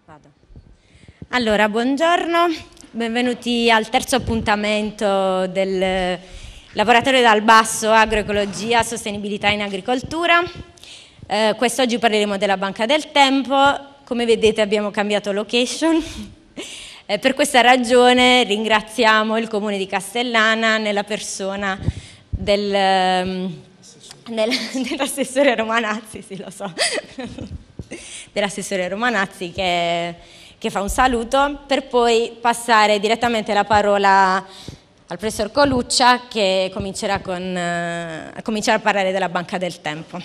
Vado. Allora, buongiorno, benvenuti al terzo appuntamento del Laboratorio dal Basso Agroecologia, Sostenibilità in Agricoltura. Quest'oggi parleremo della Banca del Tempo. Come vedete abbiamo cambiato location. Per questa ragione ringraziamo il Comune di Castellana nella persona dell'assessore Romanazzi, sì lo so, dell'assessore Romanazzi che fa un saluto, per poi passare direttamente la parola al professor Coluccia che comincerà a parlare della Banca del Tempo.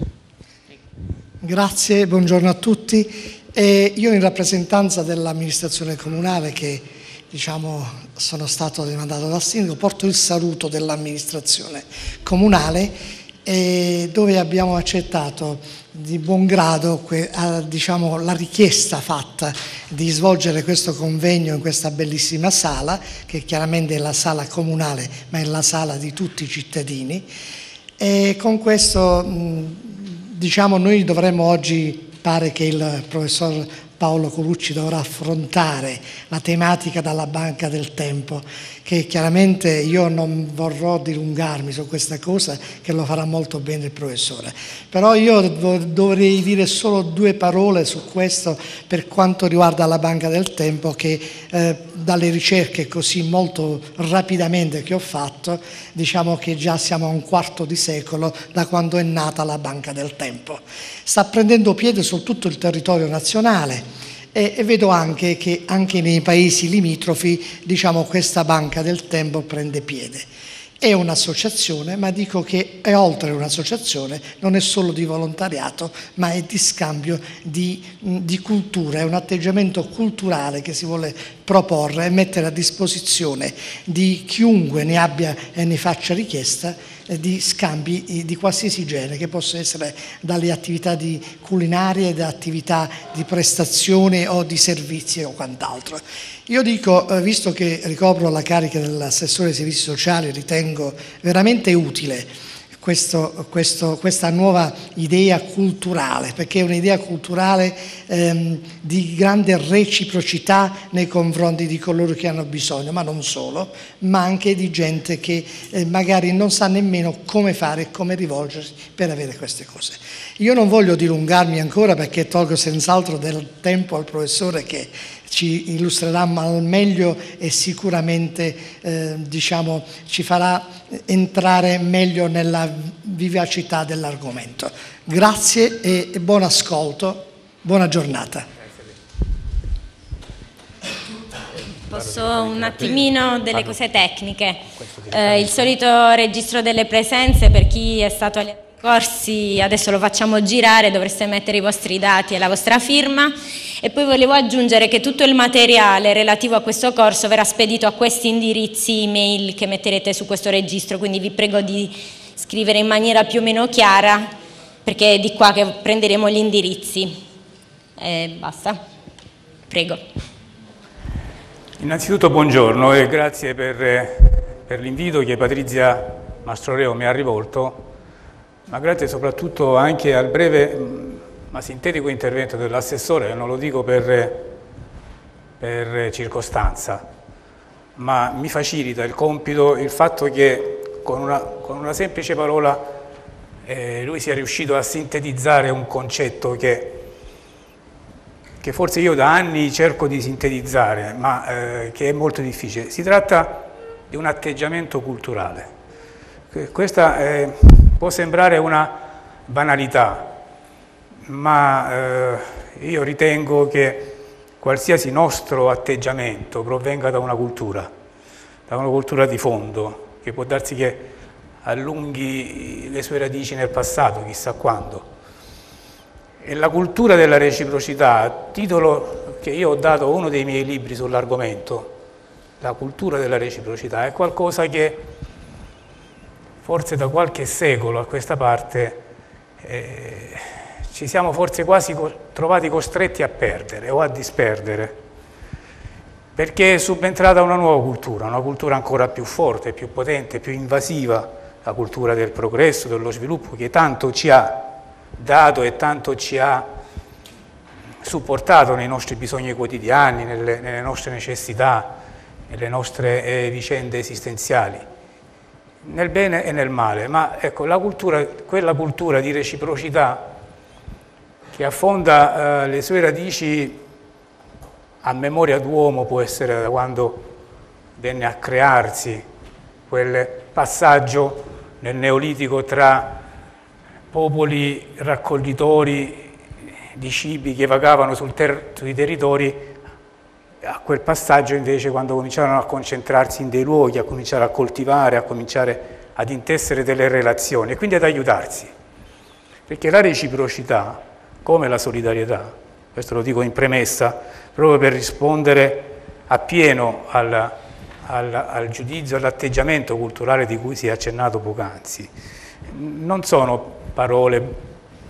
Grazie, buongiorno a tutti. Io in rappresentanza dell'amministrazione comunale che sono stato demandato dal sindaco, porto il saluto dell'amministrazione comunale dove abbiamo accettato di buon grado la richiesta fatta di svolgere questo convegno in questa bellissima sala, che chiaramente è la sala comunale ma è la sala di tutti i cittadini, e con questo noi dovremmo oggi, pare che il professor Paolo Colucci dovrà affrontare la tematica dalla Banca del Tempo, che chiaramente io non vorrò dilungarmi su questa cosa, che lo farà molto bene il professore. Però io dovrei dire solo due parole su questo per quanto riguarda la Banca del Tempo, che dalle ricerche così molto rapidamente che ho fatto, diciamo che già siamo a un quarto di secolo da quando è nata la Banca del Tempo. Sta prendendo piede su tutto il territorio nazionale. E vedo anche che anche nei paesi limitrofi questa Banca del Tempo prende piede. È un'associazione, ma dico che è oltre un'associazione, non è solo di volontariato, ma è di scambio di cultura, è un atteggiamento culturale che si vuole proporre e mettere a disposizione di chiunque ne abbia e ne faccia richiesta di scambi di qualsiasi genere, che possa essere dalle attività di culinarie, da attività di prestazione o di servizi o quant'altro. Io dico, visto che ricopro la carica dell'assessore ai servizi sociali, ritengo veramente utile questa nuova idea culturale, perché è un'idea culturale di grande reciprocità nei confronti di coloro che hanno bisogno, ma non solo, ma anche di gente che magari non sa nemmeno come fare e come rivolgersi per avere queste cose. Io non voglio dilungarmi ancora, perché tolgo senz'altro del tempo al professore che ci illustrerà al meglio e sicuramente ci farà entrare meglio nella vivacità dell'argomento. Grazie e buon ascolto, buona giornata. Posso un attimino delle cose tecniche. Il solito registro delle presenze, per chi è stato agli corsi, adesso lo facciamo girare, dovreste mettere i vostri dati e la vostra firma. E poi volevo aggiungere che tutto il materiale relativo a questo corso verrà spedito a questi indirizzi email che metterete su questo registro, quindi vi prego di scrivere in maniera più o meno chiara, perché è di qua che prenderemo gli indirizzi. Basta. Prego. Innanzitutto buongiorno e grazie per l'invito che Patrizia Mastroreo mi ha rivolto, ma grazie soprattutto anche al breve ma sintetico intervento dell'assessore, non lo dico per circostanza, ma mi facilita il compito il fatto che con una semplice parola lui sia riuscito a sintetizzare un concetto che forse io da anni cerco di sintetizzare, ma che è molto difficile. Si tratta di un atteggiamento culturale. Questa può sembrare una banalità, ma io ritengo che qualsiasi nostro atteggiamento provenga da una cultura di fondo, che può darsi che allunghi le sue radici nel passato, chissà quando. E la cultura della reciprocità, titolo che io ho dato a uno dei miei libri sull'argomento, la cultura della reciprocità, è qualcosa che forse da qualche secolo a questa parte ci siamo forse quasi trovati costretti a perdere o a disperdere, perché è subentrata una nuova cultura, una cultura ancora più forte, più potente, più invasiva, la cultura del progresso, dello sviluppo, che tanto ci ha dato e tanto ci ha supportato nei nostri bisogni quotidiani, nelle nostre necessità, nelle nostre vicende esistenziali, nel bene e nel male. Ma ecco, quella cultura di reciprocità che affonda le sue radici a memoria d'uomo, può essere da quando venne a crearsi quel passaggio nel Neolitico tra popoli raccoglitori di cibi che vagavano sui territori, a quel passaggio invece quando cominciarono a concentrarsi in dei luoghi, a cominciare a coltivare, a cominciare ad intessere delle relazioni e quindi ad aiutarsi. Perché la reciprocità, come la solidarietà, questo lo dico in premessa, proprio per rispondere appieno al giudizio, all'atteggiamento culturale di cui si è accennato poc'anzi, non sono parole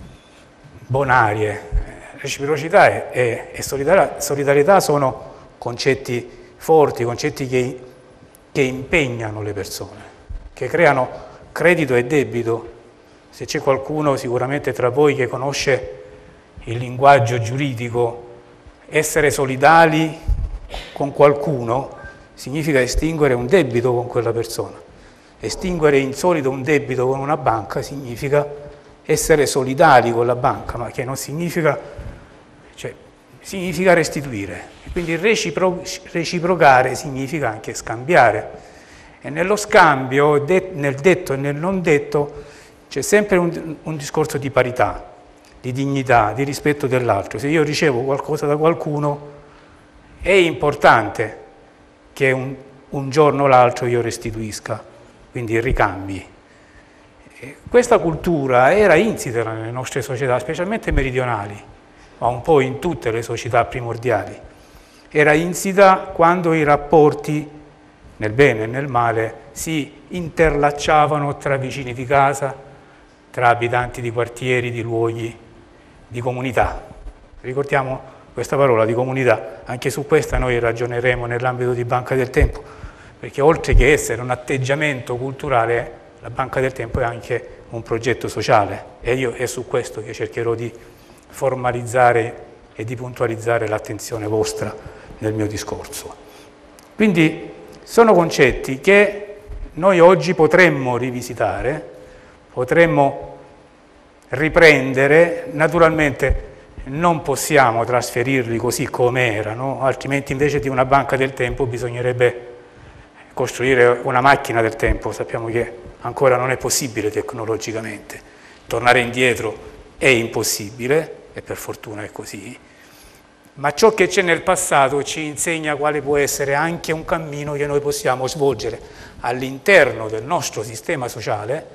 bonarie. Reciprocità e solidarietà sono concetti forti, concetti che impegnano le persone, che creano credito e debito. Se c'è qualcuno sicuramente tra voi che conosce il linguaggio giuridico, essere solidali con qualcuno significa estinguere un debito con quella persona. Estinguere in solito un debito con una banca significa essere solidali con la banca, ma che non significa, cioè, significa restituire. Quindi reciprocare significa anche scambiare. E nello scambio, nel detto e nel non detto, c'è sempre un discorso di parità, di dignità, di rispetto dell'altro. Se io ricevo qualcosa da qualcuno, è importante che un giorno o l'altro io restituisca, quindi ricambi. Questa cultura era insita nelle nostre società, specialmente meridionali, ma un po' in tutte le società primordiali. Era insita quando i rapporti, nel bene e nel male, si interlacciavano tra vicini di casa, tra abitanti di quartieri, di luoghi, di comunità. Ricordiamo questa parola di comunità, anche su questa noi ragioneremo nell'ambito di Banca del Tempo, perché oltre che essere un atteggiamento culturale, la Banca del Tempo è anche un progetto sociale e è su questo che cercherò di formalizzare e di puntualizzare l'attenzione vostra nel mio discorso. Quindi sono concetti che noi oggi potremmo rivisitare, potremmo riprendere, naturalmente non possiamo trasferirli così come erano, altrimenti invece di una banca del tempo bisognerebbe costruire una macchina del tempo. Sappiamo che ancora non è possibile tecnologicamente, tornare indietro è impossibile e per fortuna è così, ma ciò che c'è nel passato ci insegna quale può essere anche un cammino che noi possiamo svolgere all'interno del nostro sistema sociale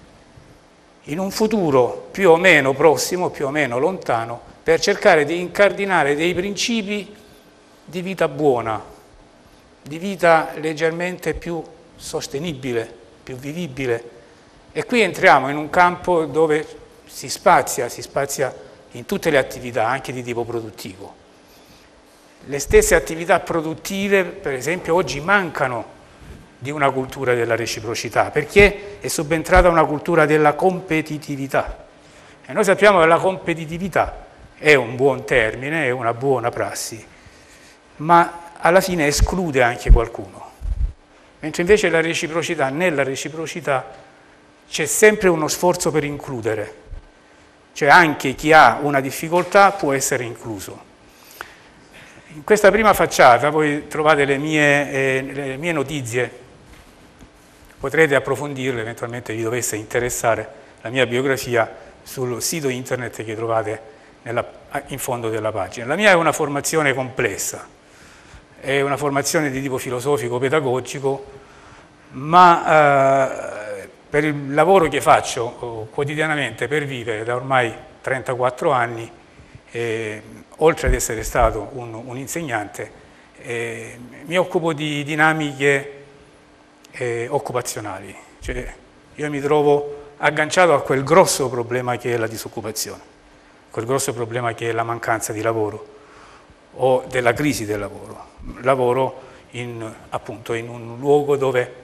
in un futuro più o meno prossimo, più o meno lontano, per cercare di incardinare dei principi di vita buona, di vita leggermente più sostenibile, più vivibile. E qui entriamo in un campo dove si spazia in tutte le attività, anche di tipo produttivo. Le stesse attività produttive, per esempio, oggi mancano di una cultura della reciprocità, perché è subentrata una cultura della competitività. E noi sappiamo che la competitività è un buon termine, è una buona prassi, ma alla fine esclude anche qualcuno. Mentre invece nella reciprocità c'è sempre uno sforzo per includere, cioè anche chi ha una difficoltà può essere incluso. In questa prima facciata voi trovate le mie notizie, potrete approfondirle, eventualmente vi dovesse interessare la mia biografia sul sito internet che trovate in fondo della pagina. La mia è una formazione complessa, è una formazione di tipo filosofico-pedagogico, ma per il lavoro che faccio quotidianamente per vivere da ormai 34 anni, oltre ad essere stato un insegnante, mi occupo di dinamiche occupazionali. Cioè, io mi trovo agganciato a quel grosso problema che è la disoccupazione, quel grosso problema che è la mancanza di lavoro o della crisi del lavoro. Lavoro appunto in un luogo dove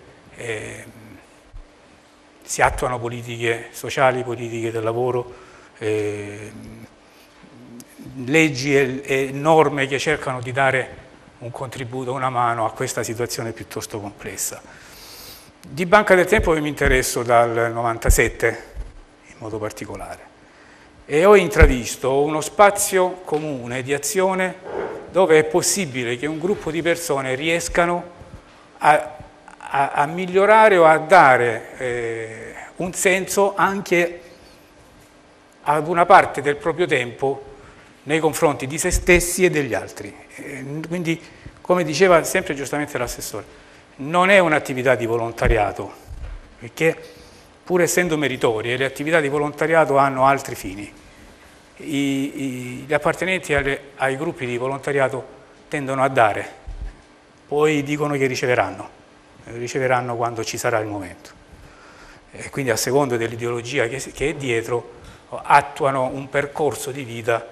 si attuano politiche sociali, politiche del lavoro, leggi e norme che cercano di dare un contributo, una mano a questa situazione piuttosto complessa. Di Banca del Tempo mi interesso dal 97 in modo particolare e ho intravisto uno spazio comune di azione dove è possibile che un gruppo di persone riescano a migliorare o a dare un senso anche ad una parte del proprio tempo nei confronti di se stessi e degli altri. Quindi, come diceva sempre giustamente l'assessore, non è un'attività di volontariato, perché pur essendo meritorie, le attività di volontariato hanno altri fini. Gli appartenenti ai gruppi di volontariato tendono a dare, poi dicono che riceveranno quando ci sarà il momento. E quindi a seconda dell'ideologia che è dietro, attuano un percorso di vita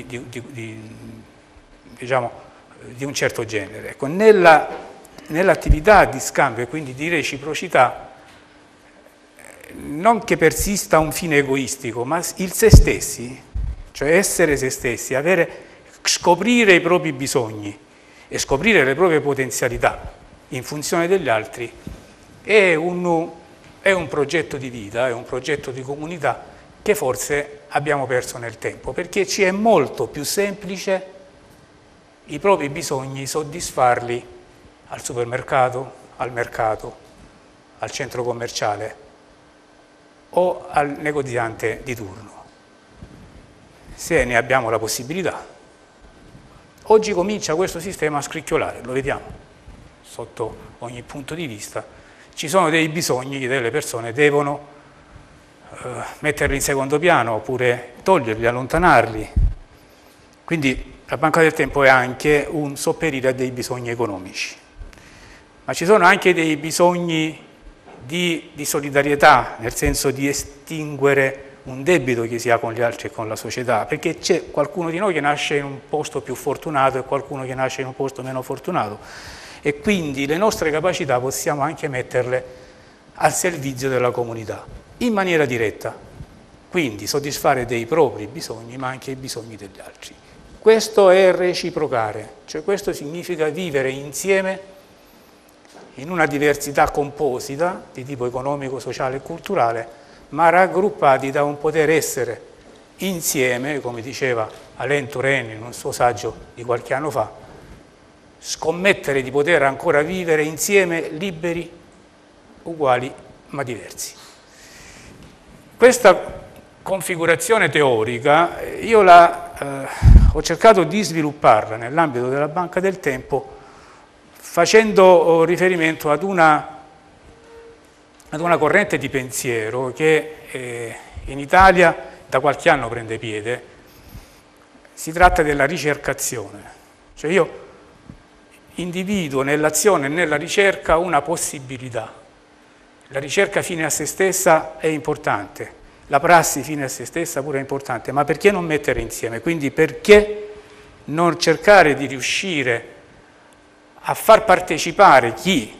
diciamo, di un certo genere. Ecco, nell'attività di scambio e quindi di reciprocità, non che persista un fine egoistico, ma il se stessi, cioè essere se stessi, scoprire i propri bisogni e scoprire le proprie potenzialità in funzione degli altri, è un progetto di vita, è un progetto di comunità che forse abbiamo perso nel tempo, perché ci è molto più semplice i propri bisogni soddisfarli al supermercato, al mercato, al centro commerciale o al negoziante di turno. Se ne abbiamo la possibilità, oggi comincia questo sistema a scricchiolare, lo vediamo sotto ogni punto di vista. Ci sono dei bisogni che delle persone devono metterli in secondo piano oppure toglierli, allontanarli. Quindi la Banca del Tempo è anche un sopperire a dei bisogni economici, ma ci sono anche dei bisogni di solidarietà, nel senso di estinguere un debito che si ha con gli altri e con la società, perché c'è qualcuno di noi che nasce in un posto più fortunato e qualcuno che nasce in un posto meno fortunato, e quindi le nostre capacità possiamo anche metterle al servizio della comunità, in maniera diretta, quindi soddisfare dei propri bisogni ma anche i bisogni degli altri. Questo è reciprocare, cioè questo significa vivere insieme in una diversità composita di tipo economico, sociale e culturale, ma raggruppati da un poter essere insieme, come diceva Alain Touraine in un suo saggio di qualche anno fa, scommettere di poter ancora vivere insieme liberi, uguali ma diversi. Questa configurazione teorica io ho cercato di svilupparla nell'ambito della Banca del Tempo facendo riferimento ad una corrente di pensiero che in Italia da qualche anno prende piede. Si tratta della ricercazione, cioè io individuo nell'azione e nella ricerca una possibilità. La ricerca fine a se stessa è importante, la prassi fine a se stessa pure è importante, ma perché non mettere insieme? Quindi perché non cercare di riuscire a far partecipare chi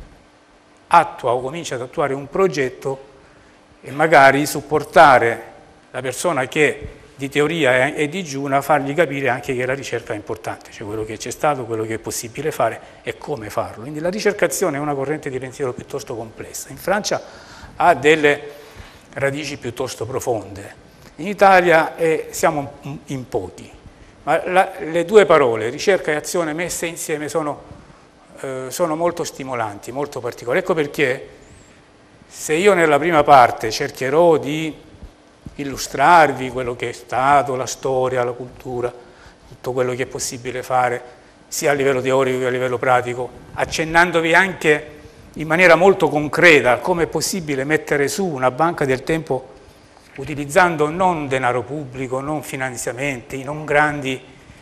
attua o comincia ad attuare un progetto e magari supportare la persona che di teoria è digiuna, fargli capire anche che la ricerca è importante, cioè quello che c'è stato, quello che è possibile fare e come farlo. Quindi la ricercazione è una corrente di pensiero piuttosto complessa. In Francia ha delle radici piuttosto profonde. In Italia siamo in pochi, ma le due parole, ricerca e azione messe insieme, sono molto stimolanti, molto particolari. Ecco perché se io nella prima parte cercherò di illustrarvi quello che è stato, la storia, la cultura, tutto quello che è possibile fare, sia a livello teorico che a livello pratico, accennandovi anche in maniera molto concreta come è possibile mettere su una banca del tempo utilizzando non denaro pubblico, non finanziamenti, non grandi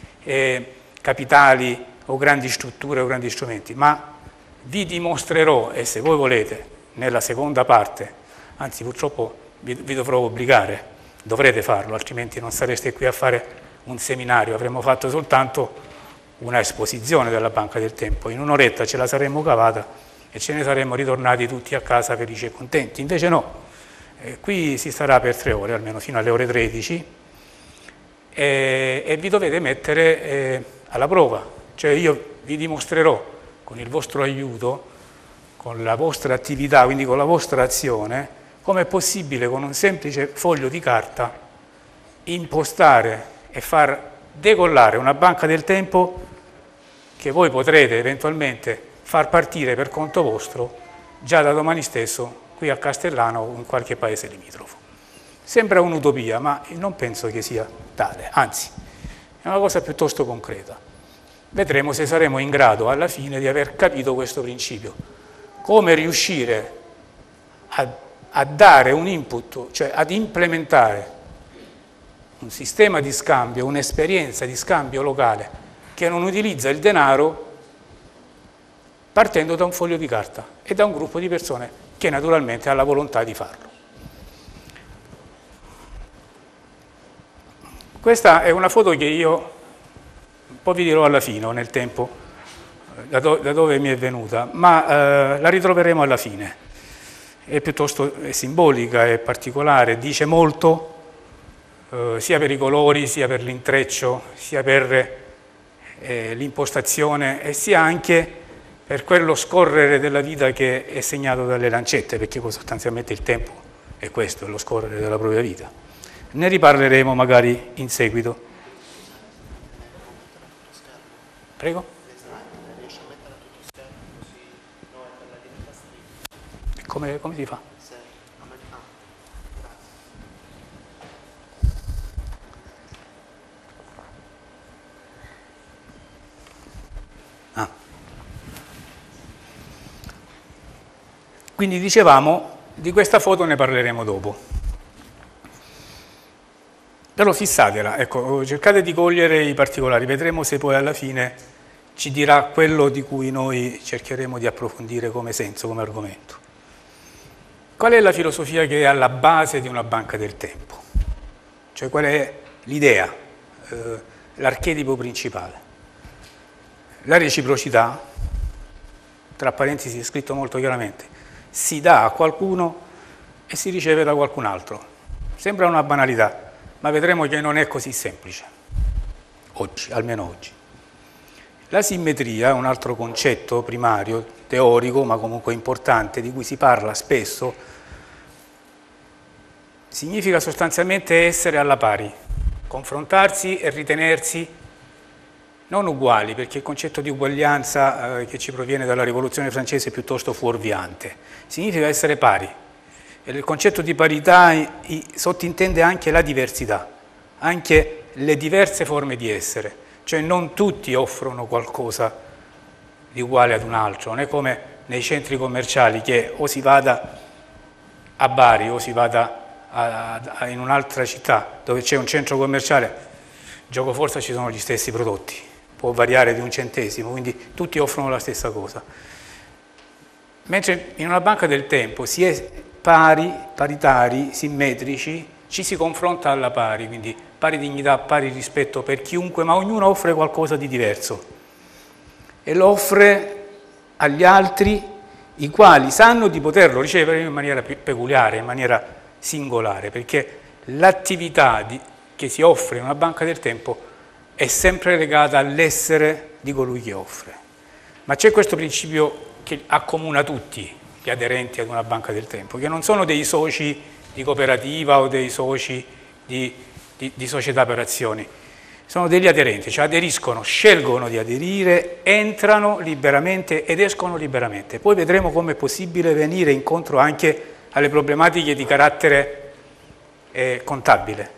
capitali o grandi strutture o grandi strumenti, ma vi dimostrerò, e se voi volete, nella seconda parte, anzi purtroppo vi dovrò obbligare, dovrete farlo, altrimenti non sareste qui a fare un seminario, avremmo fatto soltanto una esposizione della Banca del Tempo, in un'oretta ce la saremmo cavata e ce ne saremmo ritornati tutti a casa felici e contenti. Invece no, qui si starà per 3 ore, almeno fino alle ore 13, e vi dovete mettere alla prova. Cioè io vi dimostrerò con il vostro aiuto, con la vostra attività, quindi con la vostra azione, come è possibile con un semplice foglio di carta impostare e far decollare una banca del tempo che voi potrete eventualmente far partire per conto vostro già da domani stesso qui a Castellano o in qualche paese limitrofo. Sembra un'utopia, ma non penso che sia tale, anzi, è una cosa piuttosto concreta. Vedremo se saremo in grado alla fine di aver capito questo principio. Come riuscire a dare un input, cioè ad implementare un sistema di scambio, un'esperienza di scambio locale che non utilizza il denaro partendo da un foglio di carta e da un gruppo di persone che naturalmente ha la volontà di farlo. Questa è una foto che io un po' vi dirò alla fine o nel tempo da dove mi è venuta, ma la ritroveremo alla fine. È piuttosto simbolica, è particolare, dice molto sia per i colori, sia per l'intreccio, sia per l'impostazione e sia anche per quello scorrere della vita che è segnato dalle lancette, perché sostanzialmente il tempo è questo, è lo scorrere della propria vita. Ne riparleremo magari in seguito. Prego? Come si fa? Quindi dicevamo, di questa foto ne parleremo dopo. Però fissatela, ecco, cercate di cogliere i particolari, vedremo se poi alla fine ci dirà quello di cui noi cercheremo di approfondire come senso, come argomento. Qual è la filosofia che è alla base di una banca del tempo? Cioè qual è l'idea, l'archetipo principale? La reciprocità, tra parentesi è scritto molto chiaramente, si dà a qualcuno e si riceve da qualcun altro. Sembra una banalità, ma vedremo che non è così semplice, oggi, almeno oggi. La simmetria è un altro concetto primario, teorico, ma comunque importante, di cui si parla spesso. Significa sostanzialmente essere alla pari, confrontarsi e ritenersi non uguali, perché il concetto di uguaglianza che ci proviene dalla Rivoluzione francese è piuttosto fuorviante. Significa essere pari. E il concetto di parità sottintende anche la diversità, anche le diverse forme di essere, cioè non tutti offrono qualcosa di uguale ad un altro, non è come nei centri commerciali che o si vada a Bari o si vada in un'altra città dove c'è un centro commerciale, giocoforza ci sono gli stessi prodotti, può variare di un centesimo, quindi tutti offrono la stessa cosa. Mentre in una banca del tempo si è pari, paritari, simmetrici, ci si confronta alla pari, quindi pari dignità, pari rispetto per chiunque, ma ognuno offre qualcosa di diverso e lo offre agli altri, i quali sanno di poterlo ricevere in maniera peculiare, in maniera singolare, perché l'attività che si offre in una banca del tempo è sempre legata all'essere di colui che offre. Ma c'è questo principio che accomuna tutti gli aderenti ad una banca del tempo, che non sono dei soci di cooperativa o dei soci di società per azioni, sono degli aderenti, cioè aderiscono, scelgono di aderire, entrano liberamente ed escono liberamente. Poi vedremo come è possibile venire incontro anche alle problematiche di carattere contabile.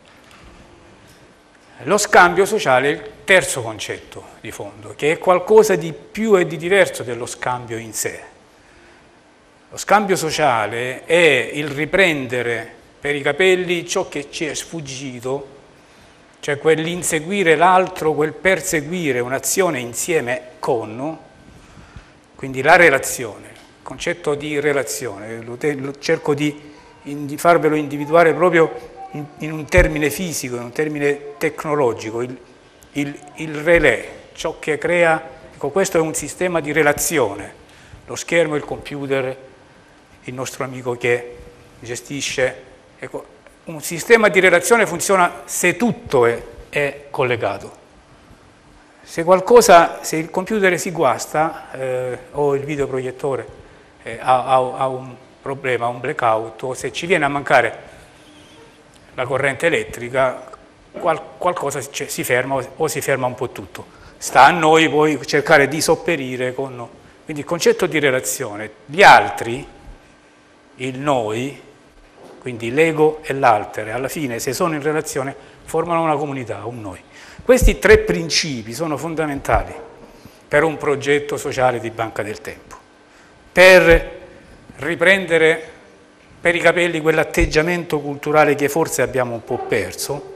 Lo scambio sociale è il terzo concetto di fondo, che è qualcosa di più e di diverso dello scambio in sé. Lo scambio sociale è il riprendere per i capelli ciò che ci è sfuggito, cioè quell'inseguire l'altro, quel perseguire un'azione insieme con, quindi la relazione, il concetto di relazione, cerco di farvelo individuare proprio in un termine fisico, in un termine tecnologico, il relè, ciò che crea, ecco, questo è un sistema di relazione, lo schermo, il computer, il nostro amico che gestisce, ecco, un sistema di relazione funziona se tutto è è collegato. Se il computer si guasta o il videoproiettore ha un problema, un blackout, o se ci viene a mancare la corrente elettrica, qualcosa si ferma o si ferma un po' tutto. Sta a noi poi cercare di sopperire con... Quindi il concetto di relazione, gli altri, il noi, quindi l'ego e l'altere, alla fine se sono in relazione formano una comunità, un noi. Questi tre principi sono fondamentali per un progetto sociale di Banca del Tempo, per riprendere per i capelli quell'atteggiamento culturale che forse abbiamo un po' perso.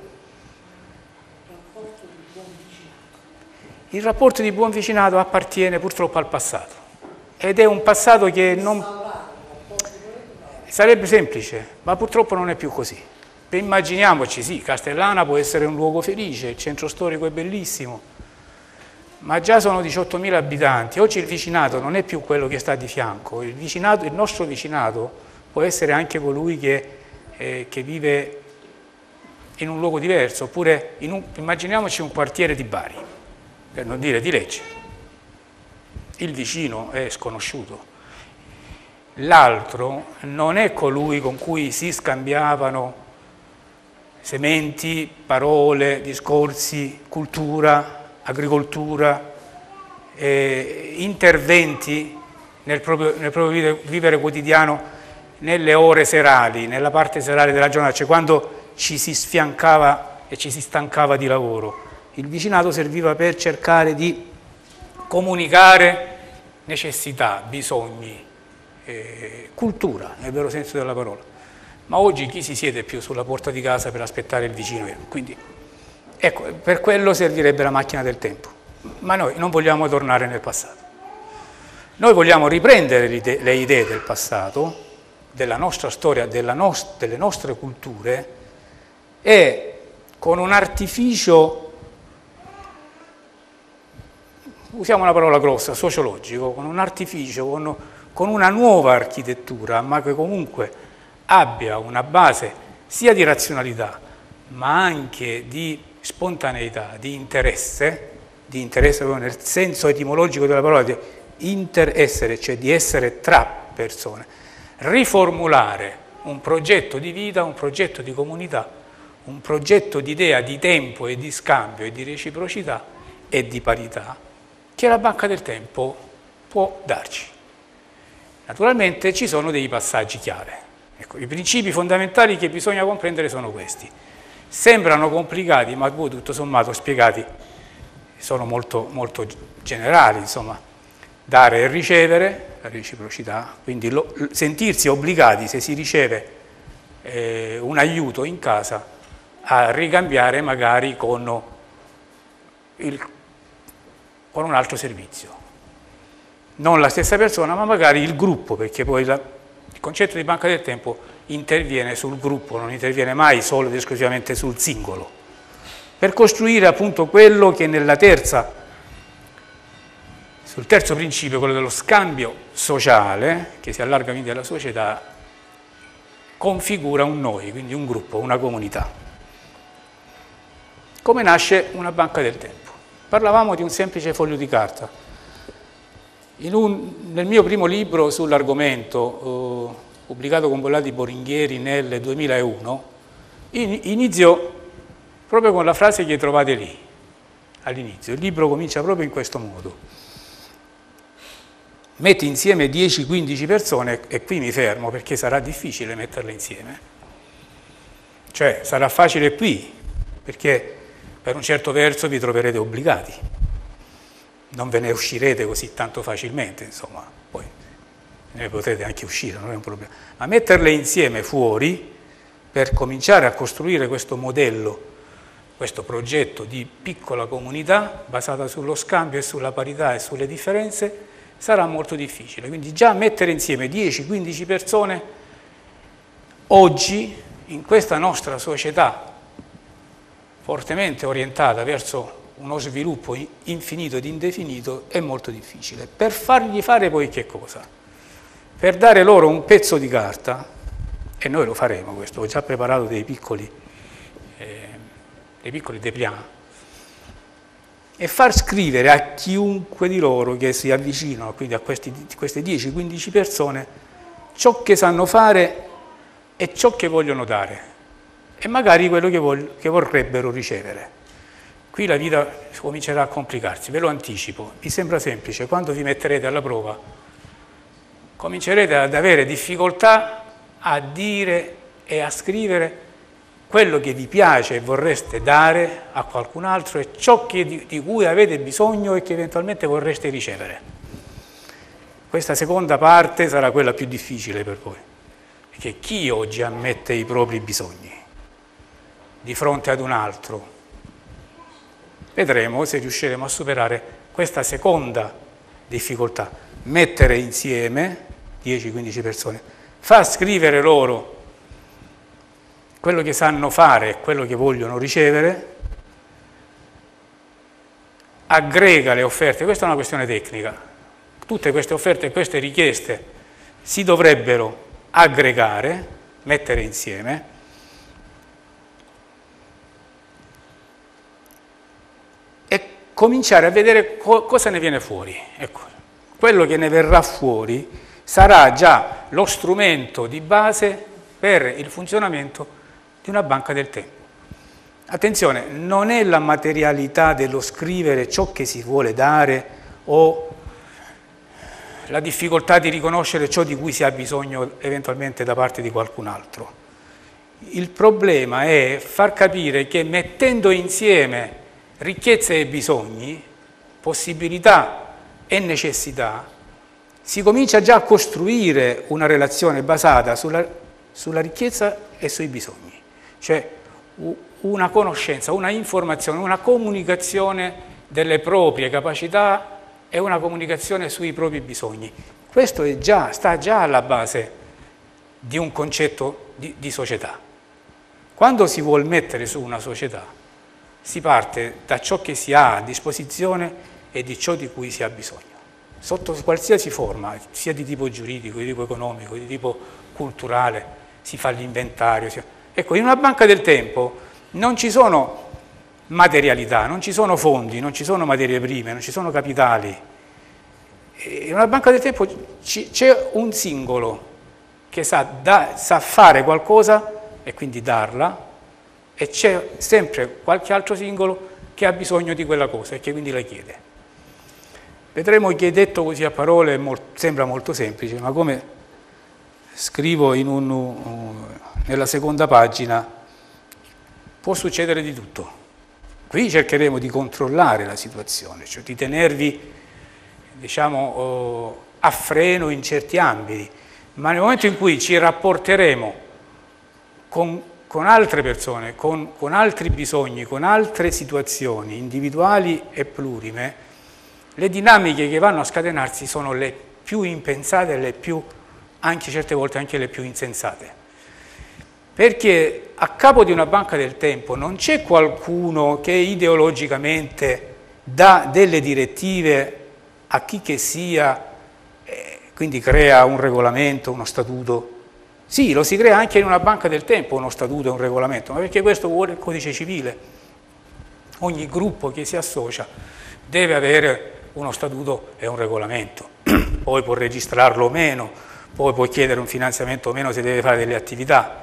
Il rapporto di buon vicinato appartiene purtroppo al passato ed è un passato che non sarebbe semplice, ma purtroppo non è più così. Immaginiamoci, sì, Castellana può essere un luogo felice, il centro storico è bellissimo, ma già sono 18.000 abitanti. Oggi il vicinato non è più quello che sta di fianco, il nostro vicinato può essere anche colui che vive in un luogo diverso, oppure immaginiamoci un quartiere di Bari, per non dire di Lecce. Il vicino è sconosciuto. L'altro non è colui con cui si scambiavano sementi, parole, discorsi, cultura, agricoltura, interventi nel proprio vivere quotidiano, nelle ore serali, nella parte serale della giornata, cioè quando ci si sfiancava e ci si stancava di lavoro. Il vicinato serviva per cercare di comunicare necessità, bisogni, cultura, nel vero senso della parola. Ma oggi chi si siede più sulla porta di casa per aspettare il vicino? Quindi, ecco, per quello servirebbe la macchina del tempo. Ma noi non vogliamo tornare nel passato. Noi vogliamo riprendere le idee del passato, della nostra storia, delle nostre culture, e con un artificio, usiamo una parola grossa, sociologico, con un artificio, con una nuova architettura, ma che comunque abbia una base sia di razionalità, ma anche di spontaneità, di interesse proprio nel senso etimologico della parola, di interessere, cioè di essere tra persone, riformulare un progetto di vita, un progetto di comunità, un progetto di idea di tempo e di scambio e di reciprocità e di parità che la Banca del Tempo può darci. Naturalmente ci sono dei passaggi chiave. Ecco, i principi fondamentali che bisogna comprendere sono questi. Sembrano complicati, ma poi tutto sommato spiegati sono molto, molto generali, insomma, dare e ricevere, la reciprocità, quindi sentirsi obbligati, se si riceve un aiuto in casa, a ricambiare magari con un altro servizio. Non la stessa persona, ma magari il gruppo, perché poi il concetto di Banca del Tempo interviene sul gruppo, non interviene mai solo ed esclusivamente sul singolo, per costruire appunto quello che sul terzo principio, quello dello scambio sociale, che si allarga quindi alla società, configura un noi, quindi un gruppo, una comunità. Come nasce una Banca del Tempo? Parlavamo di un semplice foglio di carta. Nel mio primo libro sull'argomento, pubblicato con Bollati Boringhieri nel 2001, inizio proprio con la frase che trovate lì, all'inizio. Il libro comincia proprio in questo modo. Metti insieme 10-15 persone, e qui mi fermo perché sarà difficile metterle insieme. Cioè, sarà facile qui, perché per un certo verso vi troverete obbligati. Non ve ne uscirete così tanto facilmente, insomma, poi ne potrete anche uscire, non è un problema. Ma metterle insieme fuori per cominciare a costruire questo modello, questo progetto di piccola comunità basata sullo scambio e sulla parità e sulle differenze sarà molto difficile. Quindi già mettere insieme 10-15 persone oggi in questa nostra società fortemente orientata verso uno sviluppo infinito ed indefinito è molto difficile. Per fargli fare poi che cosa? Per dare loro un pezzo di carta, e noi lo faremo questo, ho già preparato dei piccoli dei piccoli dépliant, e far scrivere a chiunque di loro che si avvicinano, quindi a queste 10-15 persone, ciò che sanno fare e ciò che vogliono dare, e magari quello che vorrebbero ricevere. Qui la vita comincerà a complicarsi, ve lo anticipo, vi sembra semplice, quando vi metterete alla prova comincerete ad avere difficoltà a dire e a scrivere quello che vi piace e vorreste dare a qualcun altro e ciò di cui avete bisogno e che eventualmente vorreste ricevere. Questa seconda parte sarà quella più difficile per voi, perché chi oggi ammette i propri bisogni di fronte ad un altro? Vedremo se riusciremo a superare questa seconda difficoltà, mettere insieme 10-15 persone, far scrivere loro quello che sanno fare e quello che vogliono ricevere, aggrega le offerte, questa è una questione tecnica, tutte queste offerte e queste richieste si dovrebbero aggregare, mettere insieme, e cominciare a vedere cosa ne viene fuori. Ecco, quello che ne verrà fuori sarà già lo strumento di base per il funzionamento di una banca del tempo. Attenzione, non è la materialità dello scrivere ciò che si vuole dare o la difficoltà di riconoscere ciò di cui si ha bisogno eventualmente da parte di qualcun altro. Il problema è far capire che mettendo insieme ricchezze e bisogni, possibilità e necessità, si comincia già a costruire una relazione basata sulla ricchezza e sui bisogni. Cioè una conoscenza, una informazione, una comunicazione delle proprie capacità e una comunicazione sui propri bisogni. Questo sta già alla base di un concetto di società. Quando si vuol mettere su una società, si parte da ciò che si ha a disposizione e di ciò di cui si ha bisogno, sotto qualsiasi forma, sia di tipo giuridico, di tipo economico, di tipo culturale, si fa l'inventario. Ecco, in una banca del tempo non ci sono materialità, non ci sono fondi, non ci sono materie prime, non ci sono capitali. In una banca del tempo c'è un singolo che sa fare qualcosa e quindi darla, e c'è sempre qualche altro singolo che ha bisogno di quella cosa e che quindi la chiede. Vedremo che detto così a parole sembra molto semplice, ma come scrivo nella seconda pagina, può succedere di tutto. Qui cercheremo di controllare la situazione, cioè di tenervi, diciamo, a freno in certi ambiti, ma nel momento in cui ci rapporteremo con altre persone, con altri bisogni, con altre situazioni individuali e plurime, le dinamiche che vanno a scatenarsi sono le più impensate, le più, anche certe volte anche le più insensate. Perché a capo di una banca del tempo non c'è qualcuno che ideologicamente dà delle direttive a chi che sia, quindi crea un regolamento, uno statuto. Sì, lo si crea anche in una banca del tempo uno statuto e un regolamento, ma perché questo vuole il codice civile. Ogni gruppo che si associa deve avere uno statuto e un regolamento, poi può registrarlo o meno, poi può chiedere un finanziamento o meno se deve fare delle attività.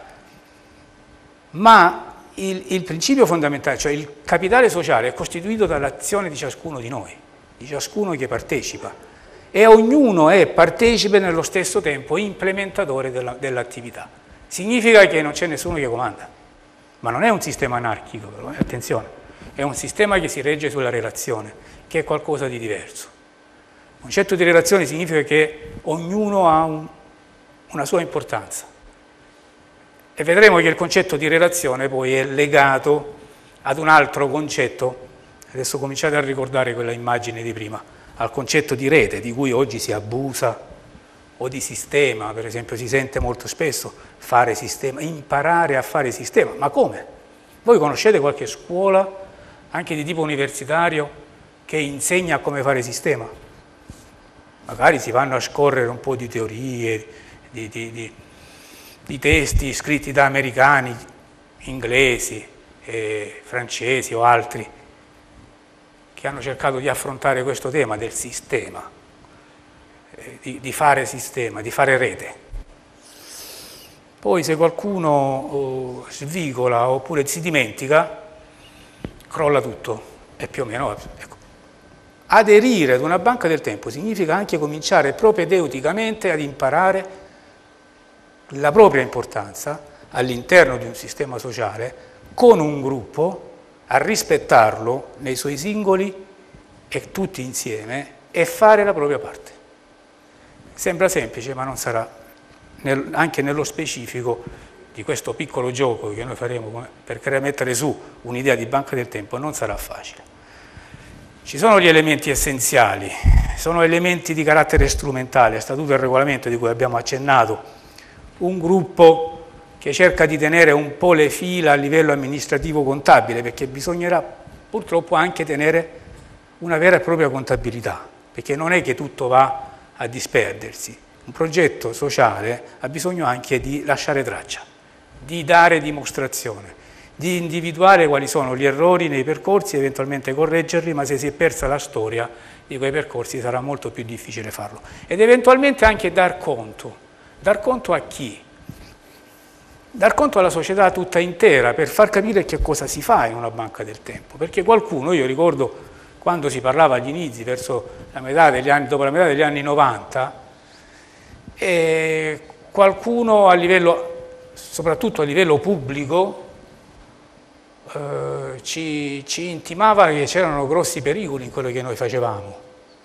Ma il principio fondamentale, cioè il capitale sociale, è costituito dall'azione di ciascuno di noi, di ciascuno che partecipa, e ognuno è partecipe nello stesso tempo, implementatore dell'attività. Significa che non c'è nessuno che comanda, ma non è un sistema anarchico, però, attenzione, è un sistema che si regge sulla relazione, che è qualcosa di diverso. Un concetto di relazione significa che ognuno ha una sua importanza. E vedremo che il concetto di relazione poi è legato ad un altro concetto, adesso cominciate a ricordare quella immagine di prima, al concetto di rete, di cui oggi si abusa, o di sistema, per esempio si sente molto spesso fare sistema, imparare a fare sistema, ma come? Voi conoscete qualche scuola, anche di tipo universitario, che insegna come fare sistema? Magari si vanno a scorrere un po' di teorie, di testi scritti da americani, inglesi, francesi o altri, che hanno cercato di affrontare questo tema del sistema, di fare sistema, di fare rete. Poi se qualcuno svicola oppure si dimentica, crolla tutto, e più o meno. Ecco. Aderire ad una banca del tempo significa anche cominciare propedeuticamente ad imparare la propria importanza all'interno di un sistema sociale, con un gruppo, a rispettarlo nei suoi singoli e tutti insieme, e fare la propria parte. Sembra semplice, ma non sarà. Anche nello specifico di questo piccolo gioco che noi faremo per mettere su un'idea di banca del tempo non sarà facile. Ci sono gli elementi essenziali, sono elementi di carattere strumentale, statuto e regolamento di cui abbiamo accennato, un gruppo che cerca di tenere un po' le fila a livello amministrativo contabile, perché bisognerà purtroppo anche tenere una vera e propria contabilità, perché non è che tutto va a disperdersi. Un progetto sociale ha bisogno anche di lasciare traccia, di dare dimostrazione, di individuare quali sono gli errori nei percorsi e eventualmente correggerli, ma se si è persa la storia di quei percorsi sarà molto più difficile farlo. Ed eventualmente anche dar conto a chi? Dar conto alla società tutta intera, per far capire che cosa si fa in una banca del tempo, perché qualcuno, io ricordo quando si parlava agli inizi, verso la metà degli anni, dopo la metà degli anni 90, e qualcuno soprattutto a livello pubblico, ci intimava che c'erano grossi pericoli in quello che noi facevamo,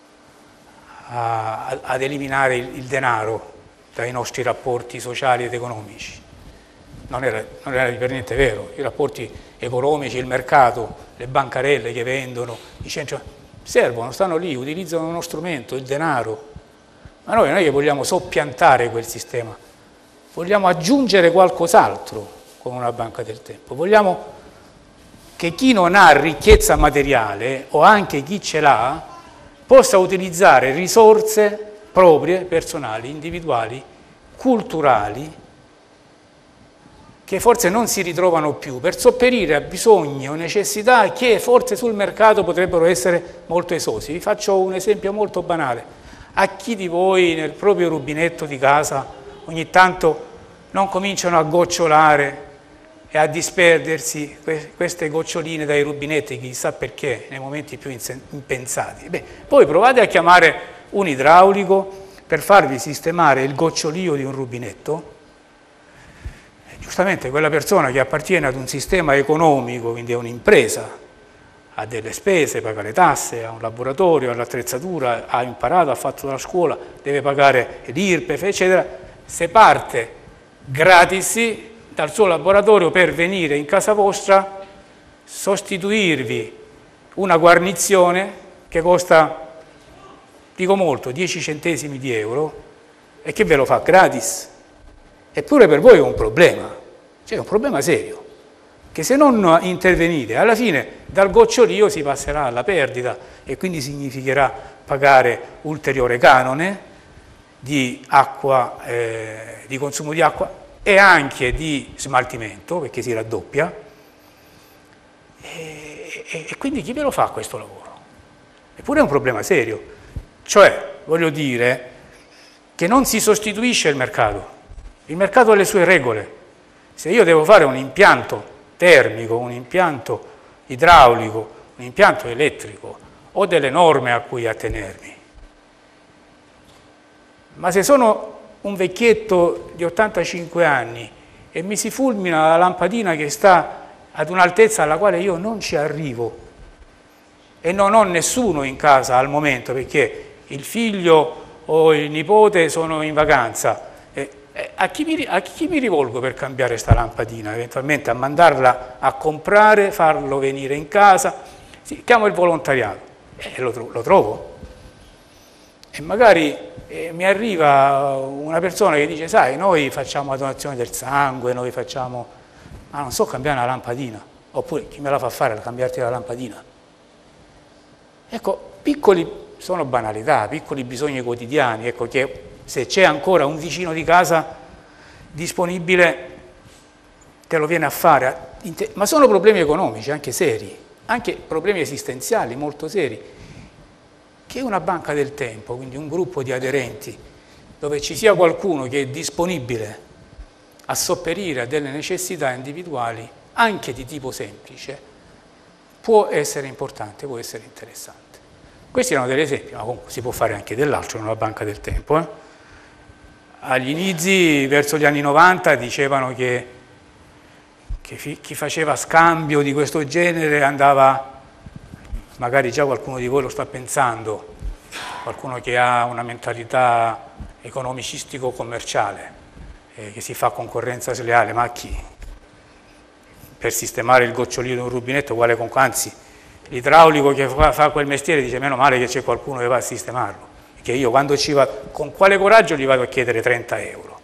ad eliminare il denaro dai nostri rapporti sociali ed economici. Non era per niente vero. I rapporti economici, il mercato, le bancarelle che vendono, i centri servono, stanno lì, utilizzano uno strumento, il denaro. Ma noi non è che vogliamo soppiantare quel sistema, vogliamo aggiungere qualcos'altro con una banca del tempo. Vogliamo che chi non ha ricchezza materiale, o anche chi ce l'ha, possa utilizzare risorse proprie, personali, individuali, culturali, che forse non si ritrovano più, per sopperire a bisogni o necessità che forse sul mercato potrebbero essere molto esosi. Vi faccio un esempio molto banale. A chi di voi nel proprio rubinetto di casa ogni tanto non cominciano a gocciolare e a disperdersi queste goccioline dai rubinetti, chissà perché, nei momenti più impensati? Beh, poi provate a chiamare un idraulico per farvi sistemare il gocciolio di un rubinetto. Giustamente quella persona che appartiene ad un sistema economico, quindi è un'impresa, ha delle spese, paga le tasse, ha un laboratorio, ha l'attrezzatura, ha imparato, ha fatto la scuola, deve pagare l'IRPEF, eccetera. Se parte gratis dal suo laboratorio per venire in casa vostra, sostituirvi una guarnizione che costa, dico molto, 10 centesimi di euro, e che ve lo fa gratis. Eppure per voi è un problema, cioè è un problema serio, che se non intervenite, alla fine dal gocciolio si passerà alla perdita e quindi significherà pagare ulteriore canone di acqua, di consumo di acqua e anche di smaltimento, perché si raddoppia, e quindi chi ve lo fa questo lavoro? Eppure è un problema serio, cioè voglio dire che non si sostituisce il mercato ha le sue regole. Se io devo fare un impianto termico, un impianto idraulico, un impianto elettrico, ho delle norme a cui attenermi. Ma se sono un vecchietto di 85 anni e mi si fulmina la lampadina che sta ad un'altezza alla quale io non ci arrivo e non ho nessuno in casa al momento perché il figlio o il nipote sono in vacanza, a chi mi rivolgo per cambiare questa lampadina? Eventualmente a mandarla a comprare, farlo venire in casa, sì, chiamo il volontariato e lo trovo. E magari mi arriva una persona che dice, sai, noi facciamo la donazione del sangue, noi facciamo, ma non so cambiare una lampadina, oppure chi me la fa fare a cambiarti la lampadina? Ecco, piccoli sono banalità, piccoli bisogni quotidiani, ecco che se c'è ancora un vicino di casa disponibile te lo viene a fare, ma sono problemi economici anche seri, anche problemi esistenziali molto seri, che una banca del tempo, quindi un gruppo di aderenti, dove ci sia qualcuno che è disponibile a sopperire a delle necessità individuali, anche di tipo semplice, può essere importante, può essere interessante. Questi erano degli esempi, ma comunque si può fare anche dell'altro in una banca del tempo. Agli inizi, verso gli anni 90, dicevano che chi faceva scambio di questo genere andava, magari già qualcuno di voi lo sta pensando, qualcuno che ha una mentalità economicistico-commerciale, che si fa concorrenza sleale, ma chi? Per sistemare il gocciolino di un rubinetto, anzi, l'idraulico che fa quel mestiere dice meno male che c'è qualcuno che va a sistemarlo, perché io quando ci vado, con quale coraggio gli vado a chiedere 30 euro?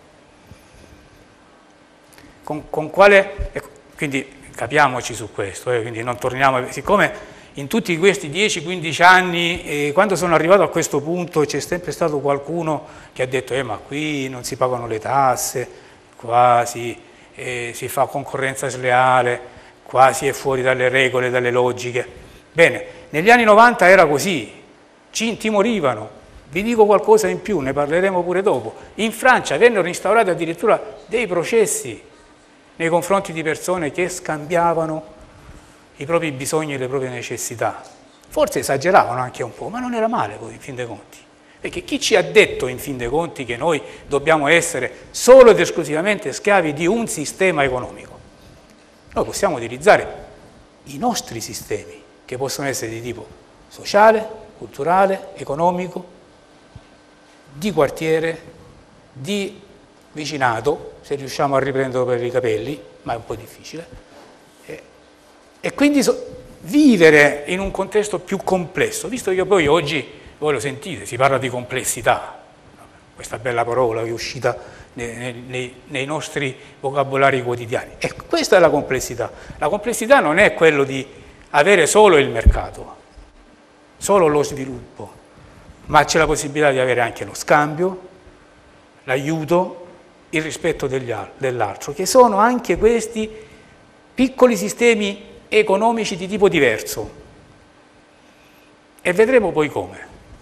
Con quale... Quindi capiamoci su questo, quindi non torniamo... Siccome in tutti questi 10-15 anni, quando sono arrivato a questo punto, c'è sempre stato qualcuno che ha detto ma qui non si pagano le tasse, qua si fa concorrenza sleale, qua si è fuori dalle regole, dalle logiche. Bene, negli anni 90 era così, ci intimorivano. Vi dico qualcosa in più, ne parleremo pure dopo. In Francia vennero instaurati addirittura dei processi nei confronti di persone che scambiavano i propri bisogni e le proprie necessità. Forse esageravano anche un po', ma non era male poi in fin dei conti. Perché chi ci ha detto in fin dei conti che noi dobbiamo essere solo ed esclusivamente schiavi di un sistema economico? Noi possiamo utilizzare i nostri sistemi, che possono essere di tipo sociale, culturale, economico, di quartiere, di vicinato, se riusciamo a riprenderlo per i capelli, ma è un po' difficile, e quindi vivere in un contesto più complesso, visto che poi oggi, voi lo sentite, si parla di complessità, questa bella parola che è uscita nei nostri vocabolari quotidiani. E questa è la complessità. La complessità non è quello di avere solo il mercato, solo lo sviluppo, ma c'è la possibilità di avere anche lo scambio, l'aiuto, il rispetto dell'altro, che sono anche questi piccoli sistemi economici di tipo diverso. E vedremo poi come.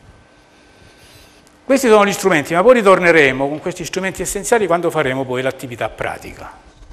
Questi sono gli strumenti, ma poi ritorneremo con questi strumenti essenziali quando faremo poi l'attività pratica.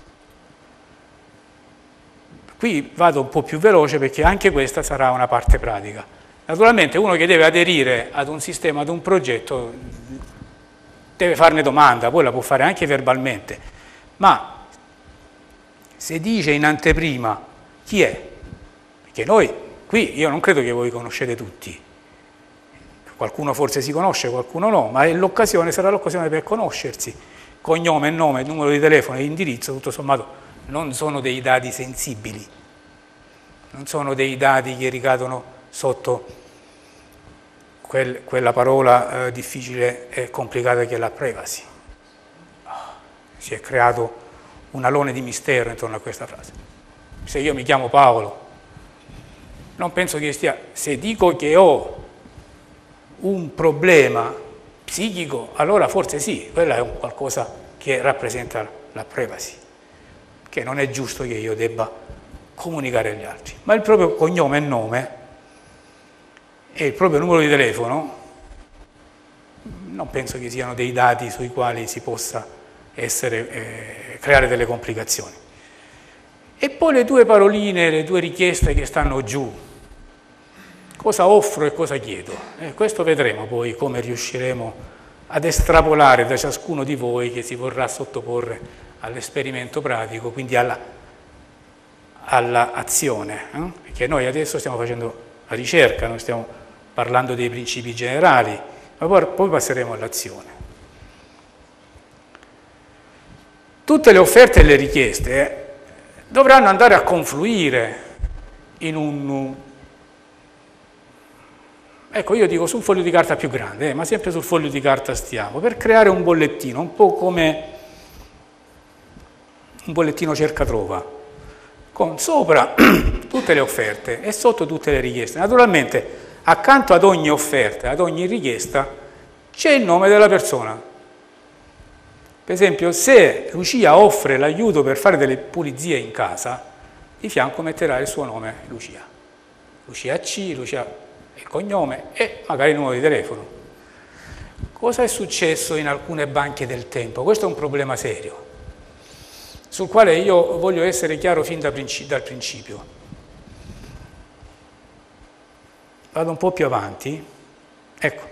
Qui vado un po' più veloce perché anche questa sarà una parte pratica. Naturalmente uno che deve aderire ad un sistema, ad un progetto, deve farne domanda, poi la può fare anche verbalmente, ma se dice in anteprima chi è, perché noi qui, io non credo che voi conoscete tutti, qualcuno forse si conosce, qualcuno no, ma sarà l'occasione per conoscersi, cognome, nome, numero di telefono e indirizzo, tutto sommato non sono dei dati sensibili, non sono dei dati che ricadono sotto quella parola difficile e complicata che è la privacy. Si è creato un alone di mistero intorno a questa frase. Se io mi chiamo Paolo, non penso che stia... Se dico che ho un problema psichico, allora forse sì, quella è un qualcosa che rappresenta la privacy, che non è giusto che io debba comunicare agli altri. Ma il proprio cognome e nome e il proprio numero di telefono non penso che siano dei dati sui quali si possa creare delle complicazioni. E poi le due paroline, le due richieste che stanno giù, cosa offro e cosa chiedo. Questo vedremo poi come riusciremo ad estrapolare da ciascuno di voi che si vorrà sottoporre all'esperimento pratico, quindi all'azione, perché noi adesso stiamo facendo la ricerca, noi stiamo parlando dei principi generali, ma poi passeremo all'azione. Tutte le offerte e le richieste dovranno andare a confluire in un... Ecco, io dico su un foglio di carta più grande, ma sempre sul foglio di carta stiamo, per creare un bollettino, un po' come un bollettino cerca-trova, con sopra tutte le offerte e sotto tutte le richieste. Naturalmente, accanto ad ogni offerta, ad ogni richiesta, c'è il nome della persona. Per esempio, se Lucia offre l'aiuto per fare delle pulizie in casa, di fianco metterà il suo nome, Lucia. Lucia C, Lucia il cognome e magari il numero di telefono. Cosa è successo in alcune banche del tempo? Questo è un problema serio, sul quale io voglio essere chiaro fin dal principio. Vado un po' più avanti. Ecco.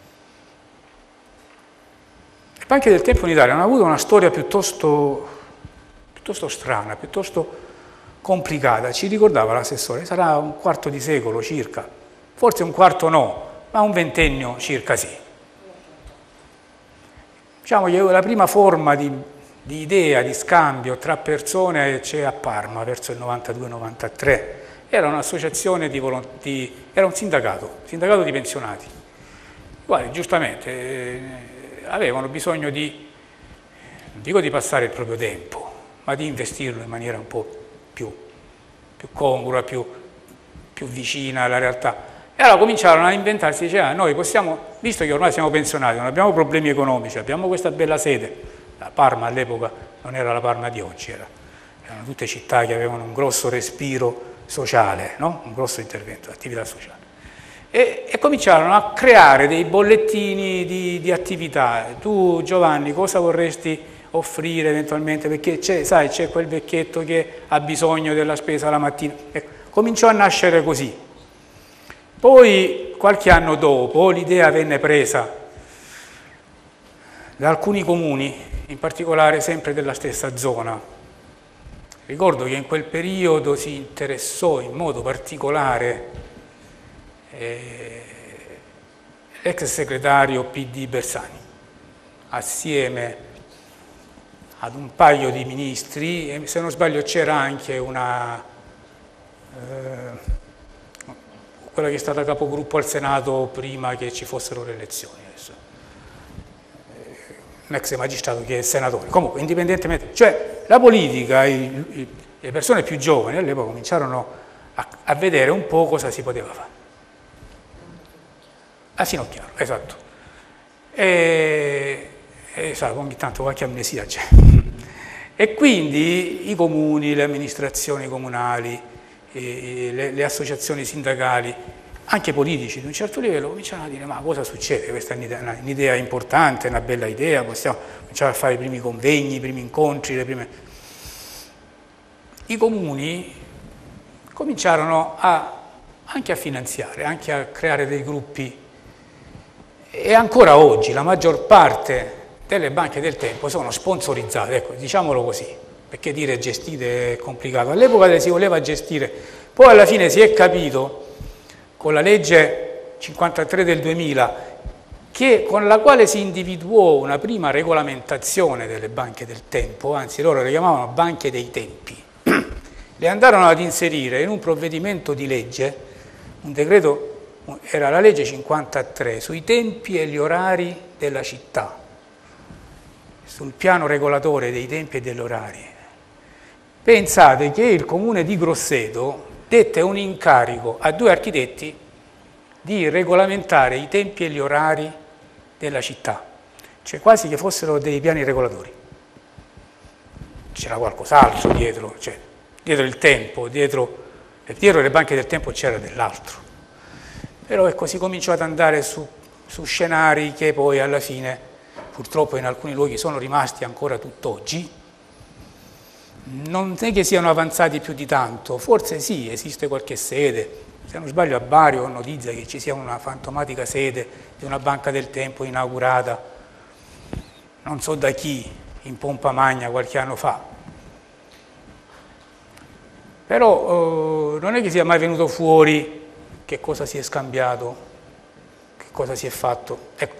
Le banche del tempo in Italia hanno avuto una storia piuttosto strana, piuttosto complicata. Ci ricordava l'assessore, sarà un quarto di secolo circa, forse un quarto no, ma un ventennio circa sì. Diciamo che la prima forma di idea, di scambio tra persone c'è a Parma verso il 92-93. Era un'associazione era un sindacato di pensionati, i quali giustamente avevano bisogno non dico di passare il proprio tempo, ma di investirlo in maniera un po' più congrua, più vicina alla realtà. E allora cominciarono a inventarsi, dicevano, noi possiamo, visto che ormai siamo pensionati, non abbiamo problemi economici, abbiamo questa bella sede, la Parma all'epoca non era la Parma di oggi, erano tutte città che avevano un grosso respiro sociale, no? Un grosso intervento, attività sociale. E cominciarono a creare dei bollettini di attività. Tu Giovanni cosa vorresti offrire eventualmente? Perché c'è quel vecchietto che ha bisogno della spesa la mattina. Ecco, cominciò a nascere così. Poi qualche anno dopo l'idea venne presa da alcuni comuni, in particolare sempre della stessa zona. Ricordo che in quel periodo si interessò in modo particolare l'ex segretario PD Bersani, assieme ad un paio di ministri, e se non sbaglio c'era anche quella che è stata capogruppo al Senato prima che ci fossero le elezioni, un ex magistrato che è senatore. Comunque, indipendentemente, cioè la politica, le persone più giovani all'epoca cominciarono a vedere un po' cosa si poteva fare. Asino chiaro, esatto. Ogni tanto qualche amnesia c'è. E quindi i comuni, le amministrazioni comunali, le associazioni sindacali, anche politici di un certo livello, cominciano a dire: ma cosa succede? Questa è un'idea importante, una bella idea, possiamo cominciare a fare i primi convegni, i primi incontri, I comuni cominciarono anche a finanziare, anche a creare dei gruppi. E ancora oggi la maggior parte delle banche del tempo sono sponsorizzate, ecco, diciamolo così, perché dire gestite è complicato. All'epoca le si voleva gestire, poi alla fine si è capito, con la legge 53 del 2000, con la quale si individuò una prima regolamentazione delle banche del tempo, anzi loro le chiamavano banche dei tempi, le andarono ad inserire in un provvedimento di legge, un decreto. Era la legge 53 sui tempi e gli orari della città, sul piano regolatore dei tempi e degli orari. Pensate che il comune di Grosseto dette un incarico a 2 architetti di regolamentare i tempi e gli orari della città, cioè quasi che fossero dei piani regolatori. C'era qualcos'altro dietro, cioè dietro il tempo, dietro le banche del tempo c'era dell'altro. Però ecco, si cominciò ad andare su scenari che poi alla fine, purtroppo in alcuni luoghi sono rimasti ancora tutt'oggi. Non è che siano avanzati più di tanto, forse sì, esiste qualche sede. Se non sbaglio a Bari ho notizia che ci sia una fantomatica sede di una banca del tempo inaugurata, non so da chi, in pompa magna qualche anno fa. Però non è che sia mai venuto fuori che cosa si è scambiato, che cosa si è fatto. Ecco.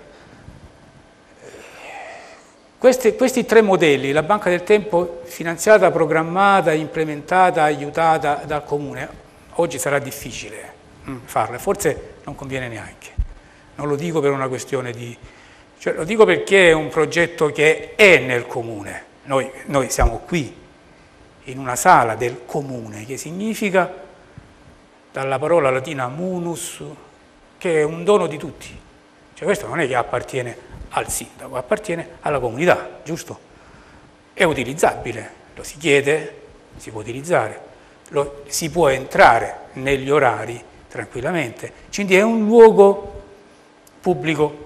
Questi 3 modelli, la banca del tempo finanziata, programmata, implementata, aiutata dal comune, oggi sarà difficile farla, forse non conviene neanche. Non lo dico per una questione cioè lo dico perché è un progetto che è nel comune. Noi siamo qui, in una sala del comune, che significa, dalla parola latina munus, che è un dono di tutti. Cioè questo non è che appartiene al sindaco, appartiene alla comunità, giusto? È utilizzabile, lo si chiede, si può utilizzare. si può entrare negli orari tranquillamente, quindi è un luogo pubblico.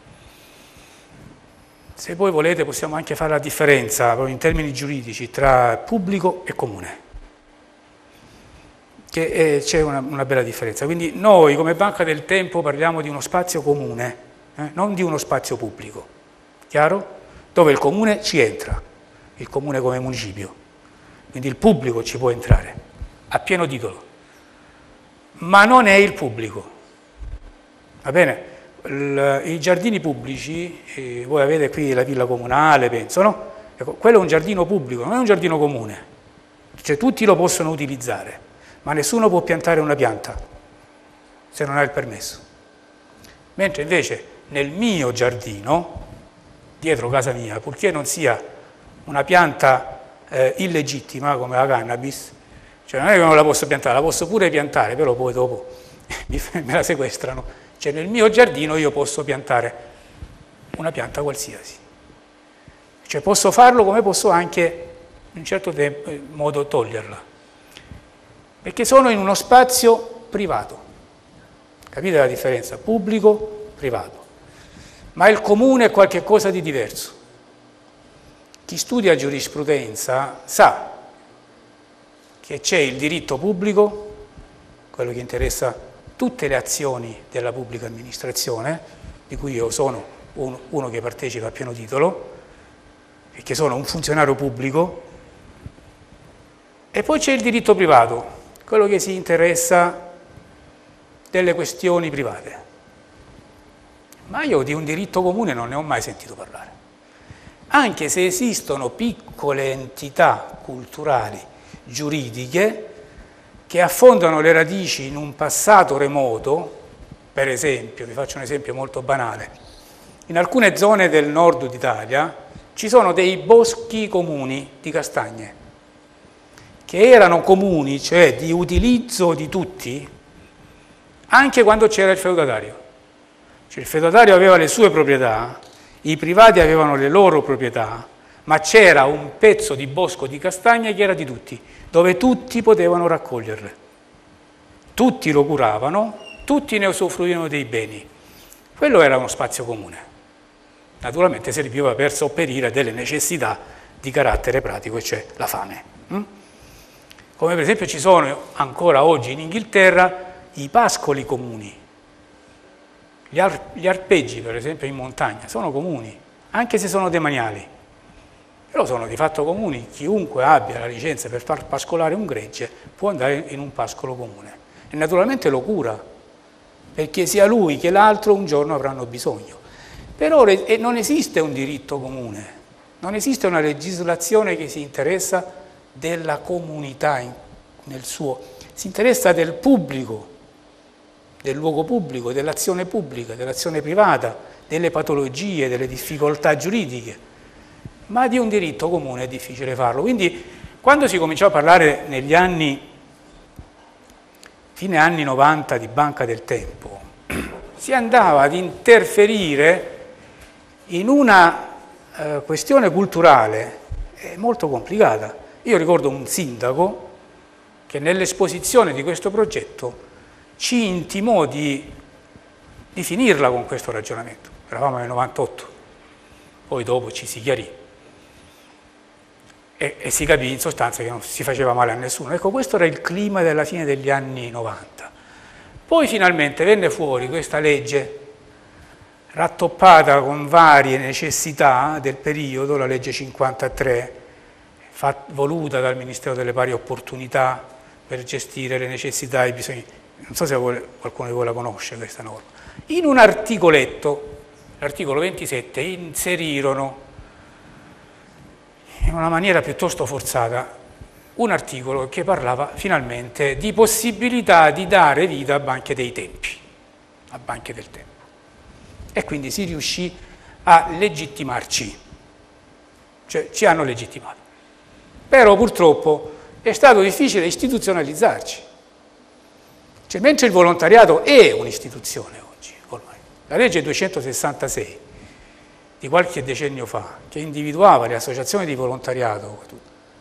Se voi volete possiamo anche fare la differenza proprio in termini giuridici tra pubblico e comune, che c'è una bella differenza. Quindi noi come Banca del Tempo parliamo di uno spazio comune, non di uno spazio pubblico, chiaro? Dove il comune ci entra, il comune come municipio, quindi il pubblico ci può entrare a pieno titolo, ma non è il pubblico, va bene? I giardini pubblici, voi avete qui la villa comunale, penso, no? Ecco, quello è un giardino pubblico, non è un giardino comune, cioè tutti lo possono utilizzare, ma nessuno può piantare una pianta se non ha il permesso. Mentre invece nel mio giardino, dietro casa mia, purché non sia una pianta illegittima come la cannabis, cioè non è che non la posso piantare, la posso pure piantare, però poi dopo me la sequestrano. Cioè nel mio giardino io posso piantare una pianta qualsiasi. Cioè posso farlo come posso anche in un certo modo toglierla. Perché sono in uno spazio privato. Capite la differenza? Pubblico, privato. Ma il comune è qualche cosa di diverso. Chi studia giurisprudenza sa che c'è il diritto pubblico, quello che interessa tutte le azioni della pubblica amministrazione, di cui io sono uno che partecipa a pieno titolo, perché sono un funzionario pubblico, e poi c'è il diritto privato, quello che si interessa delle questioni private. Ma io di un diritto comune non ne ho mai sentito parlare, anche se esistono piccole entità culturali, giuridiche, che affondano le radici in un passato remoto. Per esempio, vi faccio un esempio molto banale, in alcune zone del nord d'Italia ci sono dei boschi comuni di castagne, che erano comuni, cioè di utilizzo di tutti, anche quando c'era il feudatario. Cioè il feudatario aveva le sue proprietà, i privati avevano le loro proprietà, ma c'era un pezzo di bosco di castagne che era di tutti, dove tutti potevano raccoglierle. Tutti lo curavano, tutti ne usufruivano dei beni. Quello era uno spazio comune. Naturalmente serviva per sopperire delle necessità di carattere pratico, cioè la fame. Come per esempio ci sono ancora oggi in Inghilterra i pascoli comuni. Gli arpeggi, per esempio, in montagna sono comuni, anche se sono demaniali. Però sono di fatto comuni, chiunque abbia la licenza per far pascolare un gregge può andare in un pascolo comune e naturalmente lo cura, perché sia lui che l'altro un giorno avranno bisogno. Però non esiste un diritto comune, non esiste una legislazione che si interessa della comunità si interessa del pubblico, del luogo pubblico, dell'azione pubblica, dell'azione privata, delle patologie, delle difficoltà giuridiche. Ma di un diritto comune è difficile farlo. Quindi quando si cominciò a parlare negli fine anni 90 di Banca del Tempo, si andava ad interferire in una questione culturale molto complicata. Io ricordo un sindaco che nell'esposizione di questo progetto ci intimò di finirla con questo ragionamento. Eravamo nel 98, poi dopo ci si chiarì. E si capì in sostanza che non si faceva male a nessuno. Ecco, questo era il clima della fine degli anni 90. Poi finalmente venne fuori questa legge rattoppata con varie necessità del periodo, la legge 53, voluta dal Ministero delle Pari Opportunità per gestire le necessità e i bisogni. Non so se qualcuno di voi la conosce questa norma. In un articoletto, l'articolo 27, inserirono in una maniera piuttosto forzata un articolo che parlava finalmente di possibilità di dare vita a banche dei tempi, a banche del tempo. E quindi si riuscì a legittimarci, cioè ci hanno legittimato. Però purtroppo è stato difficile istituzionalizzarci. Cioè, mentre il volontariato è un'istituzione oggi, ormai, la legge 266 di qualche decennio fa, che individuava le associazioni di volontariato,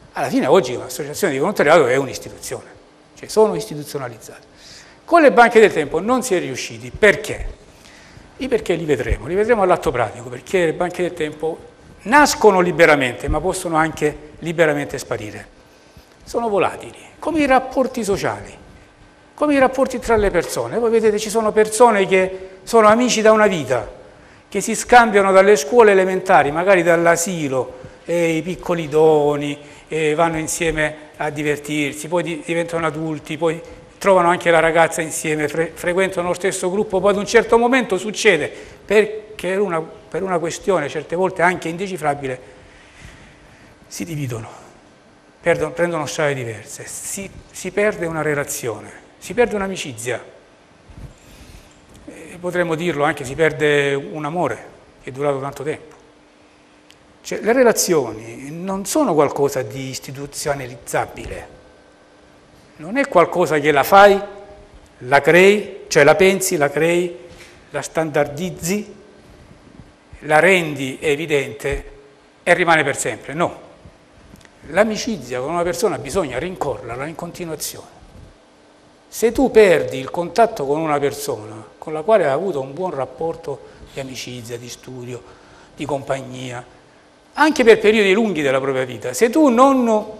Alla fine oggi un'associazione di volontariato è un'istituzione, cioè sono istituzionalizzate. Con le banche del tempo non si è riusciti, perché? I perché li vedremo all'atto pratico, perché le banche del tempo nascono liberamente, ma possono anche liberamente sparire. Sono volatili, come i rapporti sociali, come i rapporti tra le persone. Voi vedete, ci sono persone che sono amici da una vita, che si scambiano dalle scuole elementari, magari dall'asilo, i piccoli doni, vanno insieme a divertirsi, poi diventano adulti, poi trovano anche la ragazza insieme, frequentano lo stesso gruppo, poi ad un certo momento succede, perché per una questione certe volte anche indecifrabile, si dividono, prendono strade diverse, si perde una relazione, si perde un'amicizia. Potremmo dirlo anche, si perde un amore che è durato tanto tempo. Cioè, le relazioni non sono qualcosa di istituzionalizzabile, non è qualcosa che la fai, la crei, cioè la pensi, la crei, la standardizzi, la rendi evidente e rimane per sempre. No, l'amicizia con una persona bisogna rincorrerla in continuazione. Se tu perdi il contatto con una persona con la quale hai avuto un buon rapporto di amicizia, di studio, di compagnia, anche per periodi lunghi della propria vita, se tu non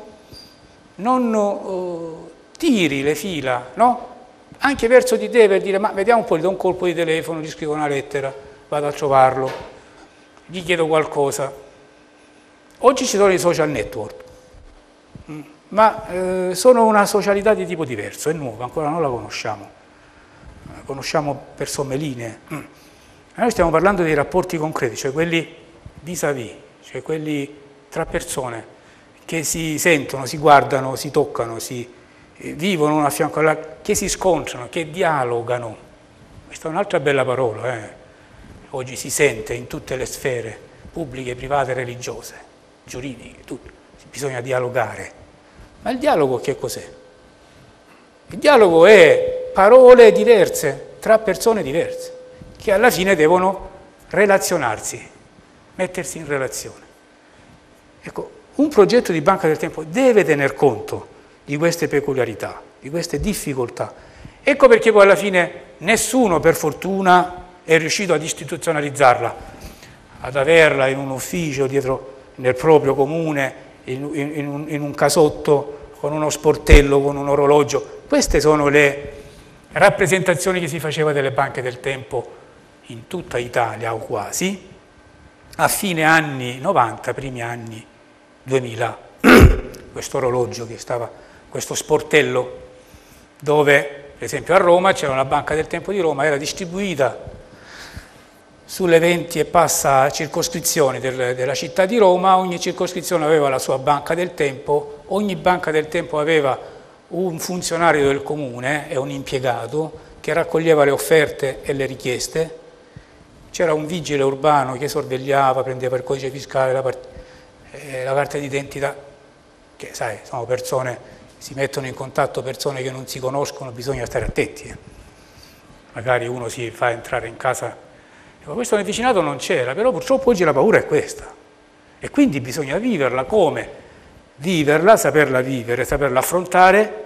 tiri le fila, no? Anche verso di te per dire ma vediamo un po', gli do un colpo di telefono, gli scrivo una lettera, vado a trovarlo, gli chiedo qualcosa. Oggi ci sono i social network, ma sono una socialità di tipo diverso, è nuova, ancora non la conosciamo, la conosciamo per sommeline. Noi stiamo parlando dei rapporti concreti, cioè quelli vis-à-vis, cioè quelli tra persone che si sentono, si guardano, si toccano, vivono uno a fianco all'altro, che si scontrano, che dialogano. Questa è un'altra bella parola, oggi si sente in tutte le sfere, pubbliche, private, religiose, giuridiche, tutto. Bisogna dialogare. Ma il dialogo che cos'è? Il dialogo è parole diverse tra persone diverse, che alla fine devono relazionarsi, mettersi in relazione. Ecco, un progetto di banca del tempo deve tener conto di queste peculiarità, di queste difficoltà. Ecco perché poi alla fine nessuno, per fortuna, è riuscito ad istituzionalizzarla, ad averla in un ufficio, dietro nel proprio comune, in un casotto, con uno sportello, con un orologio. Queste sono le rappresentazioni che si faceva delle banche del tempo in tutta Italia, o quasi, a fine anni 90, primi anni 2000. Questo orologio che stava, questo sportello, dove per esempio a Roma c'era una banca del tempo di Roma, era distribuita sulle 20 e passa circoscrizioni della città di Roma. Ogni circoscrizione aveva la sua banca del tempo, ogni banca del tempo aveva un funzionario del comune e un impiegato che raccoglieva le offerte e le richieste, c'era un vigile urbano che sorvegliava, prendeva il codice fiscale, la carta d'identità, che sai, sono persone, si mettono in contatto persone che non si conoscono, bisogna stare attenti. Magari uno si fa entrare in casa. Questo nel vicinato non c'era, però purtroppo oggi la paura è questa e quindi bisogna viverla. Come viverla, saperla vivere, saperla affrontare,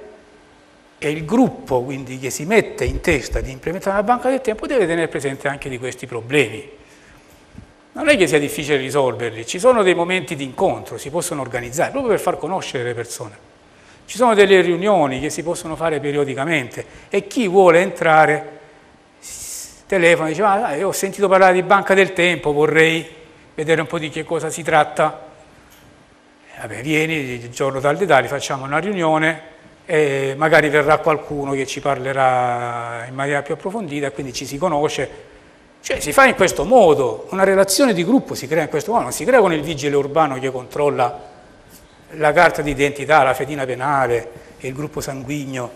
e il gruppo quindi che si mette in testa di implementare una banca del tempo deve tenere presente anche di questi problemi. Non è che sia difficile risolverli, ci sono dei momenti di incontro, si possono organizzare proprio per far conoscere le persone. Ci sono delle riunioni che si possono fare periodicamente e chi vuole entrare telefona e dice io ho sentito parlare di banca del tempo, vorrei vedere un po' di che cosa si tratta. Vabbè, vieni il giorno tal di tali, facciamo una riunione e magari verrà qualcuno che ci parlerà in maniera più approfondita e quindi ci si conosce. Cioè si fa in questo modo, una relazione di gruppo si crea in questo modo, non si crea con il vigile urbano che controlla la carta d'identità, la fedina penale, il gruppo sanguigno,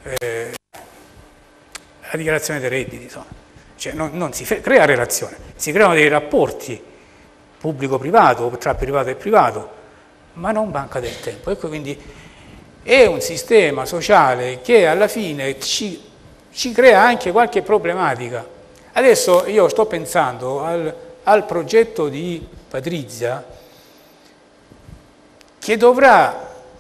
la dichiarazione dei redditi, insomma. Cioè non si crea relazione, si creano dei rapporti pubblico-privato, tra privato e privato, ma non banca del tempo. Ecco, quindi è un sistema sociale che alla fine ci crea anche qualche problematica. Adesso io sto pensando al progetto di Patrizia, che dovrà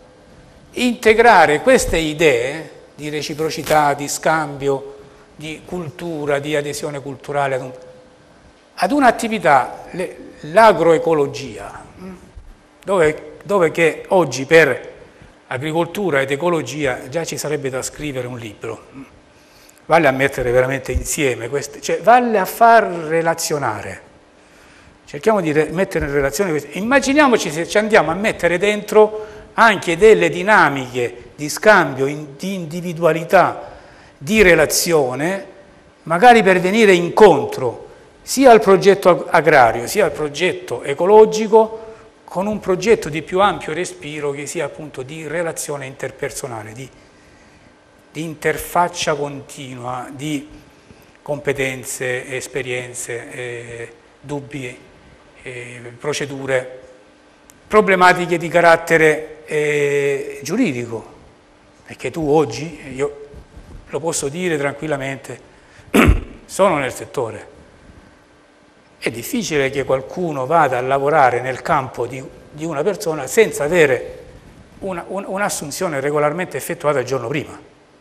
integrare queste idee di reciprocità, di scambio, di cultura, di adesione culturale ad un'attività, l'agroecologia, dove che oggi per agricoltura ed ecologia già ci sarebbe da scrivere un libro. Vale a mettere veramente insieme queste, cioè vale a far relazionare. Cerchiamo di mettere in relazione queste. Immaginiamoci se ci andiamo a mettere dentro anche delle dinamiche di scambio, di individualità, di relazione, magari per venire incontro sia al progetto agrario sia al progetto ecologico, con un progetto di più ampio respiro che sia appunto di relazione interpersonale, di interfaccia continua, di competenze, esperienze, dubbi, procedure, problematiche di carattere giuridico, perché tu oggi, io lo posso dire tranquillamente, sono nel settore. È difficile che qualcuno vada a lavorare nel campo di una persona senza avere un'assunzione regolarmente effettuata il giorno prima.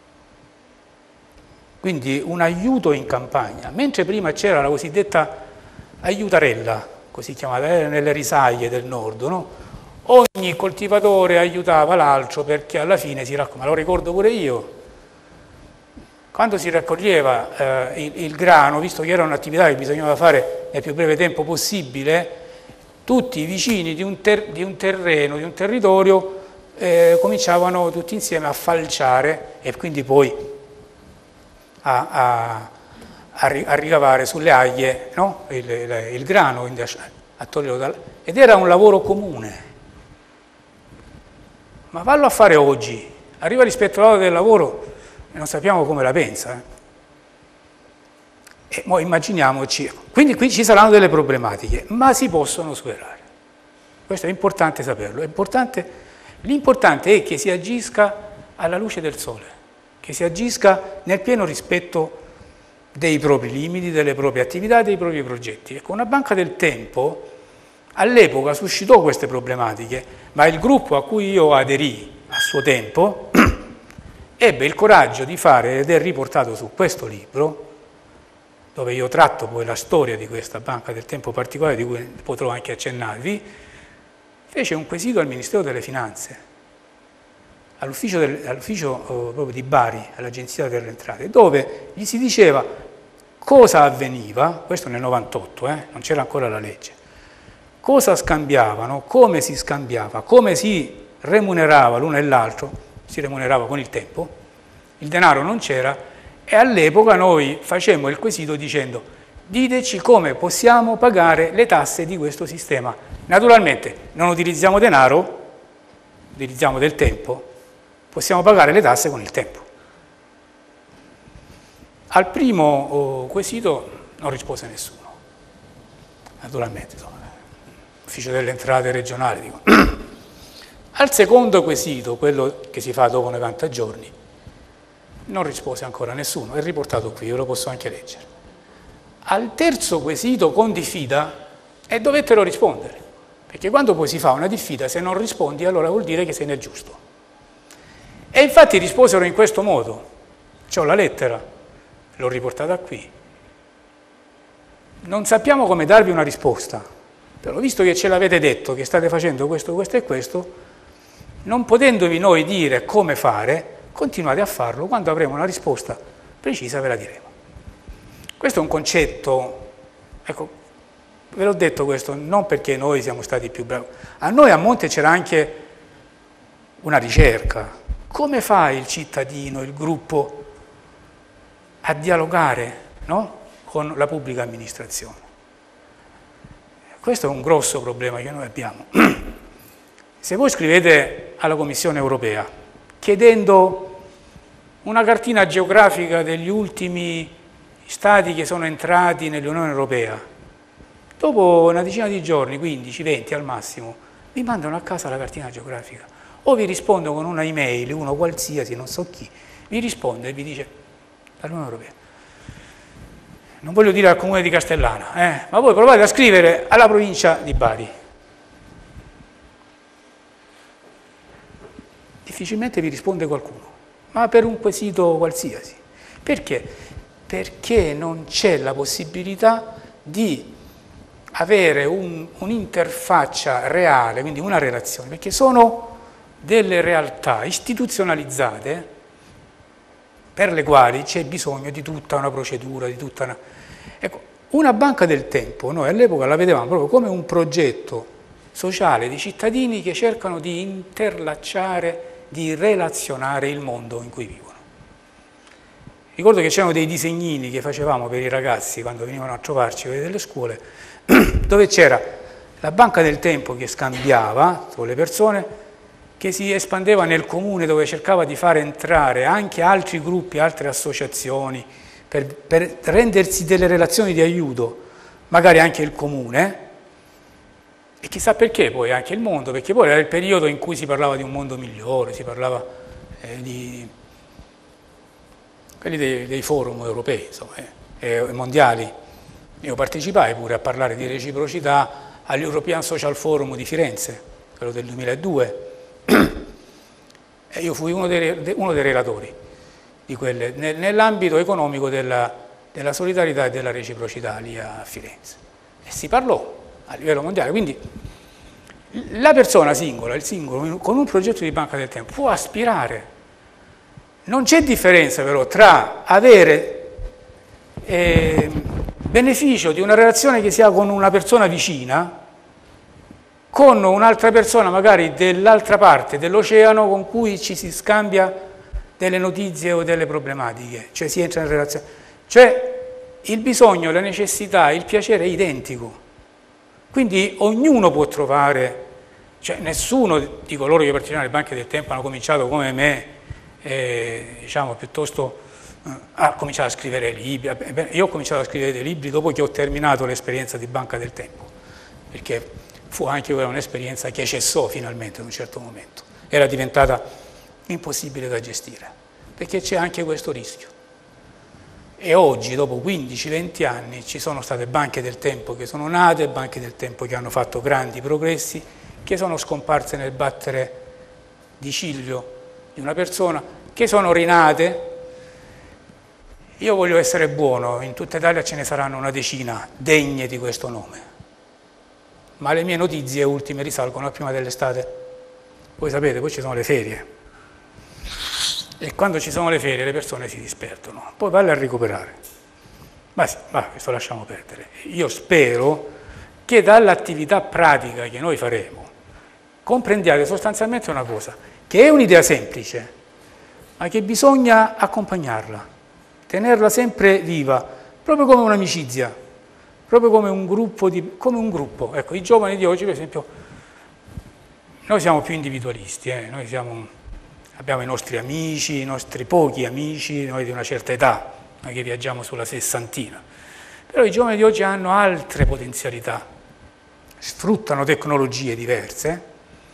Quindi un aiuto in campagna, mentre prima c'era la cosiddetta aiutarella, così chiamata, nelle risaie del nord, no? Ogni coltivatore aiutava l'altro perché alla fine si raccoglieva, lo ricordo pure io, quando si raccoglieva il grano, visto che era un'attività che bisognava fare nel più breve tempo possibile, tutti i vicini di un terreno, di un territorio, cominciavano tutti insieme a falciare e quindi poi a ricavare sulle aglie, no? il grano, quindi a toglierlo ed era un lavoro comune. Ma vallo a fare oggi, arriva l'ispettorato del lavoro e non sappiamo come la pensa. E mo immaginiamoci, quindi qui ci saranno delle problematiche, ma si possono superare. Questo è importante saperlo, l'importante è che si agisca alla luce del sole, che si agisca nel pieno rispetto dei propri limiti, delle proprie attività, dei propri progetti. Ecco, una banca del tempo all'epoca suscitò queste problematiche, ma il gruppo a cui io aderì a suo tempo ebbe il coraggio di fare, ed è riportato su questo libro, dove io tratto poi la storia di questa banca del tempo particolare, di cui potrò anche accennarvi, fece un quesito al Ministero delle Finanze, all'ufficio proprio di Bari, all'Agenzia delle Entrate, dove gli si diceva cosa avveniva, questo nel 98, non c'era ancora la legge, cosa scambiavano, come si scambiava, come si remunerava l'uno e l'altro, si remunerava con il tempo, il denaro non c'era, e all'epoca noi facemmo il quesito dicendo: diteci come possiamo pagare le tasse di questo sistema. Naturalmente non utilizziamo denaro, utilizziamo del tempo, possiamo pagare le tasse con il tempo. Al primo quesito non rispose nessuno, naturalmente, ufficio delle entrate regionali, dico. Al secondo quesito, quello che si fa dopo 90 giorni, non rispose ancora nessuno, è riportato qui, io lo posso anche leggere. Al terzo quesito con diffida e dovettero rispondere, perché quando poi si fa una diffida, se non rispondi allora vuol dire che sei nel giusto. E infatti risposero in questo modo, c'ho la lettera, l'ho riportata qui. Non sappiamo come darvi una risposta, però visto che ce l'avete detto che state facendo questo, questo e questo, non potendovi noi dire come fare, continuate a farlo, quando avremo una risposta precisa ve la diremo. Questo è un concetto, ecco, ve l'ho detto questo, non perché noi siamo stati più bravi, a noi a monte c'era anche una ricerca. Come fa il cittadino, il gruppo, a dialogare, no? Con la pubblica amministrazione? Questo è un grosso problema che noi abbiamo. Se voi scrivete alla Commissione europea chiedendo una cartina geografica degli ultimi stati che sono entrati nell'Unione Europea, dopo una decina di giorni, 15, 20 al massimo, vi mandano a casa la cartina geografica o vi rispondo con una email, uno qualsiasi, non so chi, vi risponde e vi dice dall'Unione Europea. Non voglio dire al comune di Castellana, ma voi provate a scrivere alla provincia di Bari. difficilmente vi risponde qualcuno, ma per un quesito qualsiasi. Perché? Perché non c'è la possibilità di avere un'interfaccia reale, quindi una relazione, perché sono delle realtà istituzionalizzate per le quali c'è bisogno di tutta una procedura, di tutta una... Ecco, una banca del tempo, noi all'epoca la vedevamo proprio come un progetto sociale di cittadini che cercano di interlacciare, di relazionare il mondo in cui vivono. Ricordo che c'erano dei disegnini che facevamo per i ragazzi quando venivano a trovarci delle scuole, dove c'era la banca del tempo che scambiava con le persone, che si espandeva nel comune, dove cercava di fare entrare anche altri gruppi, altre associazioni, per rendersi delle relazioni di aiuto, magari anche il comune, e chissà perché poi anche il mondo, perché poi era il periodo in cui si parlava di un mondo migliore, si parlava di quelli dei forum europei, insomma, mondiali. Io partecipai pure a parlare di reciprocità all'European Social Forum di Firenze, quello del 2002, e io fui uno dei relatori di quelle, nell'ambito economico della solidarietà e della reciprocità lì a Firenze. E si parlò a livello mondiale, quindi la persona singola, il singolo, con un progetto di banca del tempo può aspirare. Non c'è differenza però tra avere beneficio di una relazione che si ha con una persona vicina, con un'altra persona magari dell'altra parte dell'oceano con cui ci si scambia delle notizie o delle problematiche, cioè si entra in relazione. Cioè il bisogno, la necessità, il piacere è identico. Quindi ognuno può trovare, cioè nessuno di coloro che partecipano alle banche del tempo hanno cominciato come me, diciamo piuttosto ha cominciato a scrivere libri. Io ho cominciato a scrivere dei libri dopo che ho terminato l'esperienza di banca del tempo, perché fu anche un'esperienza che cessò finalmente in un certo momento, era diventata impossibile da gestire, perché c'è anche questo rischio. E oggi, dopo 15-20 anni, ci sono state banche del tempo che sono nate, banche del tempo che hanno fatto grandi progressi, che sono scomparse nel battere di ciglio di una persona, che sono rinate. Io voglio essere buono, in tutta Italia ce ne saranno una decina degne di questo nome, ma le mie notizie ultime risalgono a prima dell'estate. Voi sapete, poi ci sono le ferie, e quando ci sono le ferie le persone si disperdono, poi vale a recuperare. Ma sì, questo lasciamo perdere. Io spero che dall'attività pratica che noi faremo comprendiate sostanzialmente una cosa, che è un'idea semplice, ma che bisogna accompagnarla, tenerla sempre viva, proprio come un'amicizia, proprio come un gruppo, Ecco, i giovani di oggi, per esempio, noi siamo più individualisti, noi abbiamo i nostri amici, i nostri pochi amici, noi di una certa età, noi che viaggiamo sulla sessantina. Però i giovani di oggi hanno altre potenzialità, sfruttano tecnologie diverse,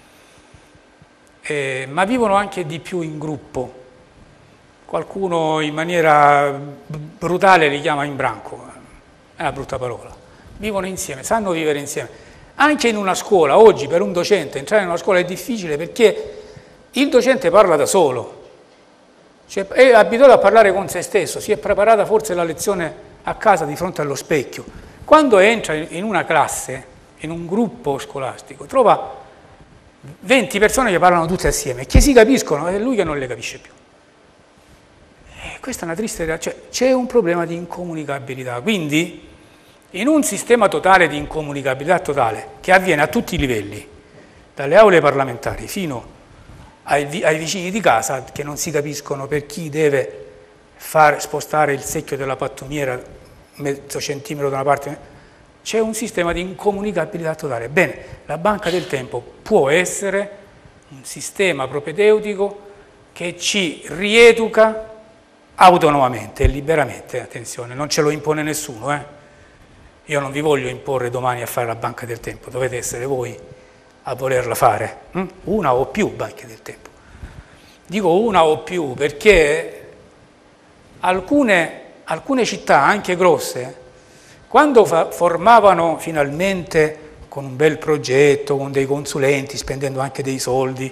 ma vivono anche di più in gruppo. Qualcuno in maniera brutale li chiama in branco, è una brutta parola. Vivono insieme, sanno vivere insieme. Anche in una scuola, oggi per un docente entrare in una scuola è difficile perché il docente parla da solo, cioè è abituato a parlare con se stesso, si è preparata forse la lezione a casa di fronte allo specchio. Quando entra in una classe, in un gruppo scolastico, trova 20 persone che parlano tutte assieme, che si capiscono, è lui che non le capisce più. Questa è una triste realtà, cioè c'è un problema di incomunicabilità, quindi in un sistema totale di incomunicabilità totale, che avviene a tutti i livelli, dalle aule parlamentari fino ai vicini di casa, che non si capiscono per chi deve far spostare il secchio della pattumiera mezzo centimetro da una parte, c'è un sistema di incomunicabilità totale. Bene, la banca del tempo può essere un sistema propedeutico che ci rieduca autonomamente e liberamente, attenzione, non ce lo impone nessuno. Io non vi voglio imporre domani a fare la banca del tempo, dovete essere voi a volerla fare, una o più banche del tempo. Dico una o più perché alcune città, anche grosse, quando formavano finalmente con un bel progetto, con dei consulenti, spendendo anche dei soldi,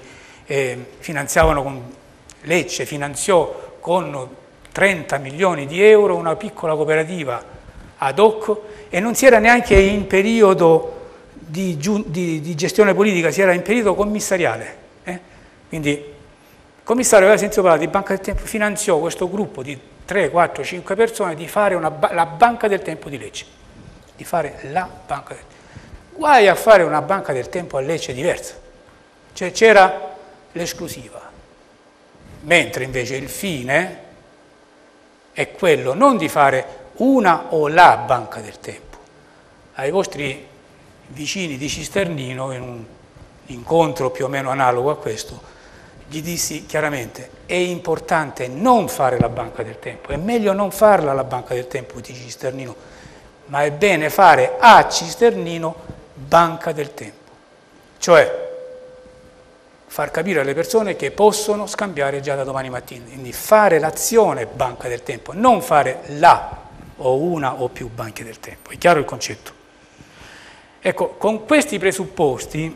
finanziavano Lecce finanziò con 30 milioni di euro una piccola cooperativa ad hoc e non si era neanche in periodo di gestione politica, si era in periodo commissariale. Quindi il commissario aveva sentito parlare di Banca del Tempo, finanziò questo gruppo di 3, 4, 5 persone di fare la Banca del Tempo di Lecce. Di fare la Banca del Tempo. Guai a fare una Banca del Tempo a Lecce diversa. Cioè c'era l'esclusiva. Mentre invece il fine è quello non di fare una o la Banca del Tempo. Ai vostri vicini di Cisternino, in un incontro più o meno analogo a questo, gli dissi chiaramente: è importante non fare la Banca del Tempo, è meglio non farla la Banca del Tempo di Cisternino, ma è bene fare a Cisternino Banca del Tempo, cioè far capire alle persone che possono scambiare già da domani mattina, quindi fare l'azione Banca del Tempo, non fare la o una o più banche del tempo. È chiaro il concetto? Ecco, con questi presupposti,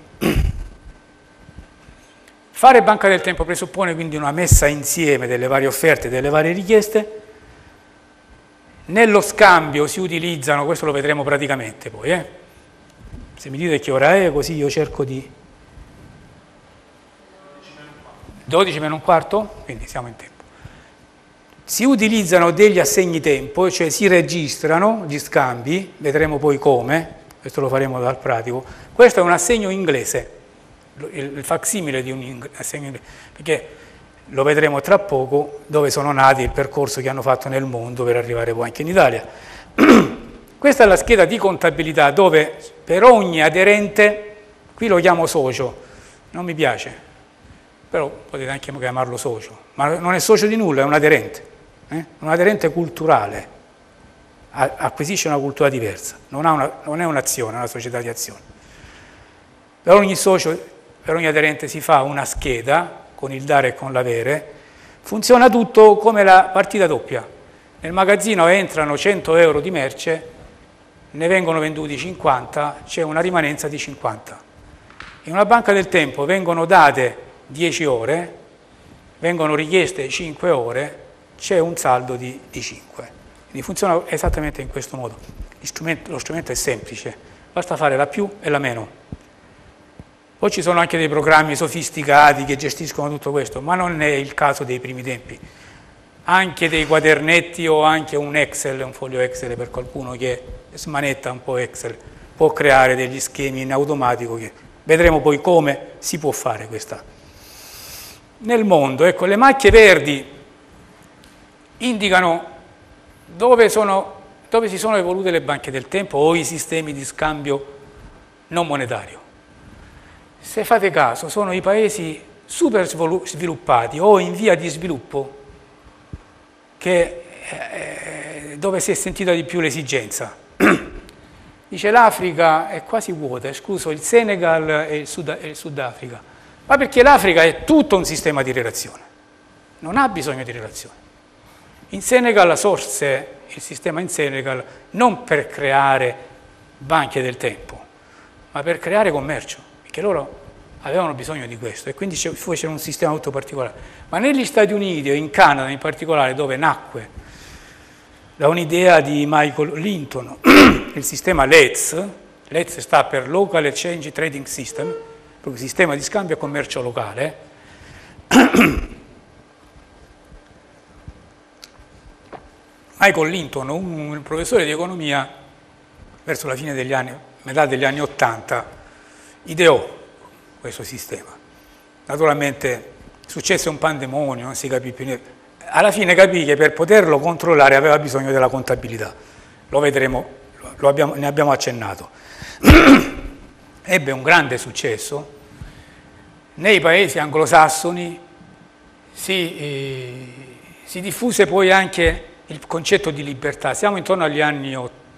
fare Banca del Tempo presuppone quindi una messa insieme delle varie offerte, delle varie richieste. Nello scambio si utilizzano, questo lo vedremo praticamente poi, se mi dite che ora è, così io cerco di... 12 meno un quarto? Quindi siamo in tempo. Si utilizzano degli assegni tempo, cioè si registrano gli scambi, vedremo poi come, questo lo faremo dal pratico. Questo è un assegno inglese, il facsimile di un assegno inglese, perché lo vedremo tra poco dove sono nati, il percorso che hanno fatto nel mondo per arrivare poi anche in Italia. Questa è la scheda di contabilità dove per ogni aderente, qui lo chiamo socio, non mi piace, però potete anche chiamarlo socio, ma non è socio di nulla, è un aderente culturale, acquisisce una cultura diversa, non è un'azione, è una società di azione. Per ogni socio, per ogni aderente si fa una scheda con il dare e con l'avere, funziona tutto come la partita doppia. Nel magazzino entrano 100 euro di merce, ne vengono venduti 50, c'è una rimanenza di 50. In una banca del tempo vengono date 10 ore, vengono richieste 5 ore, c'è un saldo di 5. Quindi funziona esattamente in questo modo. Lo strumento è semplice, basta fare la più e la meno. Poi ci sono anche dei programmi sofisticati che gestiscono tutto questo, ma non è il caso dei primi tempi. Anche dei quadernetti o anche un Excel, un foglio Excel per qualcuno che smanetta un po' Excel, può creare degli schemi in automatico che vedremo poi come si può fare questa. Nel mondo, ecco, le macchie verdi indicano dove si sono evolute le banche del tempo o i sistemi di scambio non monetario. Se fate caso, sono i paesi super sviluppati o in via di sviluppo dove si è sentita di più l'esigenza. Dice l'Africa è quasi vuota, escluso il Senegal e il Sudafrica, ma perché l'Africa è tutto un sistema di relazione, non ha bisogno di relazione. In Senegal sorse il sistema in Senegal non per creare banche del tempo, ma per creare commercio, perché loro avevano bisogno di questo e quindi c'era un sistema molto particolare. Ma negli Stati Uniti e in Canada in particolare, dove nacque da un'idea di Michael Linton, il sistema LETS sta per Local Exchange Trading System, proprio sistema di scambio e commercio locale, Michael Linton, un professore di economia, verso la fine degli anni, metà degli anni 80, ideò questo sistema. Naturalmente successe un pandemonio, non si capì più niente. Alla fine capì che per poterlo controllare aveva bisogno della contabilità. Lo vedremo, ne abbiamo accennato. Ebbe un grande successo. Nei paesi anglosassoni si diffuse poi anche il concetto di libertà. Siamo intorno agli anni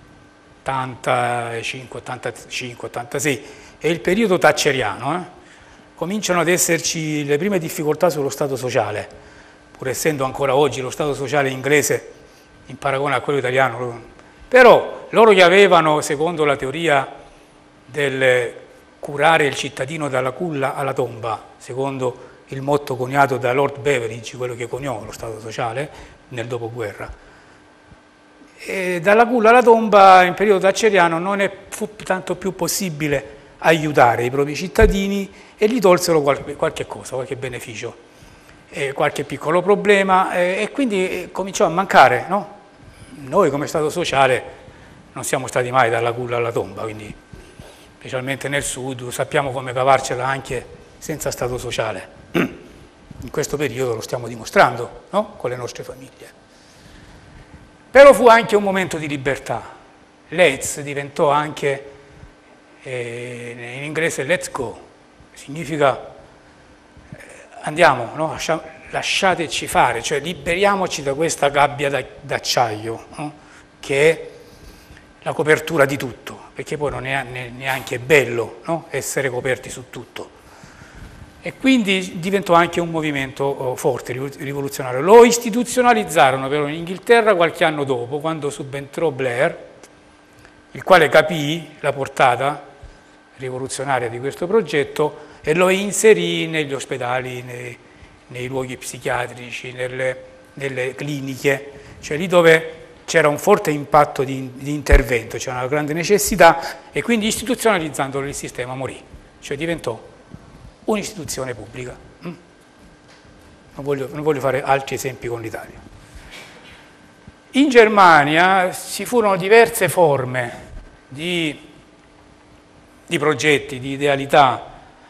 85, 86, è il periodo thatcheriano. Cominciano ad esserci le prime difficoltà sullo Stato sociale, pur essendo ancora oggi lo Stato sociale inglese in paragone a quello italiano. Però loro che avevano, secondo la teoria del curare il cittadino dalla culla alla tomba, secondo il motto coniato da Lord Beveridge, quello che coniò lo Stato sociale nel dopoguerra. E dalla culla alla tomba, in periodo thatcheriano, non fu tanto più possibile aiutare i propri cittadini e gli tolsero qualche cosa, qualche beneficio, qualche piccolo problema, e quindi cominciò a mancare, no? Noi come Stato sociale non siamo stati mai dalla culla alla tomba, quindi specialmente nel sud sappiamo come cavarcela anche senza Stato sociale. In questo periodo lo stiamo dimostrando, no? Con le nostre famiglie. Però fu anche un momento di libertà. Let's diventò anche, in inglese let's go, significa andiamo, no? Lasciateci fare, cioè liberiamoci da questa gabbia d'acciaio, no? Che è la copertura di tutto, perché poi non è neanche bello, no? Essere coperti su tutto. E quindi diventò anche un movimento forte, rivoluzionario. Lo istituzionalizzarono però in Inghilterra qualche anno dopo, quando subentrò Blair, il quale capì la portata rivoluzionaria di questo progetto e lo inserì negli ospedali, nei luoghi psichiatrici, nelle cliniche, cioè lì dove c'era un forte impatto di intervento, c'era una grande necessità, e quindi istituzionalizzandolo il sistema morì, cioè diventò un'istituzione pubblica. Non voglio fare altri esempi con l'Italia. In Germania ci furono diverse forme di progetti, di idealità.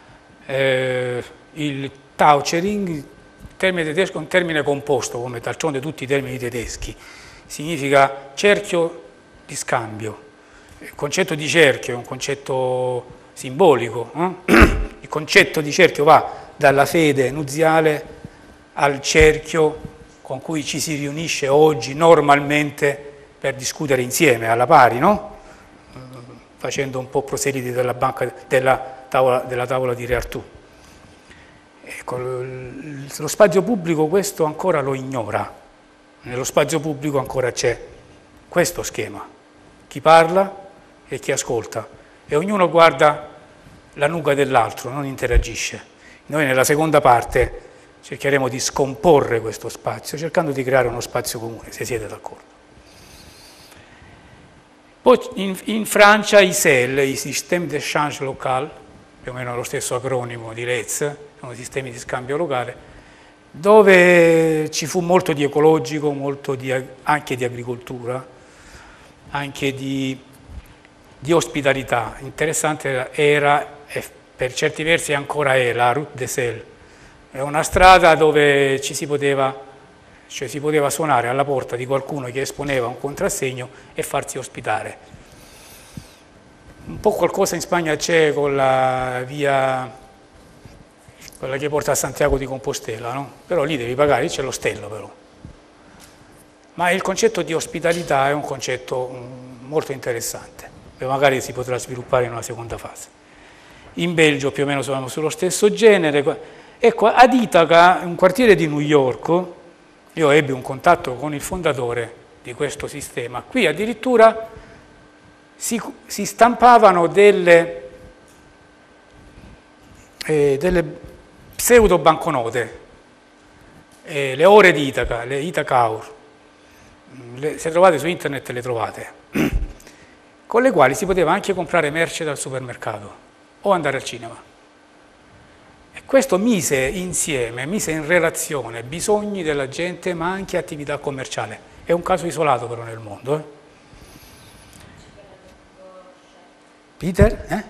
Il Tauchering, termine tedesco, è un termine composto, come d'altronde tutti i termini tedeschi, significa cerchio di scambio. Il concetto di cerchio è un concetto simbolico, Il concetto di cerchio va dalla fede nuziale al cerchio con cui ci si riunisce oggi normalmente per discutere insieme, alla pari, no? Facendo un po' proseliti della tavola di Re Artù. Ecco, lo spazio pubblico questo ancora lo ignora. Nello spazio pubblico ancora c'è questo schema: chi parla e chi ascolta, e ognuno guarda la nuca dell'altro, non interagisce. Noi nella seconda parte cercheremo di scomporre questo spazio, cercando di creare uno spazio comune, se siete d'accordo. Poi in Francia i SEL, i Système d'échange local, più o meno lo stesso acronimo di Let's, sono sistemi di scambio locale, dove ci fu molto di ecologico, molto anche di agricoltura, anche di ospitalità. Interessante era, e per certi versi ancora è, la Route des Sels. È una strada dove si poteva suonare alla porta di qualcuno che esponeva un contrassegno e farsi ospitare. Un po' qualcosa in Spagna c'è con la via, quella che porta a Santiago di Compostela, no? Però lì devi pagare, c'è l'ostello però. Ma il concetto di ospitalità è un concetto molto interessante, e magari si potrà sviluppare in una seconda fase. In Belgio più o meno siamo sullo stesso genere. Ecco, ad Itaca, un quartiere di New York, io ebbi un contatto con il fondatore di questo sistema. Qui addirittura si stampavano delle pseudo banconote, le ore di Itaca, le Itaca Hour, se trovate su internet le trovate, con le quali si poteva anche comprare merce dal supermercato o andare al cinema. E questo mise in relazione bisogni della gente, ma anche attività commerciale. È un caso isolato però nel mondo. Peter?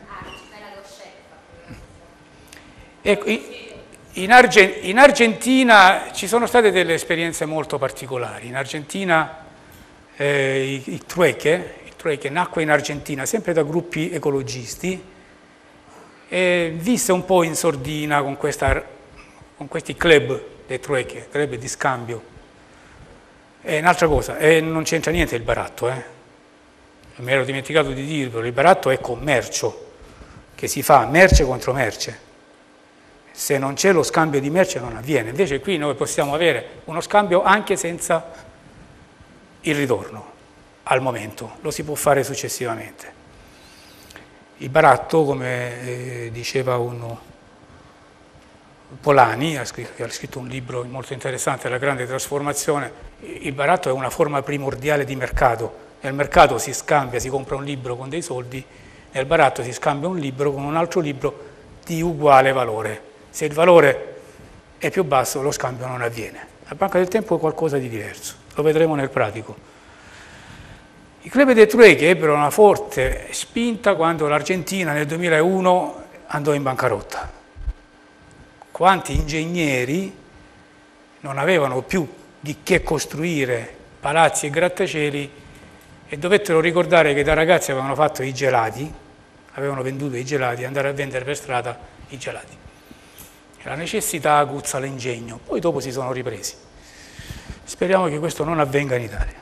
Ecco, in Argentina ci sono state delle esperienze molto particolari. In Argentina il Trueque nacque in Argentina sempre da gruppi ecologisti e visse un po' in sordina con questi club dei Trueque, club di scambio. E un'altra cosa, non c'entra niente il baratto, mi ero dimenticato di dirvelo, il baratto è commercio, che si fa merce contro merce. Se non c'è lo scambio di merce non avviene, invece qui noi possiamo avere uno scambio anche senza il ritorno, al momento, lo si può fare successivamente. Il baratto, come diceva un Polanyi, che ha scritto un libro molto interessante, La grande trasformazione. Il baratto è una forma primordiale di mercato. Nel mercato si scambia, si compra un libro con dei soldi, nel baratto si scambia un libro con un altro libro di uguale valore. Se il valore è più basso, lo scambio non avviene. La Banca del Tempo è qualcosa di diverso, lo vedremo nel pratico. I club de Troyes ebbero una forte spinta quando l'Argentina nel 2001 andò in bancarotta. Quanti ingegneri non avevano più di che costruire palazzi e grattacieli e dovettero ricordare che da ragazzi avevano fatto i gelati, avevano venduto i gelati, andare a vendere per strada i gelati. La necessità aguzza l'ingegno, poi dopo si sono ripresi. Speriamo che questo non avvenga in Italia.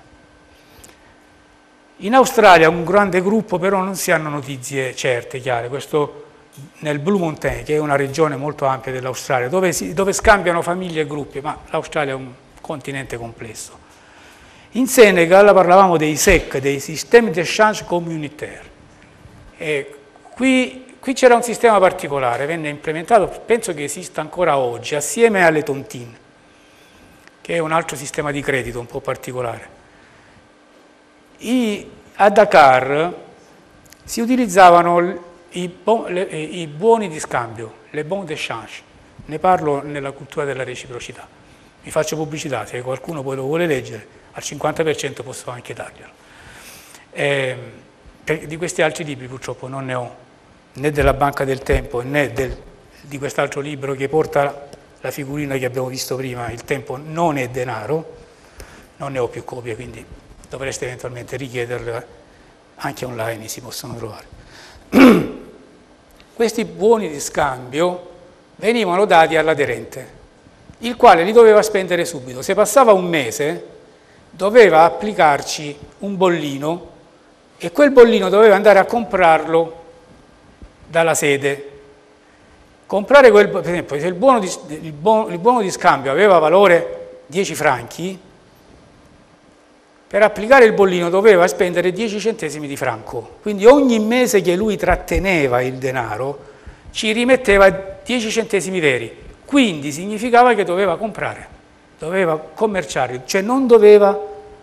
In Australia un grande gruppo, però non si hanno notizie certe, chiare, questo nel Blue Mountain, che è una regione molto ampia dell'Australia, dove scambiano famiglie e gruppi, ma l'Australia è un continente complesso. In Senegal parlavamo dei SEC, dei Systèmes d'échange communautaire. E qui c'era un sistema particolare, venne implementato, penso che esista ancora oggi, assieme alle tontine, che è un altro sistema di credito un po' particolare. A Dakar si utilizzavano i buoni di scambio, le bons d'échange. Ne parlo nella cultura della reciprocità. Mi faccio pubblicità, se qualcuno poi lo vuole leggere, al 50% posso anche darglielo. Di questi altri libri purtroppo non ne ho, né della Banca del Tempo né di quest'altro libro che porta la figurina che abbiamo visto prima, Il tempo non è denaro, non ne ho più copie, quindi dovreste eventualmente richiederle, anche online si possono trovare. Questi buoni di scambio venivano dati all'aderente, il quale li doveva spendere subito. Se passava un mese doveva applicarci un bollino e quel bollino doveva andare a comprarlo dalla sede. Comprare per esempio, se il buono di scambio aveva valore 10 franchi, per applicare il bollino doveva spendere 10 centesimi di franco. Quindi ogni mese che lui tratteneva il denaro ci rimetteva 10 centesimi veri. Quindi significava che doveva comprare, doveva commerciarli, cioè non doveva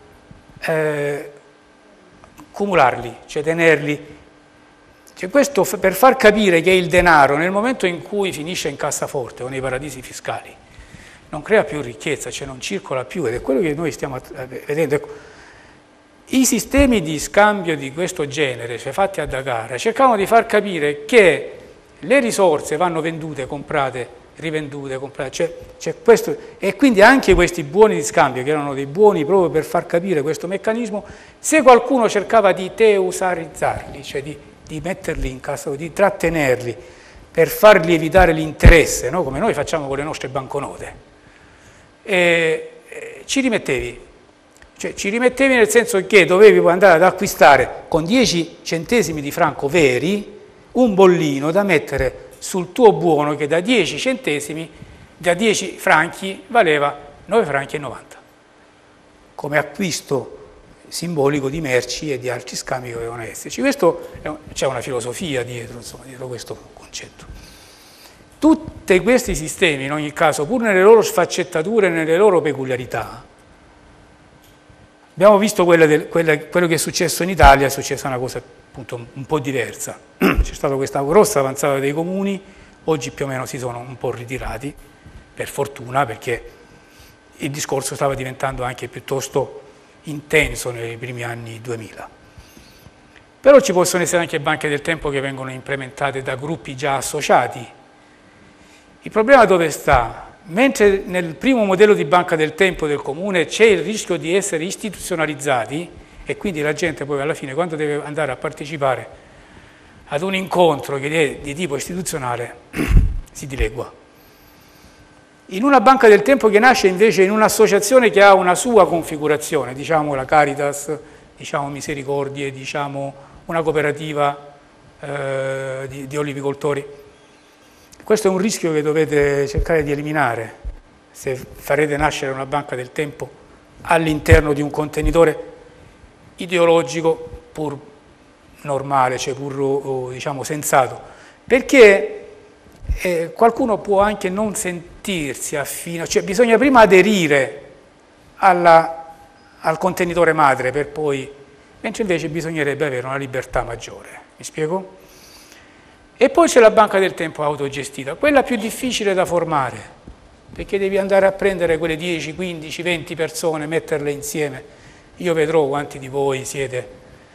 cumularli, cioè tenerli. Cioè questo per far capire che il denaro, nel momento in cui finisce in cassaforte o nei paradisi fiscali, non crea più ricchezza, cioè non circola più, ed è quello che noi stiamo vedendo. Ecco, i sistemi di scambio di questo genere, cioè fatti a Dakar, cercavano di far capire che le risorse vanno vendute, comprate, rivendute, comprate, cioè questo, e quindi anche questi buoni di scambio, che erano dei buoni proprio per far capire questo meccanismo, se qualcuno cercava di teusarizzarli, cioè di metterli in cassa, di trattenerli per fargli evitare l'interesse, no? Come noi facciamo con le nostre banconote, ci rimettevi. Cioè ci rimettevi nel senso che dovevi andare ad acquistare con 10 centesimi di franco veri un bollino da mettere sul tuo buono che da 10 centesimi, da 10 franchi valeva 9 franchi e 90, come acquisto simbolico di merci e di altri scambi che dovevano esserci. C'è una filosofia dietro, insomma, dietro questo concetto. Tutti questi sistemi, in ogni caso, pur nelle loro sfaccettature e nelle loro peculiarità, abbiamo visto quello che è successo in Italia, è successa una cosa appunto un po' diversa. C'è stata questa grossa avanzata dei comuni, oggi più o meno si sono un po' ritirati, per fortuna, perché il discorso stava diventando anche piuttosto intenso nei primi anni 2000. Però ci possono essere anche banche del tempo che vengono implementate da gruppi già associati. Il problema dove sta? Mentre nel primo modello di banca del tempo del comune c'è il rischio di essere istituzionalizzati e quindi la gente poi alla fine quando deve andare a partecipare ad un incontro che è di tipo istituzionale si dilegua. In una banca del tempo che nasce invece in un'associazione che ha una sua configurazione, diciamo la Caritas, diciamo Misericordie, diciamo una cooperativa di olivicoltori, questo è un rischio che dovete cercare di eliminare se farete nascere una banca del tempo all'interno di un contenitore ideologico pur normale, cioè pur diciamo sensato, perché qualcuno può anche non sentirsi affine, cioè bisogna prima aderire al contenitore madre per poi, mentre invece bisognerebbe avere una libertà maggiore, mi spiego? E poi c'è la banca del tempo autogestita, quella più difficile da formare, perché devi andare a prendere quelle 10, 15, 20 persone, metterle insieme. Io vedrò quanti di voi siete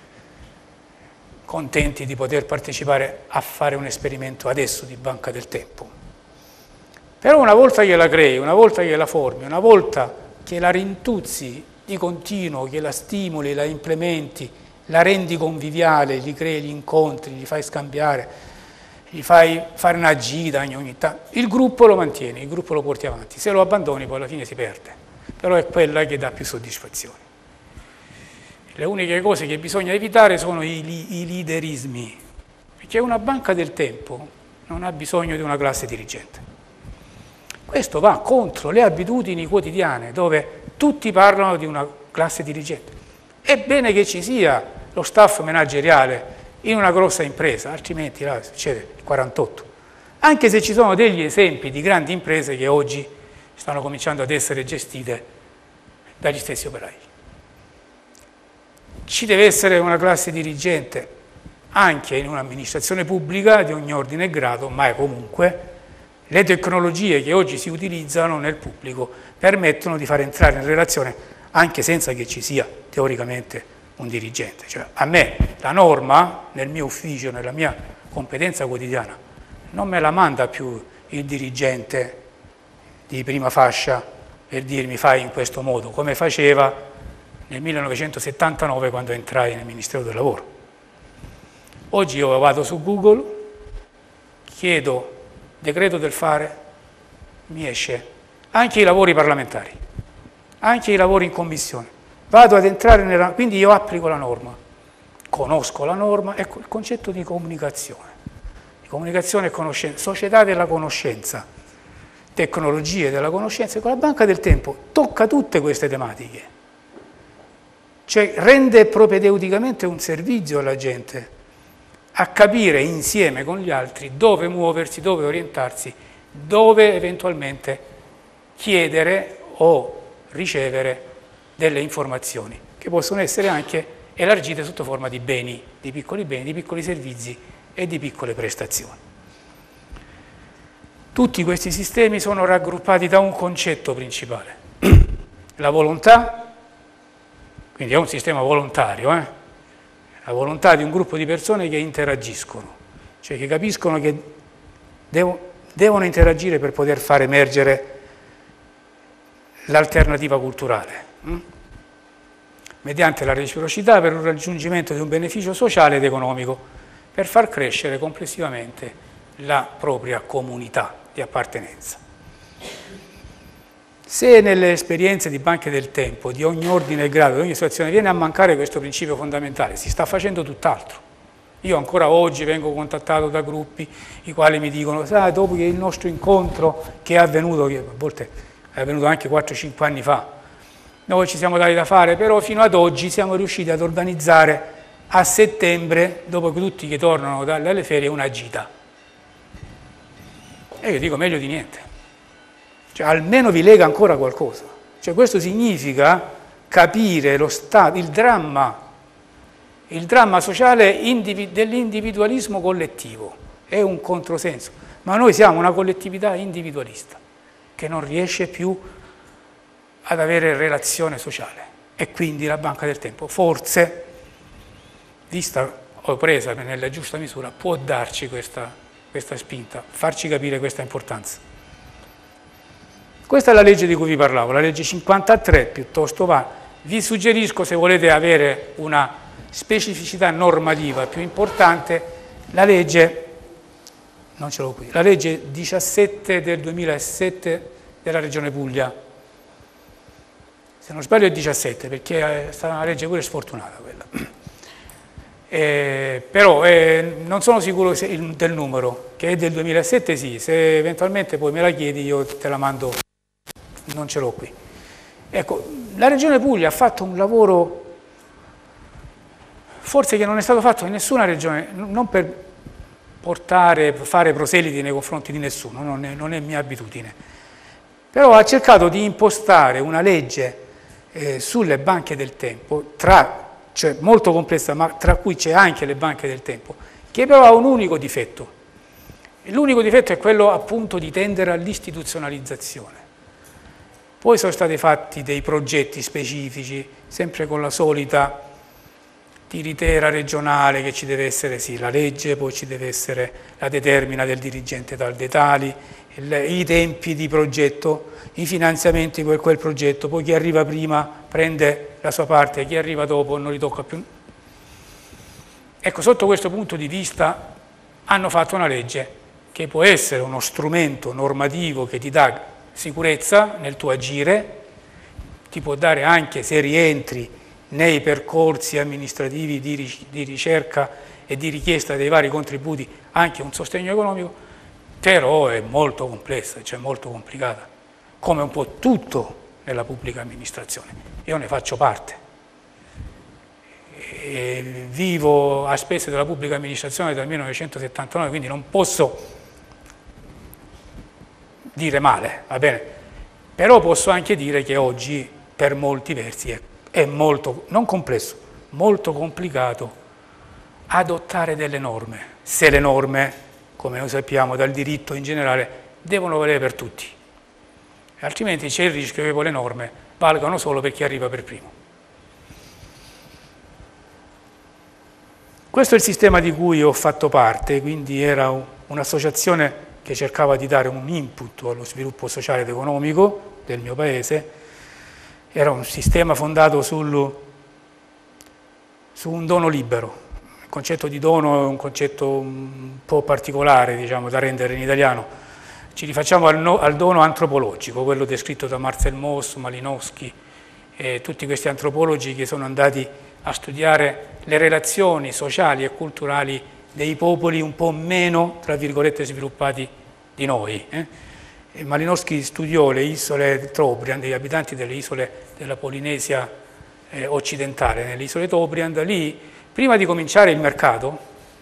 contenti di poter partecipare a fare un esperimento adesso di banca del tempo. Però una volta che la crei, una volta che la formi, una volta che la rintuzzi di continuo, che la stimoli, la implementi, la rendi conviviale, gli crei gli incontri, gli fai scambiare, gli fai fare una gita ogni tanto, il gruppo lo mantieni, il gruppo lo porti avanti. Se lo abbandoni poi alla fine si perde, però è quella che dà più soddisfazione. Le uniche cose che bisogna evitare sono i liderismi, perché una banca del tempo non ha bisogno di una classe dirigente. Questo va contro le abitudini quotidiane, dove tutti parlano di una classe dirigente. È bene che ci sia lo staff manageriale in una grossa impresa, altrimenti là succede il 48. Anche se ci sono degli esempi di grandi imprese che oggi stanno cominciando ad essere gestite dagli stessi operai. Ci deve essere una classe dirigente anche in un'amministrazione pubblica di ogni ordine e grado, ma comunque le tecnologie che oggi si utilizzano nel pubblico permettono di far entrare in relazione anche senza che ci sia teoricamente un dirigente. Cioè, a me la norma, nel mio ufficio, nella mia competenza quotidiana, non me la manda più il dirigente di prima fascia per dirmi fai in questo modo, come faceva nel 1979 quando entrai nel Ministero del Lavoro. Oggi io vado su Google, chiedo decreto del fare, mi esce anche i lavori parlamentari, anche i lavori in commissione. Vado ad entrare quindi io applico la norma, conosco la norma, ecco il concetto di comunicazione e conoscenza, società della conoscenza, tecnologie della conoscenza. Con la banca del tempo tocca tutte queste tematiche, cioè rende propedeuticamente un servizio alla gente a capire insieme con gli altri dove muoversi, dove orientarsi, dove eventualmente chiedere o ricevere delle informazioni che possono essere anche elargite sotto forma di beni, di piccoli servizi e di piccole prestazioni. Tutti questi sistemi sono raggruppati da un concetto principale, la volontà, quindi è un sistema volontario, la volontà di un gruppo di persone che interagiscono, cioè che capiscono che devono interagire per poter far emergere l'alternativa culturale, mediante la reciprocità per un raggiungimento di un beneficio sociale ed economico, per far crescere complessivamente la propria comunità di appartenenza. Se nelle esperienze di banche del tempo, di ogni ordine e grado, di ogni situazione, viene a mancare questo principio fondamentale, si sta facendo tutt'altro. Io ancora oggi vengo contattato da gruppi i quali mi dicono, sai, dopo che il nostro incontro che è avvenuto, che a volte è avvenuto anche 4-5 anni fa, noi ci siamo dati da fare, però fino ad oggi siamo riusciti ad organizzare a settembre, dopo che tutti che tornano dalle ferie, una gita. E io dico meglio di niente. Cioè, almeno vi lega ancora qualcosa. Cioè, questo significa capire lo stato, il dramma sociale dell'individualismo collettivo. È un controsenso, ma noi siamo una collettività individualista che non riesce più ad avere relazione sociale, e quindi la banca del tempo, forse, vista o presa nella giusta misura, può darci questa spinta, farci capire questa importanza. Questa è la legge di cui vi parlavo, la legge 53, piuttosto va. Vi suggerisco, se volete avere una specificità normativa più importante, la legge, non ce l'ho qui, la legge 17 del 2007 della Regione Puglia. Se non sbaglio è 17, perché è stata una legge pure sfortunata quella. Però non sono sicuro del numero, che è del 2007 sì, se eventualmente poi me la chiedi io te la mando, non ce l'ho qui. Ecco, la Regione Puglia ha fatto un lavoro forse che non è stato fatto in nessuna regione, non per fare proseliti nei confronti di nessuno, non è mia abitudine. Però ha cercato di impostare una legge sulle banche del tempo, cioè molto complessa, ma tra cui c'è anche le banche del tempo, che però ha un unico difetto. L'unico difetto è quello appunto di tendere all'istituzionalizzazione. Poi sono stati fatti dei progetti specifici, sempre con la solita tiritera regionale che ci deve essere sì, la legge, poi ci deve essere la determina del dirigente tal dei tali, i tempi di progetto, i finanziamenti per quel progetto, poi chi arriva prima prende la sua parte, chi arriva dopo non gli tocca più. Ecco, sotto questo punto di vista hanno fatto una legge che può essere uno strumento normativo che ti dà sicurezza nel tuo agire, ti può dare anche, se rientri nei percorsi amministrativi di ricerca e di richiesta dei vari contributi, anche un sostegno economico, però è molto complessa, cioè molto complicata, come un po' tutto nella pubblica amministrazione. Io ne faccio parte. E vivo a spese della pubblica amministrazione dal 1979, quindi non posso dire male, va bene? Però posso anche dire che oggi, per molti versi, è molto, non complesso, molto complicato adottare delle norme, se le norme, come noi sappiamo dal diritto in generale, devono valere per tutti. Altrimenti c'è il rischio che poi le norme valgano solo per chi arriva per primo. Questo è il sistema di cui ho fatto parte, quindi era un'associazione che cercava di dare un input allo sviluppo sociale ed economico del mio paese. Era un sistema fondato su un dono libero. Il concetto di dono è un concetto un po' particolare, diciamo, da rendere in italiano. Ci rifacciamo al dono antropologico, quello descritto da Marcel Mauss, Malinowski e tutti questi antropologi che sono andati a studiare le relazioni sociali e culturali dei popoli un po' meno, tra virgolette, sviluppati di noi. E Malinowski studiò le isole Trobriand, gli abitanti delle isole della Polinesia occidentale, nelle isole Trobriand. Lì, prima di cominciare il mercato,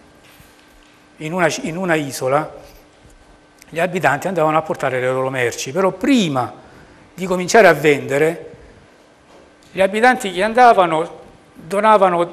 in una isola, gli abitanti andavano a portare le loro merci, però prima di cominciare a vendere, gli abitanti che andavano donavano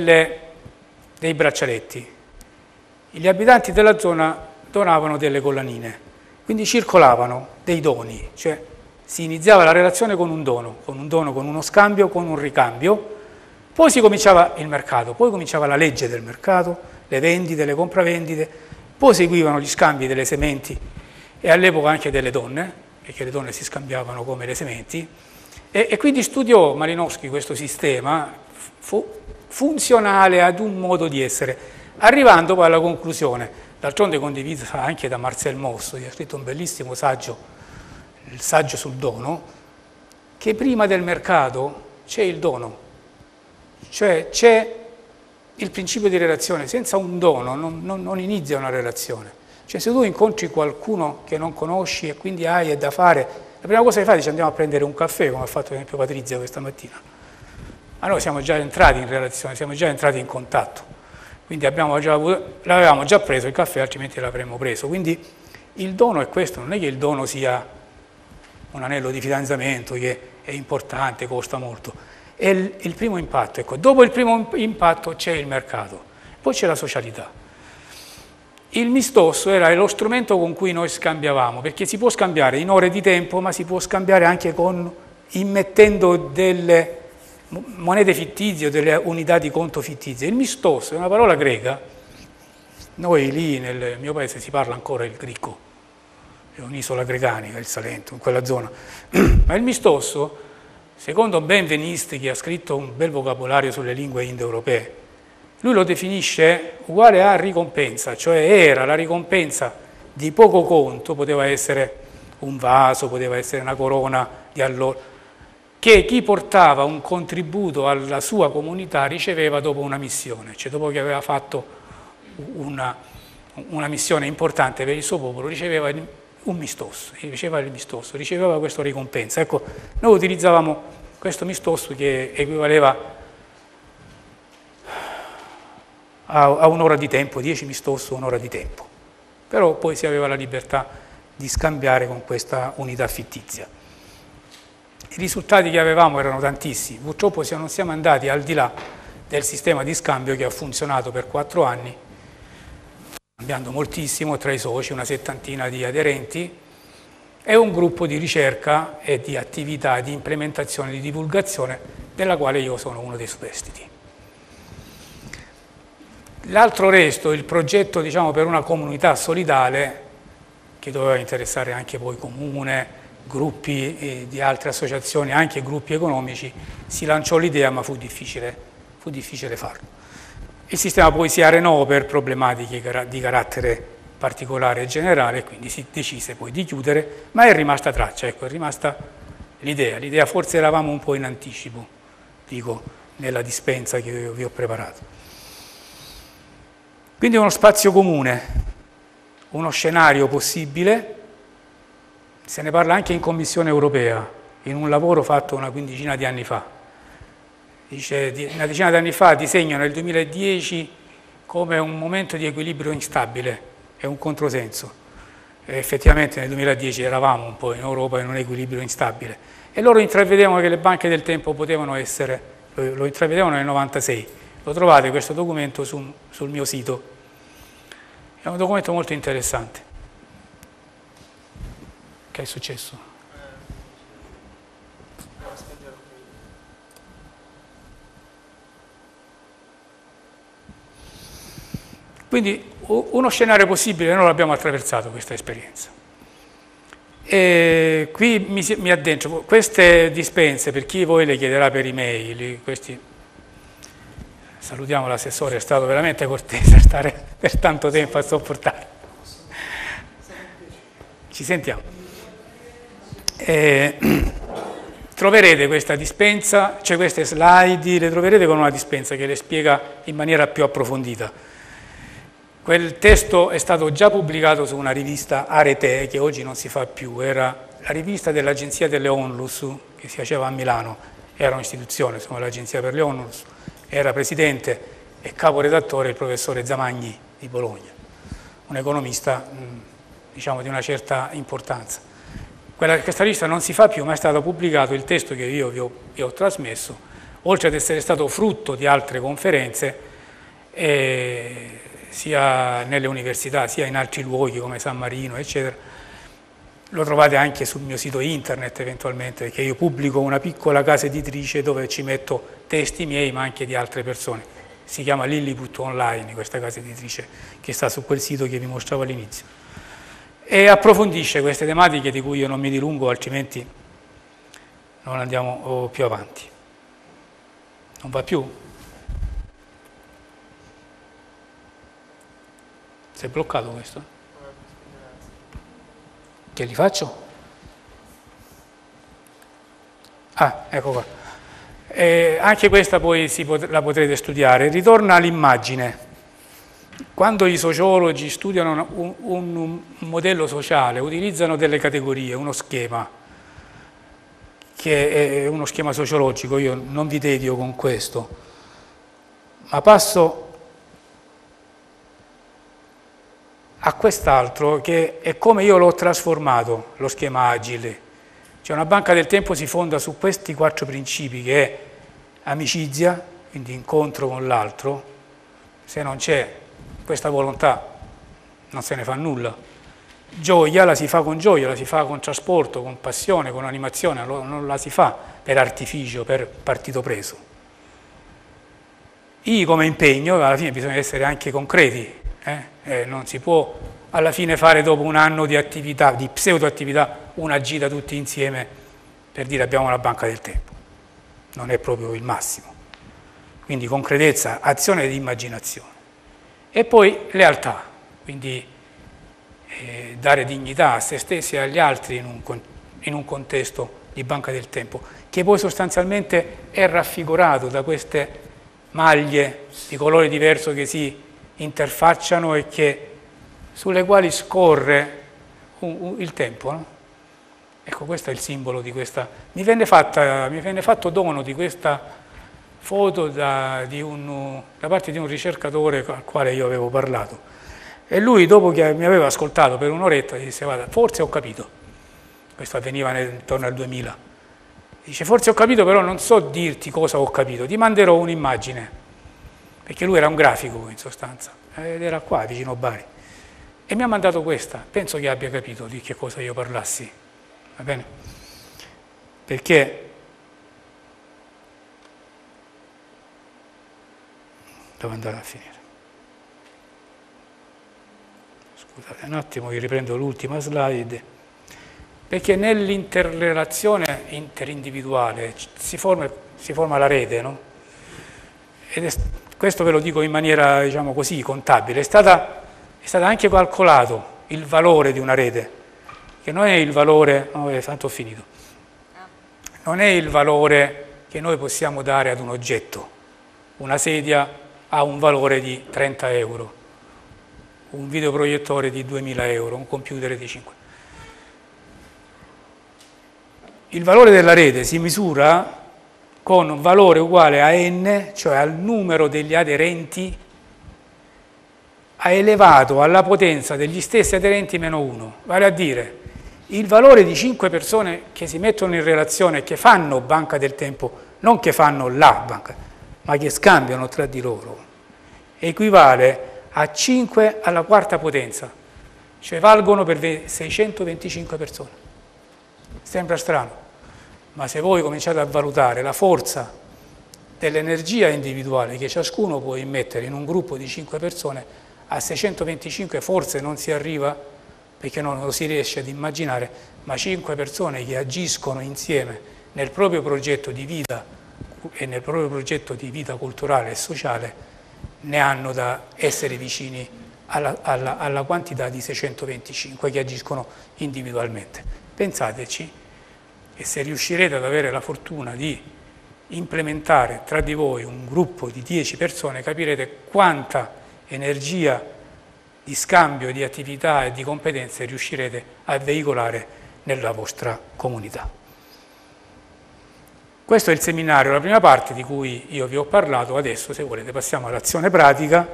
dei braccialetti, gli abitanti della zona donavano delle collanine, quindi circolavano dei doni, cioè si iniziava la relazione con un dono, con uno scambio, con un ricambio, poi si cominciava il mercato, poi cominciava la legge del mercato, le vendite, le compravendite, poi seguivano gli scambi delle sementi e all'epoca anche delle donne, perché le donne si scambiavano come le sementi, e quindi studiò Malinowski questo sistema funzionale ad un modo di essere, arrivando poi alla conclusione, d'altronde condivisa anche da Marcel Mauss, che ha scritto un bellissimo saggio, il saggio sul dono, che prima del mercato c'è il dono, cioè c'è il principio di relazione. Senza un dono non inizia una relazione. Cioè se tu incontri qualcuno che non conosci e quindi hai da fare, la prima cosa che fai è andiamo a prendere un caffè, come ha fatto per esempio Patrizia questa mattina. Ma noi siamo già entrati in relazione, siamo già entrati in contatto, quindi l'avevamo già preso il caffè, altrimenti l'avremmo preso. Quindi il dono è questo, non è che il dono sia un anello di fidanzamento che è importante, costa molto, è il primo impatto. Ecco, dopo il primo impatto c'è il mercato, poi c'è la socialità. Il mistosso era lo strumento con cui noi scambiavamo, perché si può scambiare in ore di tempo, ma si può scambiare anche immettendo delle monete fittizie o delle unità di conto fittizie. Il mistosso è una parola greca, noi lì nel mio paese si parla ancora il greco, è un'isola grecanica, il Salento, in quella zona, ma il mistosso, secondo Benveniste, che ha scritto un bel vocabolario sulle lingue indoeuropee, lui lo definisce uguale a ricompensa, cioè era la ricompensa di poco conto, poteva essere un vaso, poteva essere una corona di alloro, che chi portava un contributo alla sua comunità riceveva dopo una missione, cioè dopo che aveva fatto una missione importante per il suo popolo, riceveva un mistosso, riceveva questa ricompensa. Ecco, noi utilizzavamo questo mistosso che equivaleva a un'ora di tempo, 10 mistosso, un'ora di tempo. Però poi si aveva la libertà di scambiare con questa unità fittizia. I risultati che avevamo erano tantissimi, purtroppo non siamo andati al di là del sistema di scambio che ha funzionato per 4 anni, cambiando moltissimo tra i soci, una settantina di aderenti, e un gruppo di ricerca e di attività di implementazione, di divulgazione, della quale io sono uno dei superstiti. L'altro resto, il progetto diciamo, per una comunità solidale, che doveva interessare anche poi comune, gruppi di altre associazioni, anche gruppi economici, si lanciò l'idea ma fu difficile farlo. Il sistema poi si arenò per problematiche di carattere particolare e generale, quindi si decise poi di chiudere, ma è rimasta traccia, ecco, è rimasta l'idea, forse eravamo un po' in anticipo, dico, nella dispensa che vi ho preparato. Quindi uno spazio comune, uno scenario possibile, se ne parla anche in Commissione europea, in un lavoro fatto una quindicina di anni fa. Dice, una decina di anni fa disegnano il 2010 come un momento di equilibrio instabile, è un controsenso. E effettivamente nel 2010 eravamo un po' in Europa in un equilibrio instabile e loro intravedevano che le banche del tempo potevano essere, lo intravedevano nel 96. Lo trovate questo documento sul mio sito. È un documento molto interessante. Che è successo? Quindi uno scenario possibile, noi l'abbiamo attraversato questa esperienza. E qui mi addentro, queste dispense, per chi voi le chiederà per email, salutiamo l'assessore, è stato veramente cortese stare per tanto tempo a sopportare. Ci sentiamo. Troverete questa dispensa, cioè queste slide, le troverete con una dispensa che le spiega in maniera più approfondita. Quel testo è stato già pubblicato su una rivista Arete, che oggi non si fa più, era la rivista dell'Agenzia delle Onlus, che si faceva a Milano, era un'istituzione, insomma l'Agenzia per le Onlus, era presidente e caporedattore il professore Zamagni di Bologna, un economista diciamo di una certa importanza. Questa rivista non si fa più, ma è stato pubblicato il testo che io vi ho trasmesso, oltre ad essere stato frutto di altre conferenze, sia nelle università, sia in altri luoghi come San Marino, eccetera. Lo trovate anche sul mio sito internet eventualmente, perché io pubblico una piccola casa editrice dove ci metto testi miei, ma anche di altre persone. Si chiama Lilliput Online, questa casa editrice che sta su quel sito che vi mostravo all'inizio. E approfondisce queste tematiche di cui io non mi dilungo, altrimenti non andiamo più avanti. Non va più? Si è bloccato questo? Che li faccio? Ah, ecco qua. Anche questa poi la potrete studiare. Ritorna all'immagine. Quando i sociologi studiano un modello sociale, utilizzano delle categorie, uno schema, che è uno schema sociologico, io non vi tedio con questo, ma passo a quest'altro che è come io l'ho trasformato, lo schema agile. Cioè una banca del tempo si fonda su questi 4 principi, che è amicizia, quindi incontro con l'altro, se non c'è questa volontà non se ne fa nulla. Gioia la si fa con gioia, la si fa con trasporto, con passione, con animazione, non la si fa per artificio, per partito preso. I come impegno, alla fine bisogna essere anche concreti. Non si può alla fine fare dopo un anno di attività, di pseudo-attività, una gita tutti insieme per dire abbiamo una banca del tempo. Non è proprio il massimo. Quindi concretezza, azione ed immaginazione. E poi lealtà, quindi dare dignità a se stessi e agli altri in un contesto di banca del tempo, che poi sostanzialmente è raffigurato da queste maglie di colore diverso che si interfacciano e sulle quali scorre il tempo. No? Ecco, questo è il simbolo di questa. Mi venne fatto dono di questa foto da parte di un ricercatore al quale io avevo parlato. E lui, dopo che mi aveva ascoltato per un'oretta, disse: guarda, forse ho capito. Questo avveniva intorno al 2000. Dice: forse ho capito, però non so dirti cosa ho capito, ti manderò un'immagine. Perché lui era un grafico, in sostanza, ed era qua, vicino a Bari. E mi ha mandato questa. Penso che abbia capito di che cosa io parlassi. Va bene? Perché devo andare a finire. Scusate un attimo, vi riprendo l'ultima slide. Perché nell'interrelazione interindividuale si forma la rete, no? Questo ve lo dico in maniera, diciamo così, contabile. È stato anche calcolato il valore di una rete, che non è il valore, tanto ho finito, non è il valore che noi possiamo dare ad un oggetto. Una sedia ha un valore di 30 euro, un videoproiettore di 2000 euro, un computer di 5. Il valore della rete si misura con un valore uguale a n, cioè al numero degli aderenti elevato alla potenza degli stessi aderenti meno 1, vale a dire il valore di 5 persone che si mettono in relazione e che fanno banca del tempo, non che fanno la banca, ma che scambiano tra di loro, equivale a 5 alla quarta potenza, cioè valgono per 625 persone. Sembra strano, ma se voi cominciate a valutare la forza dell'energia individuale che ciascuno può immettere in un gruppo di 5 persone, a 625 forse non si arriva, perché non lo si riesce ad immaginare, ma 5 persone che agiscono insieme nel proprio progetto di vita e nel proprio progetto di vita culturale e sociale ne hanno da essere vicini alla quantità di 625 che agiscono individualmente. Pensateci, e se riuscirete ad avere la fortuna di implementare tra di voi un gruppo di 10 persone, capirete quanta energia di scambio, di attività e di competenze riuscirete a veicolare nella vostra comunità. Questo è il seminario, la prima parte di cui io vi ho parlato. Adesso, se volete, passiamo all'azione pratica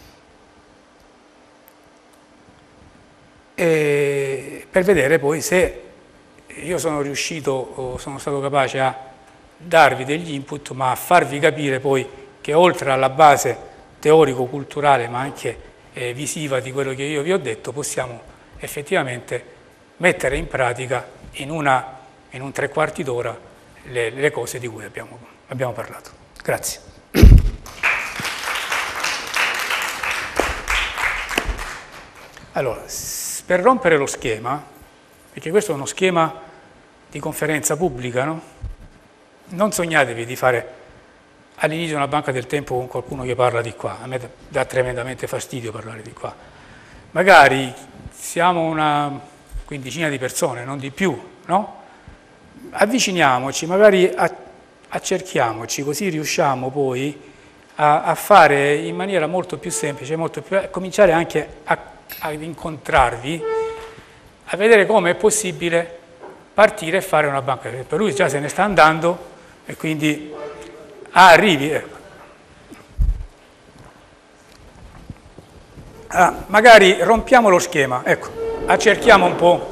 per vedere poi se io sono riuscito o sono stato capace a darvi degli input, ma a farvi capire poi che oltre alla base teorico-culturale, ma anche visiva di quello che io vi ho detto, possiamo effettivamente mettere in pratica in un 3/4 d'ora le cose di cui abbiamo parlato. Grazie. Allora, per rompere lo schema, perché questo è uno schema di conferenza pubblica, no? Non sognatevi di fare all'inizio una banca del tempo con qualcuno che parla di qua. A me dà tremendamente fastidio parlare di qua. Magari siamo una quindicina di persone, non di più, no? Avviciniamoci, magari accerchiamoci, così riusciamo poi a fare in maniera molto più semplice, a cominciare anche ad incontrarvi, a vedere come è possibile partire e fare una banca. Per lui già se ne sta andando e quindi arrivi. Magari rompiamo lo schema, ecco, accerchiamo un po'.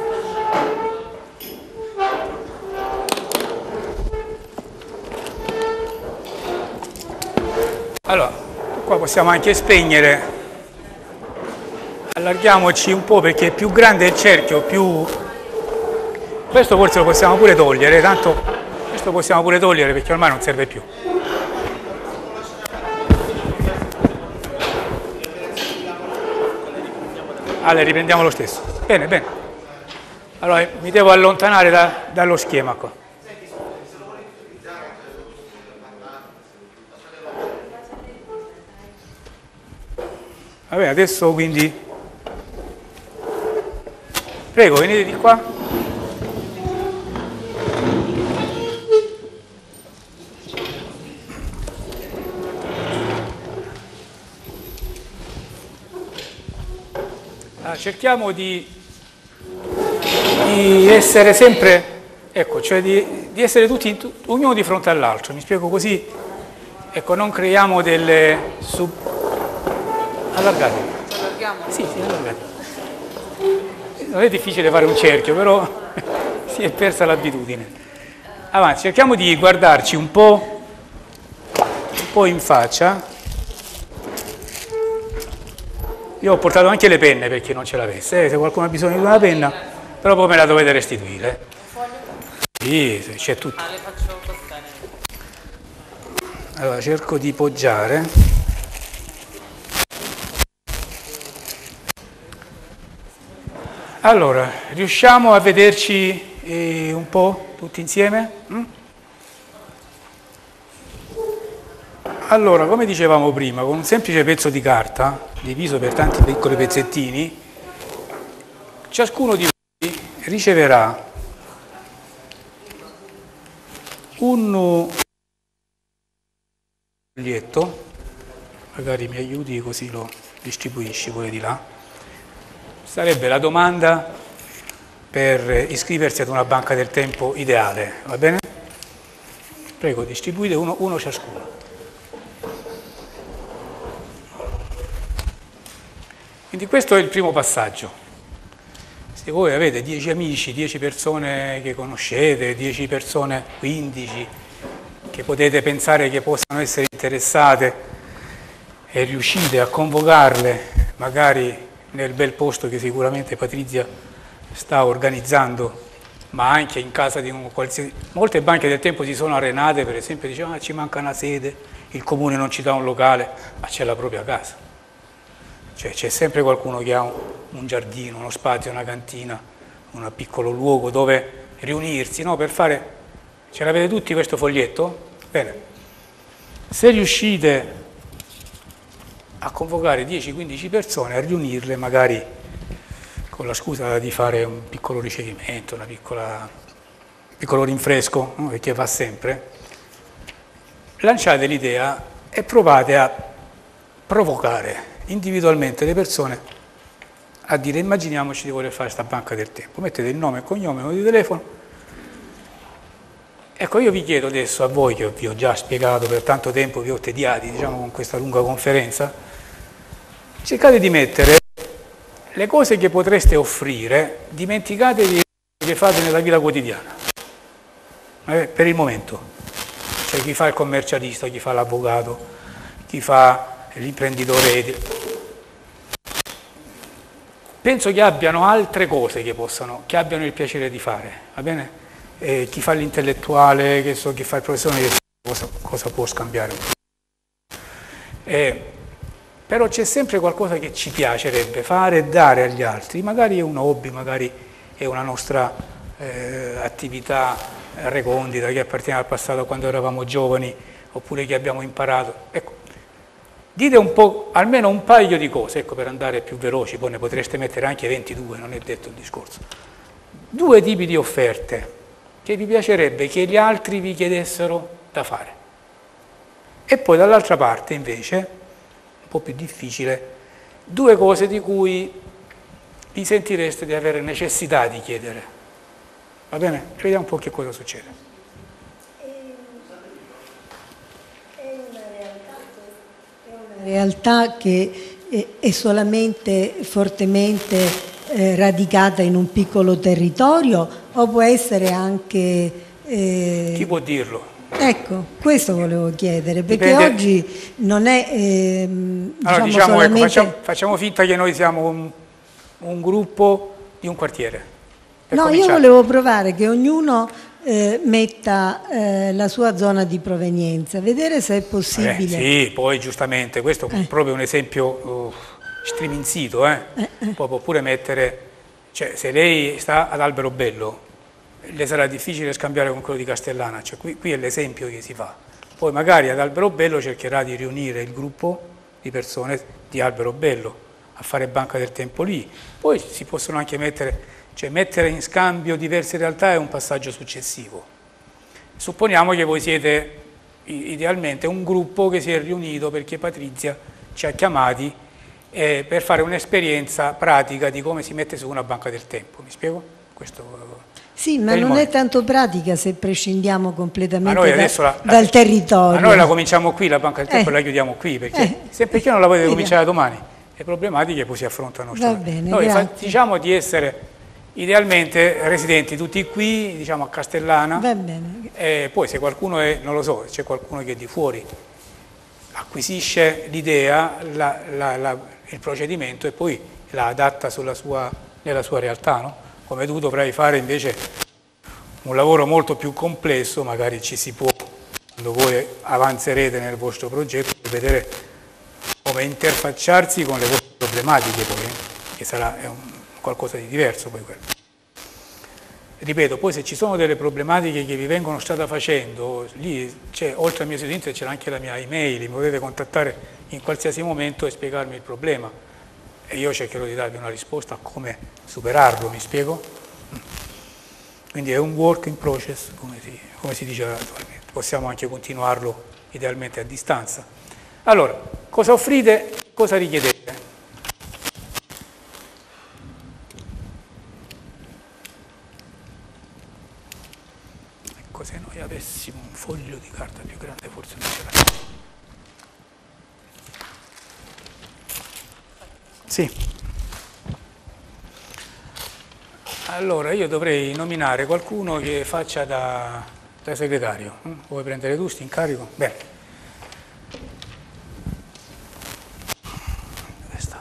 Allora, qua possiamo anche spegnere, allarghiamoci un po' perché più grande è il cerchio, più... Questo forse lo possiamo pure togliere, tanto questo possiamo pure togliere perché ormai non serve più. Allora, riprendiamo lo stesso. Bene, bene. Allora, mi devo allontanare dallo schema qua. Vabbè, adesso quindi prego, venite di qua. Allora, cerchiamo di essere sempre, ecco, cioè di essere tutti, ognuno di fronte all'altro, mi spiego così ecco, non creiamo delle allargate. Allarghiamo? Sì, allargate. Non è difficile fare un cerchio, però si è persa l'abitudine. Avanti, cerchiamo di guardarci un po' in faccia. Io ho portato anche le penne per chi non ce l'avesse, se qualcuno ha bisogno di una penna, però poi me la dovete restituire. Sì, c'è tutto. Le faccio costare. Allora, cerco di poggiare. Allora, riusciamo a vederci un po' tutti insieme? Allora, come dicevamo prima, con un semplice pezzo di carta, diviso per tanti piccoli pezzettini, ciascuno di voi riceverà un foglietto, magari mi aiuti così lo distribuisci pure di là. Sarebbe la domanda per iscriversi ad una banca del tempo ideale, va bene? Prego, distribuite uno ciascuno. Quindi questo è il primo passaggio. Se voi avete 10 amici, 10 persone che conoscete, 10 persone, 15, che potete pensare che possano essere interessate e riuscite a convocarle, magari nel bel posto che sicuramente Patrizia sta organizzando, ma anche in casa di un qualsiasi... Molte banche del tempo si sono arenate, per esempio, dicevano ci manca una sede, il comune non ci dà un locale, ma c'è la propria casa. Cioè c'è sempre qualcuno che ha un giardino, uno spazio, una cantina, un piccolo luogo dove riunirsi, no? Per fare... Ce l'avete tutti questo foglietto? Bene. Se riuscite a convocare 10-15 persone, a riunirle magari con la scusa di fare un piccolo ricevimento, un piccolo rinfresco, no? Perché va sempre, lanciate l'idea e provate a provocare individualmente le persone a dire immaginiamoci di voler fare questa banca del tempo, mettete il nome e cognome, numero di telefono. Ecco, io vi chiedo adesso a voi, che vi ho già spiegato per tanto tempo, vi ho tediati, diciamo, con questa lunga conferenza, cercate di mettere le cose che potreste offrire, dimenticatevi che fate nella vita quotidiana, per il momento. Cioè chi fa il commercialista, chi fa l'avvocato, chi fa l'imprenditore. Penso che abbiano altre cose che abbiano il piacere di fare, va bene? Chi fa l'intellettuale, chi fa il professore, cosa può scambiare? Però c'è sempre qualcosa che ci piacerebbe fare e dare agli altri, magari è un hobby, magari è una nostra attività recondita che appartiene al passato quando eravamo giovani, oppure che abbiamo imparato. Ecco, dite un po', almeno un paio di cose, ecco, per andare più veloci, poi ne potreste mettere anche 22, non è detto il discorso. 2 tipi di offerte che vi piacerebbe che gli altri vi chiedessero da fare. E poi dall'altra parte, invece, un po' più difficile, 2 cose di cui vi sentireste di avere necessità di chiedere. Va bene? Vediamo un po' che cosa succede. Realtà che è solamente fortemente radicata in un piccolo territorio o può essere anche... Chi può dirlo? Ecco, questo volevo chiedere, perché Dipende. oggi non è Allora, diciamo, solamente... ecco, facciamo finta che noi siamo un gruppo di un quartiere. Per No, cominciare. io volevo provare che ognuno metta la sua zona di provenienza, vedere se è possibile. Sì, poi giustamente, questo è proprio un esempio striminzito, Poi può pure mettere, cioè se lei sta ad Alberobello, le sarà difficile scambiare con quello di Castellana, cioè qui è l'esempio che si fa. Poi magari ad Alberobello cercherà di riunire il gruppo di persone di Alberobello a fare banca del tempo lì. Poi si possono anche mettere in scambio diverse realtà è un passaggio successivo. Supponiamo che voi siete idealmente un gruppo che si è riunito perché Patrizia ci ha chiamati per fare un'esperienza pratica di come si mette su una banca del tempo. Mi spiego? Sì, ma non è tanto pratica se prescindiamo completamente dal territorio. Ma noi la cominciamo qui, la banca del tempo, e la chiudiamo qui, perché non la potete cominciare domani? Le problematiche poi si affrontano. Va bene, noi diciamo di essere idealmente residenti tutti qui, diciamo a Castellana. Va bene. E poi se qualcuno è, non lo so, c'è qualcuno che è di fuori, acquisisce l'idea, il procedimento e poi la adatta nella sua realtà, no? Come tu dovrai fare invece un lavoro molto più complesso, magari ci si può, quando voi avanzerete nel vostro progetto, vedere come interfacciarsi con le vostre problematiche poi, che sarà qualcosa di diverso poi quello. Ripeto, poi se ci sono delle problematiche che vi vengono strada facendo, lì c'è, oltre al mio sito internet c'è anche la mia email, mi potete contattare in qualsiasi momento e spiegarmi il problema e io cercherò di darvi una risposta a come superarlo, mi spiego? Quindi è un work in process, come si dice attualmente, possiamo anche continuarlo idealmente a distanza. Allora, cosa offrite, cosa richiedete? Ecco, se noi avessimo un foglio di carta più grande forse non ce l'abbiamo. Sì. Allora, io dovrei nominare qualcuno che faccia da segretario. Vuoi prendere tu, sti incarico? Bene. Dove sta?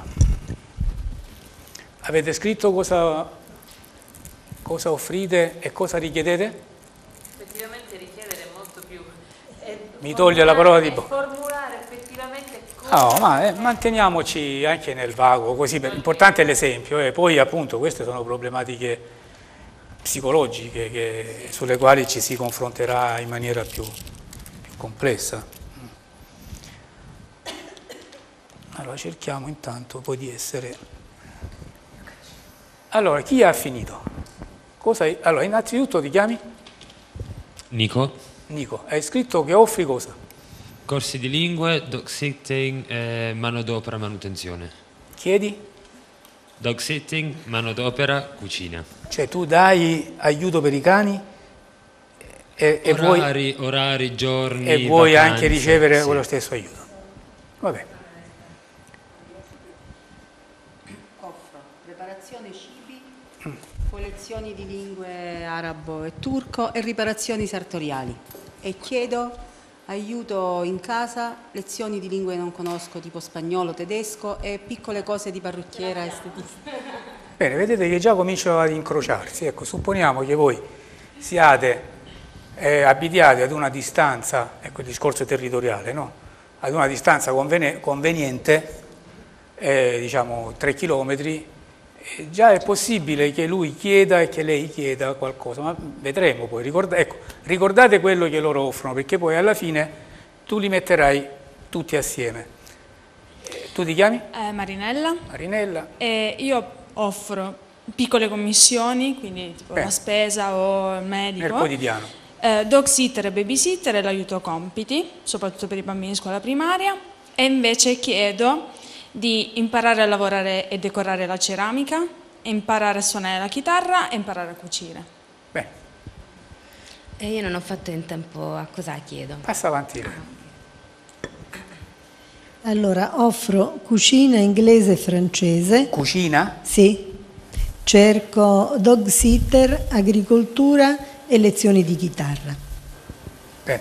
Avete scritto cosa offrite e cosa richiedete? Effettivamente richiedere molto più. Mi toglie la parola di bocca. Formulare effettivamente No, ma manteniamoci anche nel vago, così l'importante è l'esempio, poi appunto queste sono problematiche psicologiche sulle quali ci si confronterà in maniera più complessa. Allora cerchiamo intanto poi di essere... Allora, chi ha finito? Allora, innanzitutto ti chiami? Nico. Nico, hai scritto che offri cosa? Corsi di lingue, dog sitting e manodopera manutenzione. Chiedi? Dog sitting, manodopera, cucina. Cioè tu dai aiuto per i cani orari, giorni, e vuoi vacanze, anche ricevere sì, quello stesso aiuto. Va bene. Offro preparazione cibi, collezioni di lingue arabo e turco e riparazioni sartoriali. E chiedo aiuto in casa, lezioni di lingue che non conosco tipo spagnolo, tedesco e piccole cose di parrucchiera e estetista. Bene, vedete che già cominciano ad incrociarsi. Ecco, supponiamo che voi abitiate ad una distanza, ecco il discorso territoriale, no? Ad una distanza conveniente, diciamo 3 chilometri, già è possibile che lui chieda e che lei chieda qualcosa, ma vedremo poi. Ricordate quello che loro offrono, perché poi alla fine tu li metterai tutti assieme. Tu ti chiami? Marinella. Marinella. E io offro piccole commissioni, quindi tipo la spesa o il medico. Nel quotidiano. Dog sitter e babysitter e l'aiuto compiti, soprattutto per i bambini di scuola primaria. E invece chiedo di imparare a lavorare e decorare la ceramica, imparare a suonare la chitarra e imparare a cucire. Beh. E io non ho fatto in tempo a cosa chiedo. Passa avanti. Allora, offro cucina inglese e francese. Cucina? Sì. Cerco dog sitter, agricoltura e lezioni di chitarra. Bene.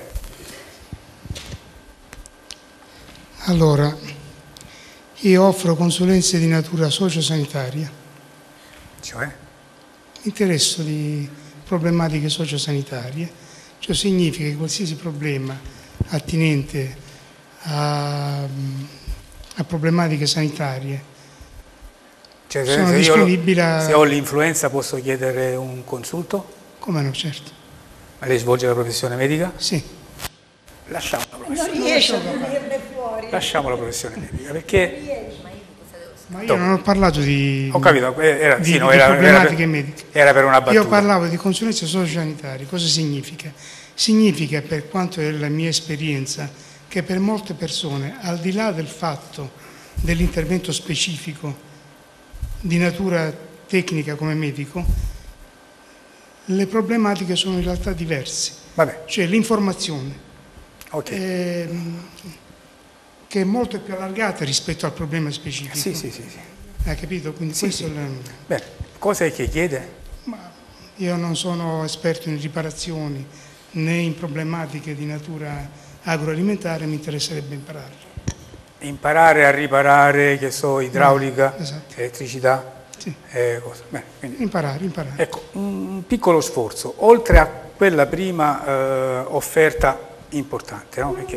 Allora, io offro consulenze di natura sociosanitaria. Cioè? Interesso di problematiche sociosanitarie, cioè significa che qualsiasi problema attinente a problematiche sanitarie cioè, sono disponibili se ho l'influenza posso chiedere un consulto? Come no, certo. Ma lei svolge la professione medica? Sì. Lasciamo la professione. Non riesce a venirne fuori. Lasciamo la professione medica, perché... Ma io non ho parlato di... Ho capito, di problematiche mediche. Era per una battuta. Io parlavo di consulenze sociosanitarie. Cosa significa? Significa, per quanto è la mia esperienza, che per molte persone, al di là del fatto dell'intervento specifico di natura tecnica come medico, le problematiche sono in realtà diverse. Vabbè. Cioè l'informazione, Okay. che è molto più allargata rispetto al problema specifico. Sì. Hai capito? Quindi questo è Bene, cosa è che chiede? Io non sono esperto in riparazioni né in problematiche di natura agroalimentare, mi interesserebbe impararlo. Imparare a riparare, che so, idraulica, Esatto. elettricità, Sì. cose. Bene, quindi, Imparare. ecco, un piccolo sforzo, oltre a quella prima offerta importante, no? Perché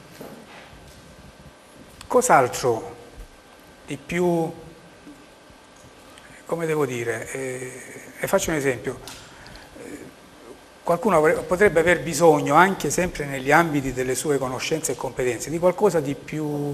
cos'altro di più, come devo dire, e faccio un esempio, qualcuno potrebbe aver bisogno, anche sempre negli ambiti delle sue conoscenze e competenze, di qualcosa di più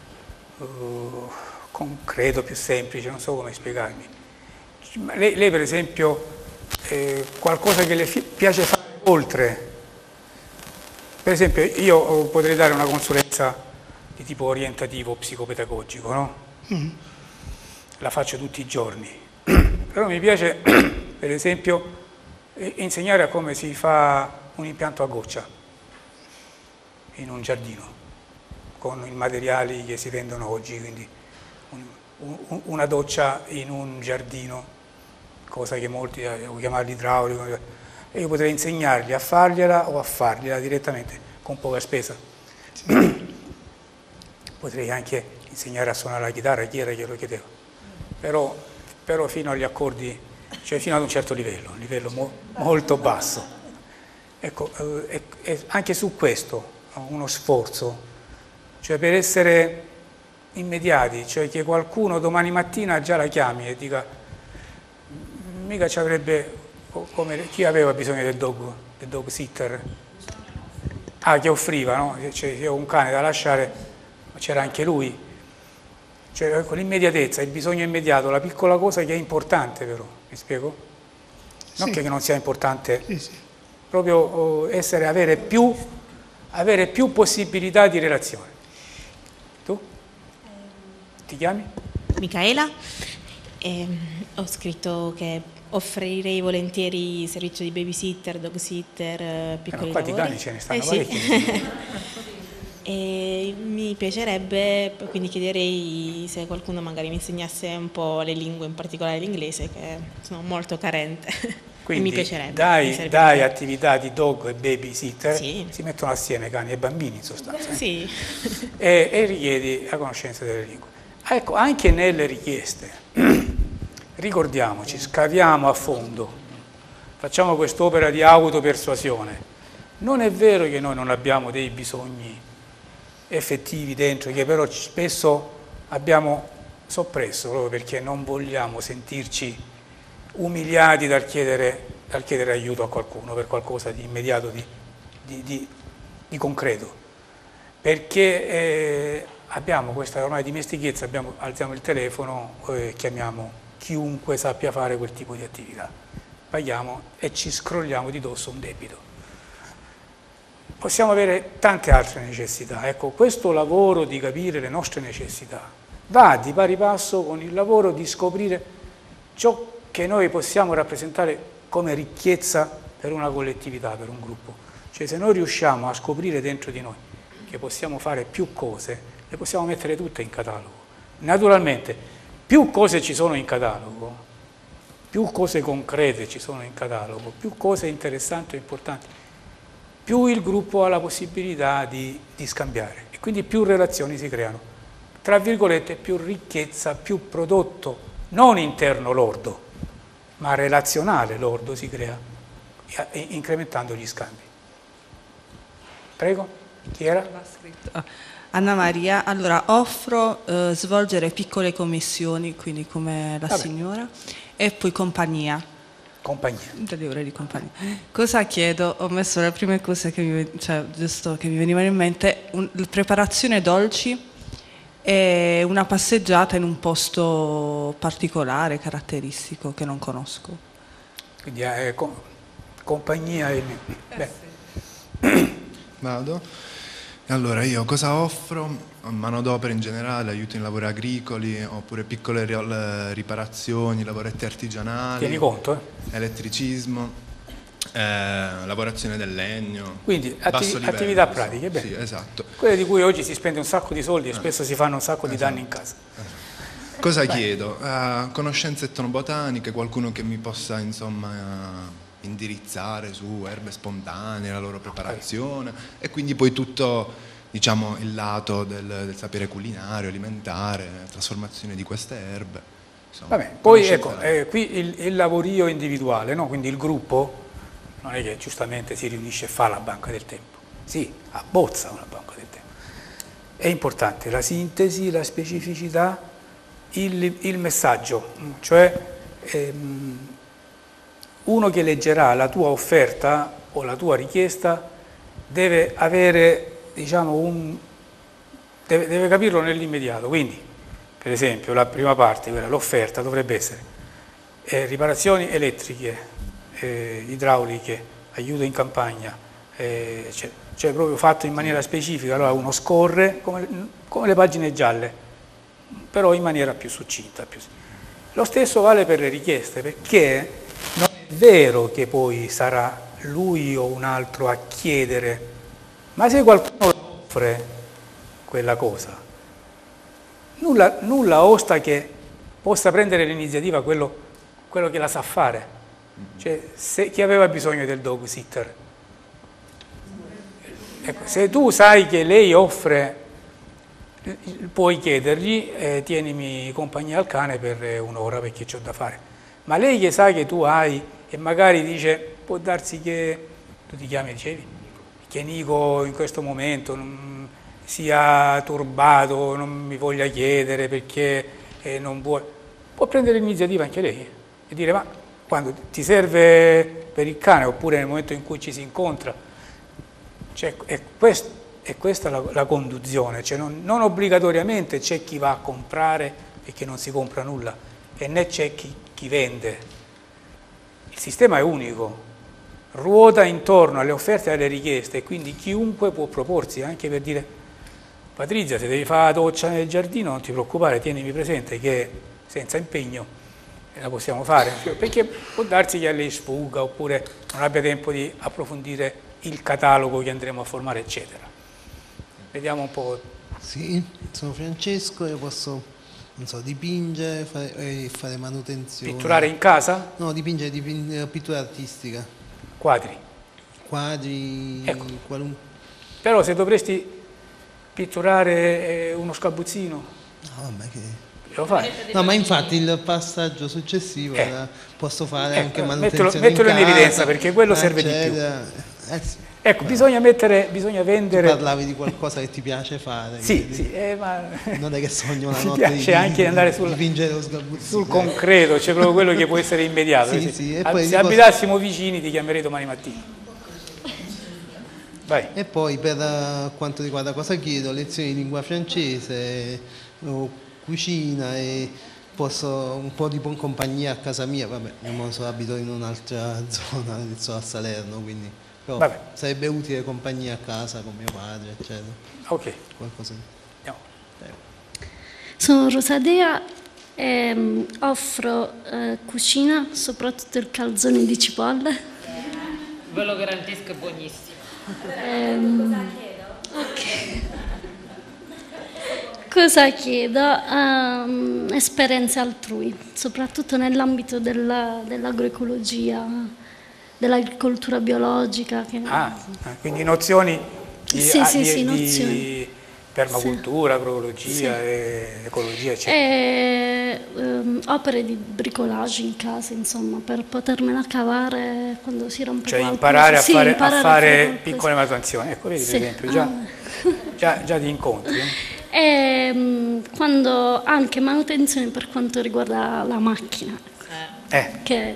concreto, più semplice, non so come spiegarmi. Lei per esempio, qualcosa che le piace fare oltre, per esempio io potrei dare una consulenza di tipo orientativo, psicopedagogico, no? La faccio tutti i giorni, però mi piace per esempio insegnare a come si fa un impianto a goccia in un giardino con i materiali che si vendono oggi, quindi una doccia in un giardino, cosa che molti devono chiamare idraulico, e io potrei insegnargli a fargliela o a fargliela direttamente con poca spesa. Potrei anche insegnare a suonare la chitarra, chi era che lo chiedeva, però fino agli accordi, cioè fino ad un certo livello, un livello molto basso. Ecco, anche su questo uno sforzo, cioè per essere immediati, cioè che qualcuno domani mattina già la chiami e dica mica ci avrebbe, come chi aveva bisogno del dog sitter, che offriva, no? Cioè, io ho un cane da lasciare, ma c'era anche lui, cioè con l'immediatezza, il bisogno immediato, la piccola cosa che è importante però, mi spiego? Non che non sia importante, proprio avere più possibilità di relazione. Tu? Ti chiami? Micaela, ho scritto che offrirei volentieri servizio di babysitter, dog sitter, piccoli qua lavori. Di cani ce ne stanno parecchi. E mi piacerebbe, quindi chiederei se qualcuno magari mi insegnasse un po' le lingue, in particolare l'inglese, che sono molto carente. Quindi mi piacerebbe. dai attività di dog e babysitter, si mettono assieme cani e bambini in sostanza. Sì. E richiedi la conoscenza delle lingue. Ecco, anche nelle richieste, ricordiamoci, scaviamo a fondo, facciamo quest'opera di autopersuasione. Non è vero che noi non abbiamo dei bisogni effettivi dentro, che però spesso abbiamo soppresso proprio perché non vogliamo sentirci umiliati dal chiedere aiuto a qualcuno per qualcosa di immediato, di concreto, perché abbiamo questa ormai dimestichezza, alziamo il telefono e chiamiamo chiunque sappia fare quel tipo di attività, paghiamo e ci scrolliamo di dosso un debito. Possiamo avere tante altre necessità. Ecco, questo lavoro di capire le nostre necessità va di pari passo con il lavoro di scoprire ciò che noi possiamo rappresentare come ricchezza per una collettività, per un gruppo. Cioè, se noi riusciamo a scoprire dentro di noi che possiamo fare più cose, le possiamo mettere tutte in catalogo. Naturalmente, più cose ci sono in catalogo, più cose concrete ci sono in catalogo, più cose interessanti e importanti, più il gruppo ha la possibilità di scambiare e quindi più relazioni si creano. Tra virgolette, più ricchezza, più prodotto, non interno lordo, ma relazionale lordo si crea, incrementando gli scambi. Prego, chi era? Anna Maria, allora offro svolgere piccole commissioni, quindi come la signora, e poi compagnia. Delle ore di compagnia. Cosa chiedo? Ho messo le prime cose che mi venivano in mente, preparazione dolci e una passeggiata in un posto particolare, caratteristico, che non conosco. Quindi compagnia e... Vado. Allora, io cosa offro? Manodopera in generale, aiuto in lavori agricoli, oppure piccole riparazioni, lavoretti artigianali. Tieni conto, elettricismo. lavorazione del legno. Quindi basso livello, attività pratiche, bene. Sì, esatto. Quelle di cui oggi si spende un sacco di soldi e spesso si fanno un sacco di danni in casa. Cosa chiedo? Conoscenze etnobotaniche, qualcuno che mi possa insomma indirizzare su erbe spontanee, la loro preparazione e quindi poi tutto, diciamo, il lato del sapere culinario, alimentare, trasformazione di queste erbe. Insomma, vabbè, poi ecco, qui il lavorio individuale, no? Quindi il gruppo non è che giustamente si riunisce e fa la banca del tempo, sì, abbozza una banca del tempo. È importante la sintesi, la specificità, il messaggio, cioè uno che leggerà la tua offerta o la tua richiesta deve avere, diciamo, deve capirlo nell'immediato. Quindi, per esempio, la prima parte, l'offerta, dovrebbe essere riparazioni elettriche, idrauliche, aiuto in campagna, cioè proprio fatto in maniera specifica. Allora uno scorre come le pagine gialle, però in maniera più succinta. Lo stesso vale per le richieste, perché non è vero che poi sarà lui o un altro a chiedere, ma se qualcuno offre quella cosa, nulla osta che possa prendere l'iniziativa quello che la sa fare. Cioè, chi aveva bisogno del dog sitter? Ecco, se tu sai che lei offre, puoi chiedergli tienimi compagnia al cane per un'ora perché c'ho da fare. Ma lei che sa che tu hai e magari dice, può darsi che tu ti chiami, dicevi, che Nico in questo momento non sia turbato, non mi voglia chiedere perché non vuole, può prendere l'iniziativa anche lei e dire, ma quando ti serve per il cane oppure nel momento in cui ci si incontra, cioè, è questa la conduzione, cioè non obbligatoriamente c'è chi va a comprare e che non si compra nulla e né c'è chi vende. Il sistema è unico, ruota intorno alle offerte e alle richieste e quindi chiunque può proporsi anche per dire Patrizia, se devi fare la doccia nel giardino non ti preoccupare, tienimi presente che senza impegno la possiamo fare, perché può darsi che a lei sfugga oppure non abbia tempo di approfondire il catalogo che andremo a formare, eccetera. Vediamo un po'. Sì, sono Francesco e posso, non so, dipingere, fare manutenzione. Pitturare in casa? No, dipingere, pittura artistica. Quadri? Quadri, ecco. qualunque. Però se dovresti pitturare uno scabuzzino, no, vabbè, che lo fai? No, ma infatti il passaggio successivo posso fare anche manutenzione mettilo in in evidenza perché quello serve di più. Sì. Ecco, bisogna vendere. Tu parlavi di qualcosa che ti piace fare. Sì, ma non è che sogno una mi notte piace anche andare sul concreto, c'è proprio quello che può essere immediato. Sì, e poi se abitassimo vicini ti chiamerei domani mattina. Vai. E poi per quanto riguarda cosa chiedo, lezioni di lingua francese, cucina e posso un po' di compagnia a casa mia, vabbè, io abito in un'altra zona, a Salerno, quindi però sarebbe utile compagnia a casa con mio padre, eccetera. Ok. Qualcosa. Andiamo. Sono Rosadea e offro cucina, soprattutto il calzone di cipolle. Ve lo garantisco, è buonissimo. Ok. Cosa chiedo? Esperienze altrui, soprattutto nell'ambito dell'agroecologia, dell'agricoltura biologica. Quindi nozioni di nozioni. Permacultura, agroecologia, ecologia, eccetera. Opere di bricolage in casa, insomma, per potermela cavare quando si rompe qualcosa. Imparare a fare piccole manutenzioni. Ecco, vedi, per esempio, già di incontri. E quando anche manutenzione per quanto riguarda la macchina. Che...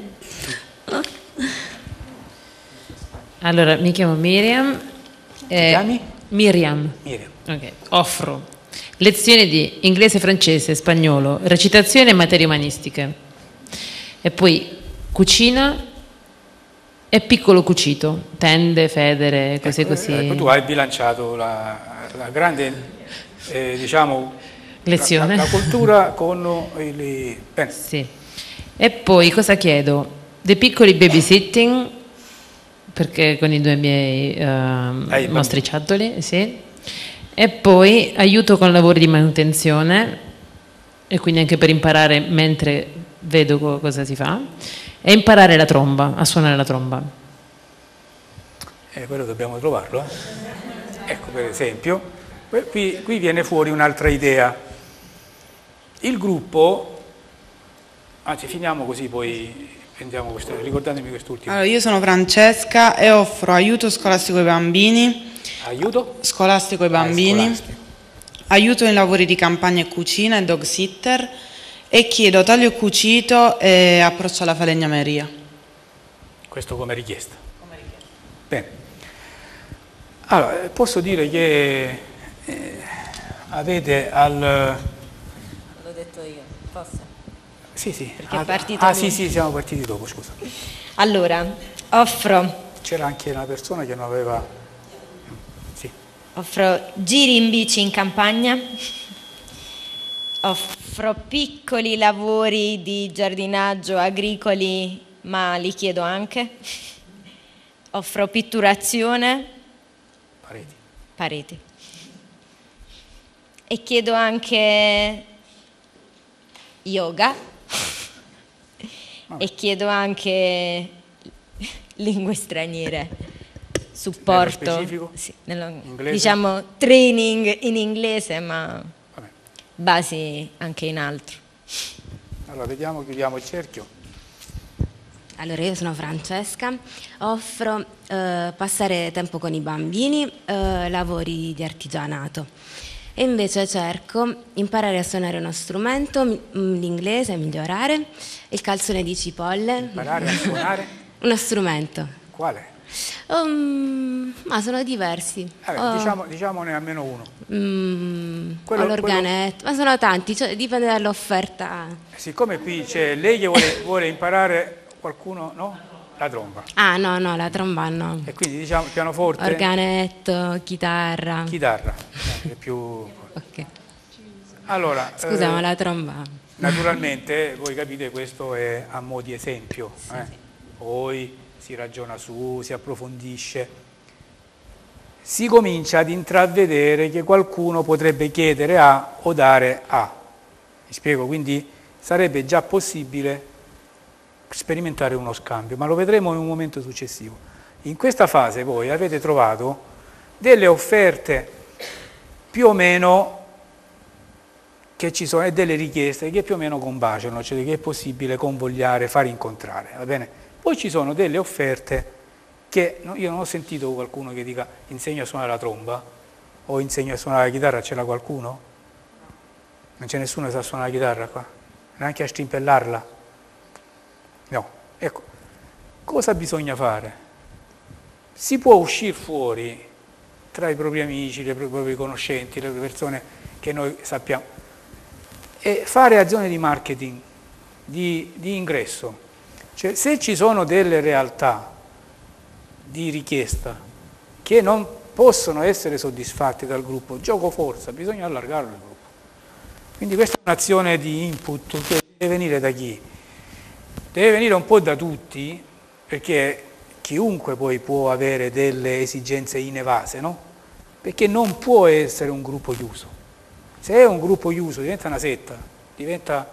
Allora, mi chiamo Miriam. Ti chiami? Miriam. Okay. Offro lezioni di inglese, francese, spagnolo, recitazione e materie umanistiche. E poi cucina e piccolo cucito, tende, federe, cose così. Ecco, tu hai bilanciato la grande, diciamo, lezione. La cultura con i... Sì. E poi cosa chiedo? Dei piccoli babysitting perché con i due miei mostriciattoli, sì. E poi aiuto con lavori di manutenzione, e quindi anche per imparare mentre vedo cosa si fa, e imparare la tromba, a suonare la tromba. Quello dobbiamo trovarlo. Ecco, per esempio, qui viene fuori un'altra idea. Il gruppo, anzi finiamo così, poi prendiamo questo, ricordatemi quest'ultimo. Allora, io sono Francesca e offro aiuto scolastico ai bambini. Aiuto? Scolastico ai bambini. Scolastico. Aiuto in lavori di campagna e cucina e dog sitter, e chiedo taglio e cucito e approccio alla falegnameria. Questo come richiesta. Bene. Allora, posso dire che avete al... L'ho detto io, posso? Sì, sì. Perché è partito sì, sì, siamo partiti dopo, scusa. Allora, offro... C'era anche una persona che non aveva... Sì. Offro giri in bici in campagna, offro piccoli lavori di giardinaggio agricoli, ma li chiedo anche. Offro pitturazione. Pareti. E chiedo anche yoga. E chiedo anche lingue straniere, supporto, specifico? sì, Diciamo training in inglese, ma basi anche in altro. Allora vediamo, chiudiamo il cerchio. Allora, io sono Francesca, offro passare tempo con i bambini, lavori di artigianato, e invece cerco imparare a suonare uno strumento, l'inglese, migliorare, il calzone di cipolle. Imparare a suonare? Uno strumento. Quale? Ma sono diversi. Diciamone almeno uno. L'organetto, ma sono tanti, cioè, dipende dall'offerta. Siccome qui c'è lei che vuole imparare, qualcuno no? La tromba. Ah no, la tromba no. E quindi diciamo pianoforte. Organetto, chitarra. È più... Ok. Allora, scusa, ma la tromba... Naturalmente, voi capite, questo è a mo' di esempio. Sì. Poi si ragiona su, si approfondisce. Si comincia ad intravedere che qualcuno potrebbe chiedere A o dare A. Mi spiego? Quindi sarebbe già possibile sperimentare uno scambio, ma lo vedremo in un momento successivo. In questa fase voi avete trovato delle offerte più o meno che ci sono, e delle richieste che più o meno combaciano, cioè che è possibile convogliare, far incontrare, va bene? Poi ci sono delle offerte che io non ho sentito qualcuno che dica insegno a suonare la tromba o insegno a suonare la chitarra. Ce l'ha qualcuno? Non c'è nessuno che sa suonare la chitarra qua? Neanche a strimpellarla? No. Ecco, cosa bisogna fare? Si può uscire fuori tra i propri amici, i propri conoscenti, le persone che noi sappiamo, e fare azioni di marketing, di ingresso. Cioè, se ci sono delle realtà di richiesta che non possono essere soddisfatte dal gruppo, gioco forza, bisogna allargarlo il gruppo. Quindi questa è un'azione di input che deve venire da chi? Deve venire un po' da tutti, perché chiunque poi può avere delle esigenze inevase, no? Perché non può essere un gruppo chiuso. Se è un gruppo chiuso diventa una setta, diventa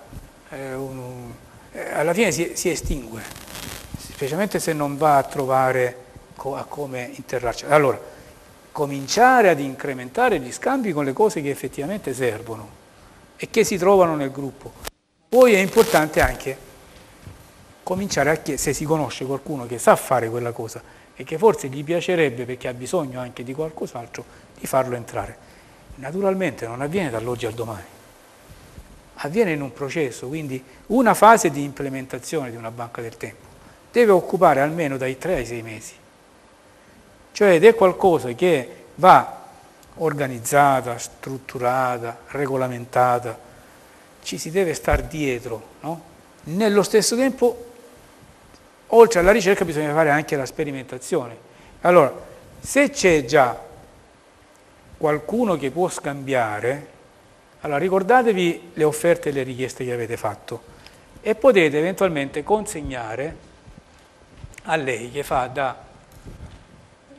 alla fine si estingue, specialmente se non va a trovare a come interrarci. Allora, cominciare ad incrementare gli scambi con le cose che effettivamente servono e che si trovano nel gruppo. Poi è importante anche cominciare a chiedere, se si conosce qualcuno che sa fare quella cosa e che forse gli piacerebbe perché ha bisogno anche di qualcos'altro, di farlo entrare. Naturalmente non avviene dall'oggi al domani, avviene in un processo, quindi una fase di implementazione di una banca del tempo deve occupare almeno dai 3 ai 6 mesi, cioè ed è qualcosa che va organizzata, strutturata, regolamentata, ci si deve star dietro, no? Nello stesso tempo, oltre alla ricerca bisogna fare anche la sperimentazione. Allora, se c'è già qualcuno che può scambiare, allora ricordatevi le offerte e le richieste che avete fatto e potete eventualmente consegnare a lei che fa da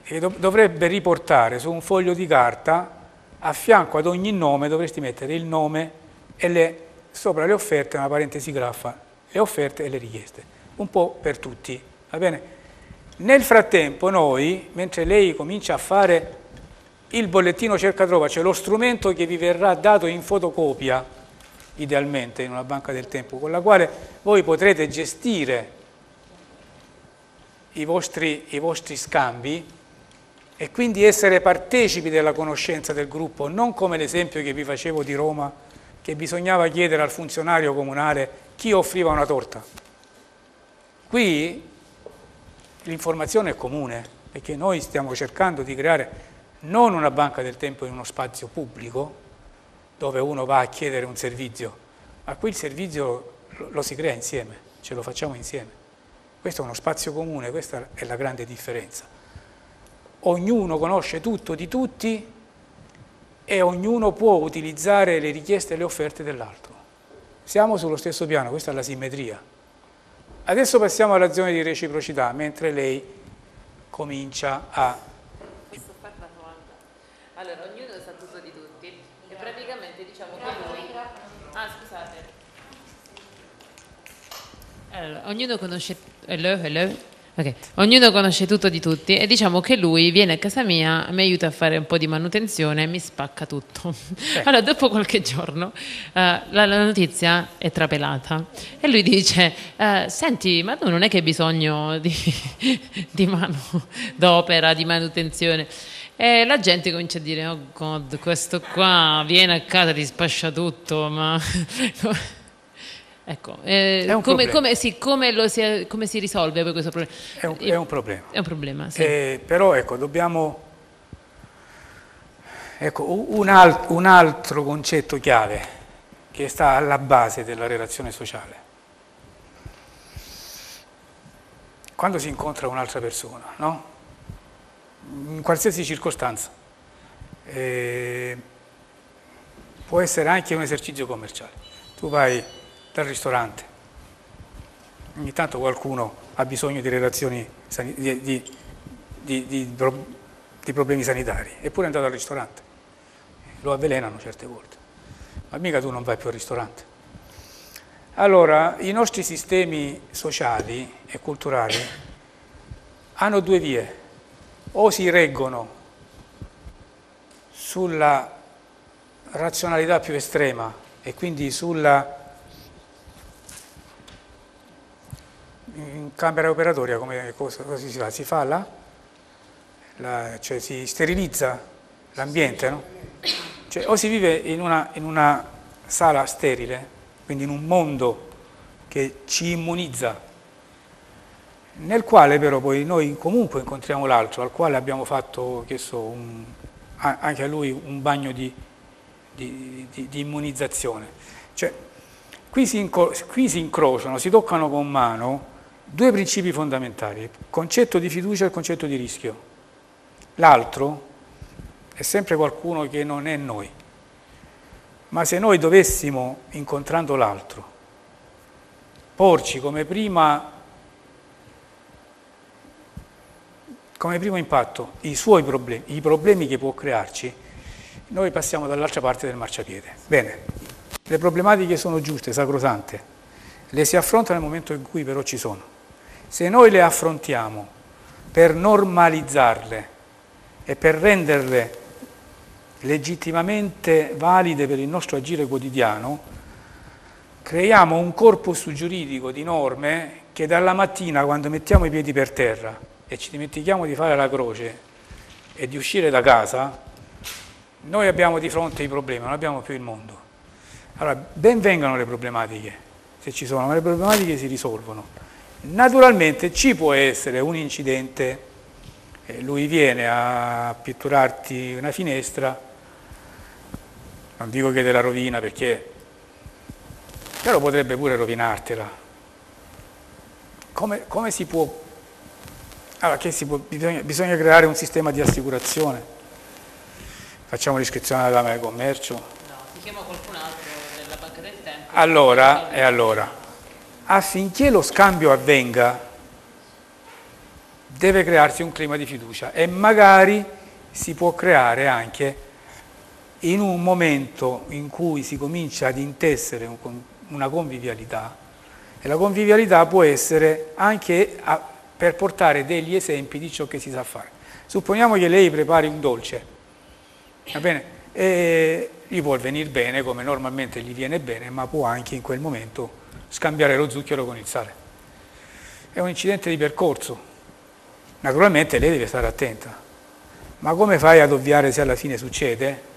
che dovrebbe riportare su un foglio di carta, a fianco ad ogni nome dovresti mettere il nome e sopra le offerte, una parentesi graffa, le offerte e le richieste, un po' per tutti, va bene? Nel frattempo noi, mentre lei comincia a fare il bollettino cerca trova, cioè lo strumento che vi verrà dato in fotocopia, idealmente in una banca del tempo, con la quale voi potrete gestire i vostri scambi e quindi essere partecipi della conoscenza del gruppo, non come l'esempio che vi facevo di Roma, che bisognava chiedere al funzionario comunale chi offriva una torta. Qui l'informazione è comune, perché noi stiamo cercando di creare non una banca del tempo in uno spazio pubblico, dove uno va a chiedere un servizio, ma qui il servizio lo si crea insieme, ce lo facciamo insieme. Questo è uno spazio comune, questa è la grande differenza. Ognuno conosce tutto di tutti e ognuno può utilizzare le richieste e le offerte dell'altro. Siamo sullo stesso piano, questa è la simmetria. Adesso passiamo all'azione di reciprocità, mentre lei comincia a... Posso fare la domanda? Allora, ognuno sa tutto di tutti e praticamente diciamo che lui... Ah, scusate. Allora, ognuno conosce... Hello? Okay. Ognuno conosce tutto di tutti e diciamo che lui viene a casa mia, mi aiuta a fare un po' di manutenzione e mi spacca tutto. Allora dopo qualche giorno la notizia è trapelata e lui dice senti, ma tu non è che hai bisogno di mano d'opera, di manutenzione? E la gente comincia a dire oh God, questo qua viene a casa, ti spaccia tutto, ma... Ecco, come si risolve poi questo problema? È un problema. È un problema, sì. Però ecco, dobbiamo... Ecco, un altro concetto chiave che sta alla base della relazione sociale. Quando si incontra un'altra persona, no? In qualsiasi circostanza, può essere anche un esercizio commerciale. Tu vai dal ristorante, ogni tanto qualcuno ha bisogno di relazioni, di problemi sanitari, eppure è andato al ristorante, lo avvelenano certe volte, ma mica tu non vai più al ristorante. Allora, i nostri sistemi sociali e culturali hanno due vie, o si reggono sulla razionalità più estrema e quindi in camera operatoria cosa si fa? Si fa cioè si sterilizza l'ambiente, no? Cioè, o si vive in una sala sterile, quindi in un mondo che ci immunizza, nel quale però poi noi comunque incontriamo l'altro, al quale abbiamo fatto, che so, anche a lui un bagno di immunizzazione. Cioè, qui si incrociano, si toccano con mano due principi fondamentali, il concetto di fiducia e il concetto di rischio. L'altro è sempre qualcuno che non è noi, ma se noi dovessimo, incontrando l'altro, porci come primo impatto i suoi problemi, i problemi che può crearci, noi passiamo dall'altra parte del marciapiede. Bene, le problematiche sono giuste, sacrosante, le si affrontano nel momento in cui però ci sono. Se noi le affrontiamo per normalizzarle e per renderle legittimamente valide per il nostro agire quotidiano, creiamo un corpus giuridico di norme che dalla mattina, quando mettiamo i piedi per terra e ci dimentichiamo di fare la croce e di uscire da casa, noi abbiamo di fronte i problemi, non abbiamo più il mondo. Allora, ben vengano le problematiche, se ci sono, ma le problematiche si risolvono. Naturalmente ci può essere un incidente, lui viene a pitturarti una finestra, non dico che te la rovina perché, però potrebbe pure rovinartela. Come si può? Allora, bisogna creare un sistema di assicurazione. Facciamo l'iscrizione alla Camera di Commercio. No, si chiama qualcun altro della Banca del Tempo. Allora, affinché lo scambio avvenga, deve crearsi un clima di fiducia e magari si può creare anche in un momento in cui si comincia ad intessere una convivialità, e la convivialità può essere anche per portare degli esempi di ciò che si sa fare. Supponiamo che lei prepari un dolce, va bene? E gli può venire bene come normalmente gli viene bene, ma può anche in quel momento scambiare lo zucchero con il sale. È un incidente di percorso. Naturalmente lei deve stare attenta. Ma come fai ad ovviare se alla fine succede?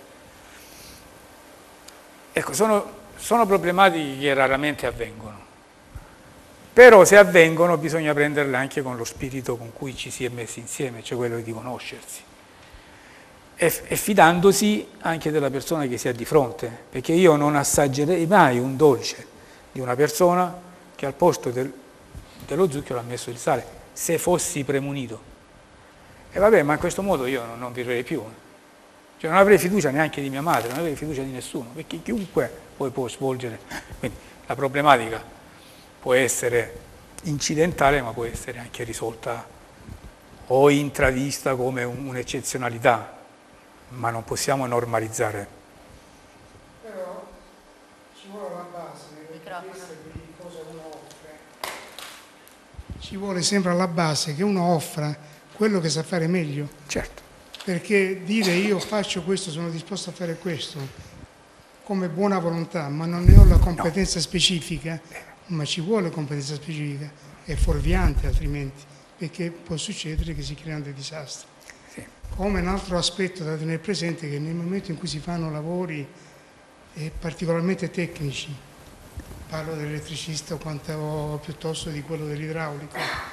Ecco, sono problematiche che raramente avvengono. Però se avvengono bisogna prenderle anche con lo spirito con cui ci si è messi insieme, cioè quello di conoscersi. E fidandosi anche della persona che si ha di fronte, perché io non assaggerei mai un dolce di una persona che al posto dello zucchero ha messo il sale, se fossi premunito. E vabbè, ma in questo modo io non vivrei più. Cioè non avrei fiducia neanche di mia madre, non avrei fiducia di nessuno, perché chiunque poi può svolgere. Quindi la problematica può essere incidentale, ma può essere anche risolta o intravista come un'eccezionalità, ma non possiamo normalizzare. Però ci vuole la base di cosa uno offre. Ci vuole sempre alla base che uno offra quello che sa fare meglio. Certo. Perché dire io faccio questo, sono disposto a fare questo, come buona volontà, ma non ne ho la competenza specifica, ma ci vuole competenza specifica, è fuorviante altrimenti, perché può succedere che si creano dei disastri. Sì. Come un altro aspetto da tenere presente è che nel momento in cui si fanno lavori particolarmente tecnici, parlo dell'elettricista o piuttosto di quello dell'idraulico,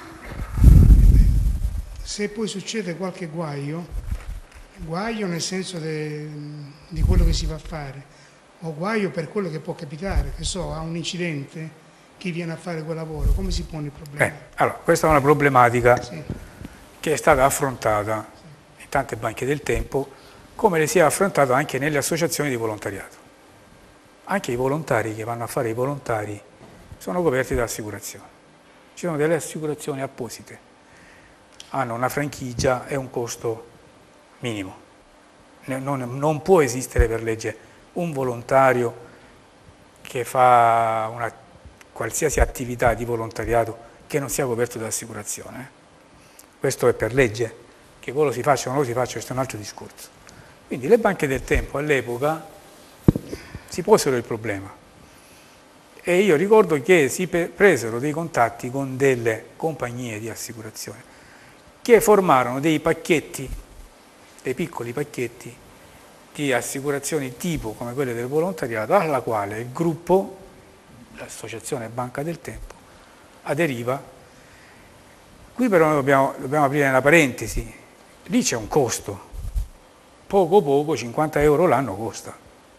se poi succede qualche guaio nel senso di quello che si va a fare, o guaio per quello che può capitare, che so, ha un incidente, chi viene a fare quel lavoro, come si pone il problema? Allora, questa è una problematica che è stata affrontata in tante banche del tempo, come le si è affrontata anche nelle associazioni di volontariato. Anche i volontari che vanno a fare i volontari sono coperti da assicurazioni. Ci sono delle assicurazioni apposite, hanno una franchigia e un costo minimo. Non può esistere per legge un volontario che fa una qualsiasi attività di volontariato che non sia coperto da assicurazione. Questo è per legge, che poi lo si faccia o non lo si faccia, questo è un altro discorso. Quindi le banche del tempo all'epoca si posero il problema e io ricordo che si presero dei contatti con delle compagnie di assicurazione che formarono dei pacchetti, dei piccoli pacchetti di assicurazioni tipo come quelle del volontariato, alla quale il gruppo, l'associazione Banca del Tempo, aderiva. Qui però noi dobbiamo aprire una parentesi, lì c'è un costo, poco, 50 euro l'anno costa.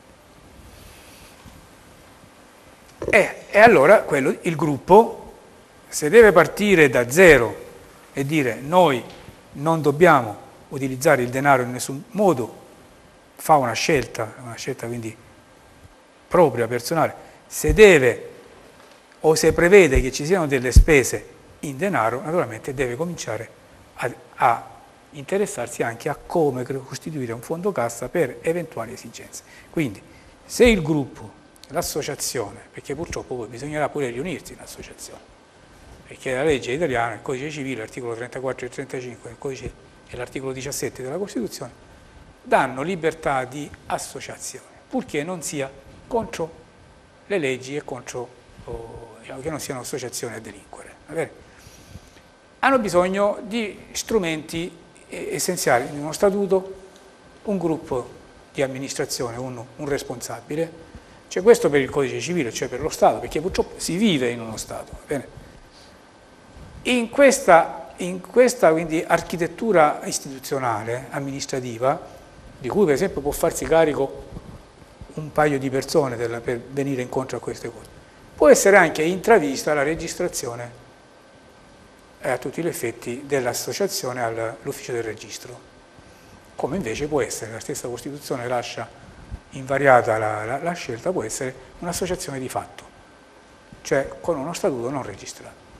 E allora il gruppo, se deve partire da zero e dire noi non dobbiamo utilizzare il denaro in nessun modo, fa una scelta quindi propria, personale, se deve o se prevede che ci siano delle spese in denaro, naturalmente deve cominciare a interessarsi anche a come costituire un fondo cassa per eventuali esigenze. Quindi se il gruppo, l'associazione, perché purtroppo poi bisognerà pure riunirsi in associazione, perché la legge italiana, il codice civile, l'articolo 34 e 35, il codice e l'articolo 17 della Costituzione, danno libertà di associazione, purché non sia contro le leggi e contro, che non siano associazioni a delinquere. Hanno bisogno di strumenti essenziali, di uno statuto, un gruppo di amministrazione, un responsabile, cioè questo per il codice civile, cioè per lo Stato, perché purtroppo si vive in uno Stato. Va bene? In questa quindi architettura istituzionale, amministrativa, di cui per esempio può farsi carico un paio di persone per venire incontro a queste cose, può essere anche intravista la registrazione a tutti gli effetti dell'associazione all'ufficio del registro, come invece può essere, la stessa Costituzione lascia invariata la scelta, può essere un'associazione di fatto, cioè con uno statuto non registrato.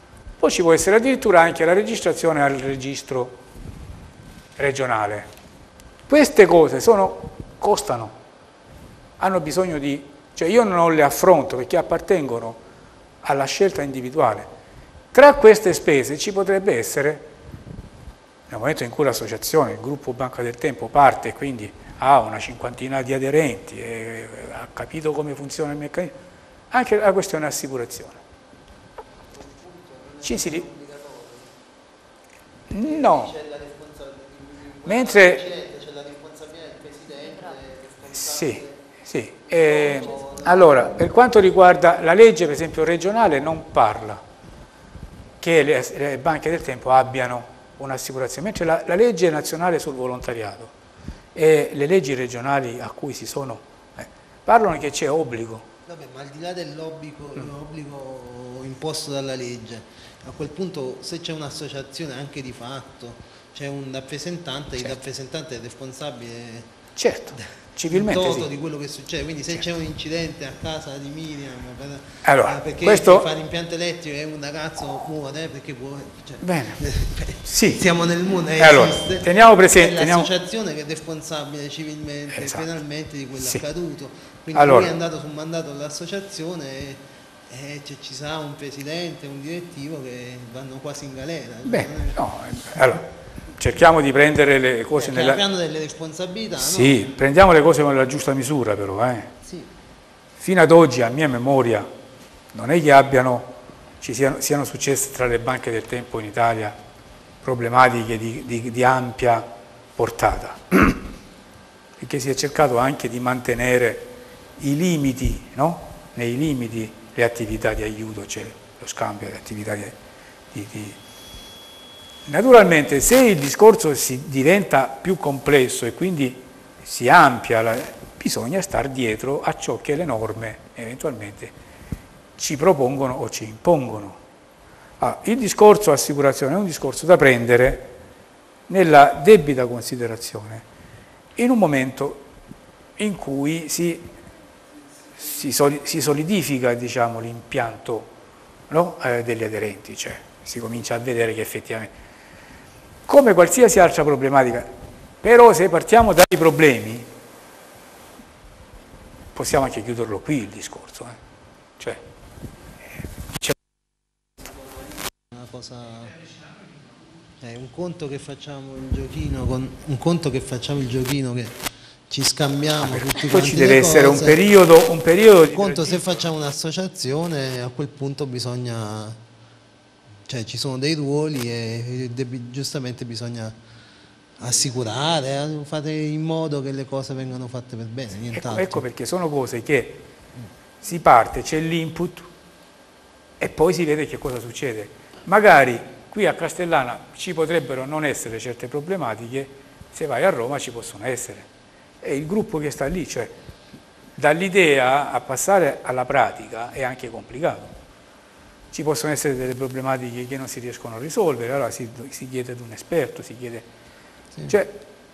o ci può essere addirittura anche la registrazione al registro regionale. Queste cose costano, hanno bisogno di... cioè io non le affronto perché appartengono alla scelta individuale. Tra queste spese ci potrebbe essere, nel momento in cui l'associazione, il gruppo Banca del Tempo parte, quindi ha una cinquantina di aderenti e ha capito come funziona il meccanismo, anche la questione assicurazione. No, mentre c'è la responsabilità del Presidente. Sì. Allora, per quanto riguarda la legge, per esempio regionale, non parla che le banche del tempo abbiano un'assicurazione, mentre la legge nazionale sul volontariato e le leggi regionali a cui si sono parlano che c'è obbligo. Vabbè, ma al di là dell'obbligo imposto dalla legge, a quel punto se c'è un'associazione anche di fatto, c'è un rappresentante, il rappresentante è responsabile civilmente di quello che succede, quindi se c'è un incidente a casa di Miriam perché questo... fare l'impianto elettrico e un ragazzo muore perché può, bene, siamo nel mondo, allora, teniamo presente, è l'associazione che è responsabile civilmente e penalmente di quello accaduto, quindi allora, lui è andato su mandato dell'associazione e ci sarà un presidente, un direttivo che vanno quasi in galera. Bene, allora cerchiamo di prendere le cose hanno delle responsabilità, sì, prendiamo le cose con la giusta misura però, Sì. Fino ad oggi, a mia memoria, non è che siano successe tra le banche del tempo in Italia problematiche di ampia portata, perché si è cercato anche di mantenere i limiti, no? Nei limiti le attività di aiuto, cioè lo scambio di attività di... Naturalmente se il discorso si diventa più complesso e quindi si ampia, bisogna star dietro a ciò che le norme eventualmente ci propongono o ci impongono. Il discorso assicurazione è un discorso da prendere nella debita considerazione in un momento in cui si solidifica, diciamo, l'impianto, no? Degli aderenti, cioè si comincia a vedere che effettivamente, come qualsiasi altra problematica, però se partiamo dai problemi possiamo anche chiuderlo qui il discorso, cioè c'è una cosa, un conto che facciamo il giochino un conto che facciamo il giochino che ci scambiamo tutti poi ci deve essere un periodo di conto. Se facciamo un'associazione a quel punto bisogna, cioè ci sono dei ruoli e giustamente bisogna assicurare, fare in modo che le cose vengano fatte per bene, nient'altro. Ecco perché sono cose che si parte, c'è l'input e poi si vede che cosa succede. Magari qui a Castellana ci potrebbero non essere certe problematiche, se vai a Roma ci possono essere. È il gruppo che sta lì, cioè dall'idea a passare alla pratica è anche complicato. Ci possono essere delle problematiche che non si riescono a risolvere, allora si chiede ad un esperto, si chiede... Sì. Cioè,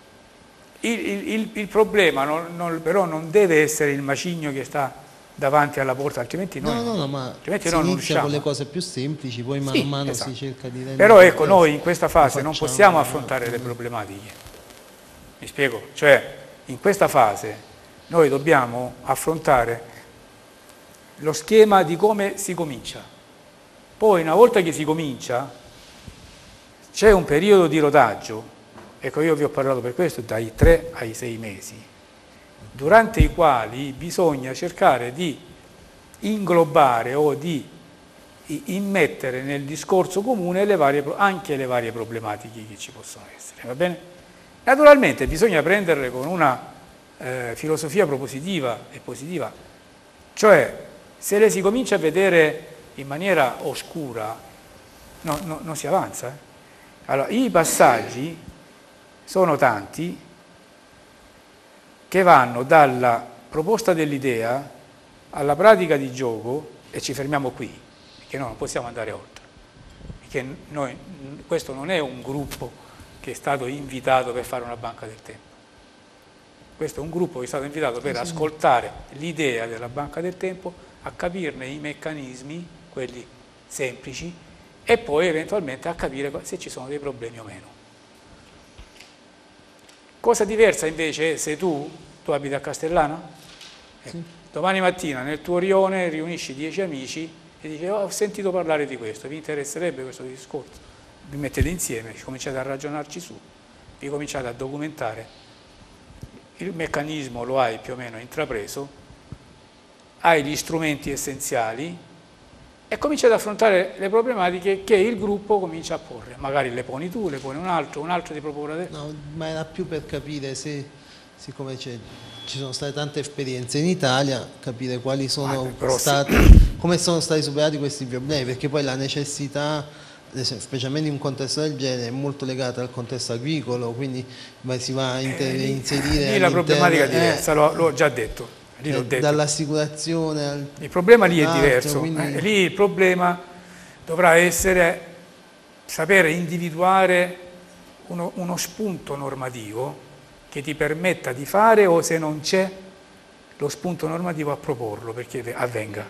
il problema però non deve essere il macigno che sta davanti alla porta, altrimenti noi ma altrimenti si non inizia riusciamo. con le cose più semplici, poi mano a mano si cerca di rendere... Però ecco, noi in questa fase non possiamo affrontare le problematiche. Mi spiego? Cioè, in questa fase noi dobbiamo affrontare lo schema di come si comincia. Poi una volta che si comincia c'è un periodo di rodaggio, ecco io vi ho parlato per questo dai 3 ai 6 mesi, durante i quali bisogna cercare di inglobare o di immettere nel discorso comune anche le varie problematiche che ci possono essere, va bene? Naturalmente bisogna prenderle con una filosofia propositiva e positiva, cioè se le si comincia a vedere in maniera oscura non si avanza. Allora, i passaggi sono tanti che vanno dalla proposta dell'idea alla pratica di gioco e ci fermiamo qui, perché noi non possiamo andare oltre, perché questo non è un gruppo che è stato invitato per fare una banca del tempo, questo è un gruppo che è stato invitato per ascoltare l'idea della banca del tempo, a capirne i meccanismi, quelli semplici, e poi eventualmente a capire se ci sono dei problemi o meno. Cosa diversa invece è se tu abiti a Castellana? Sì. Domani mattina nel tuo rione riunisci 10 amici e dici ho sentito parlare di questo, vi interesserebbe questo discorso? Vi mettete insieme, cominciate a ragionarci su, vi cominciate a documentare, il meccanismo lo hai più o meno intrapreso, hai gli strumenti essenziali e cominci ad affrontare le problematiche che il gruppo comincia a porre. Magari le poni tu, le poni un altro ti propone te. No, ma era più per capire se, siccome ci sono state tante esperienze in Italia, capire quali sono come sono stati superati questi problemi, perché poi la necessità, specialmente in un contesto del genere, è molto legata al contesto agricolo, quindi si va a inserire... Lì la problematica è diversa, l'ho già detto. Dall'assicurazione il problema lì è diverso, quindi... lì il problema dovrà essere sapere individuare uno spunto normativo che ti permetta di fare, o se non c'è lo spunto normativo a proporlo perché avvenga.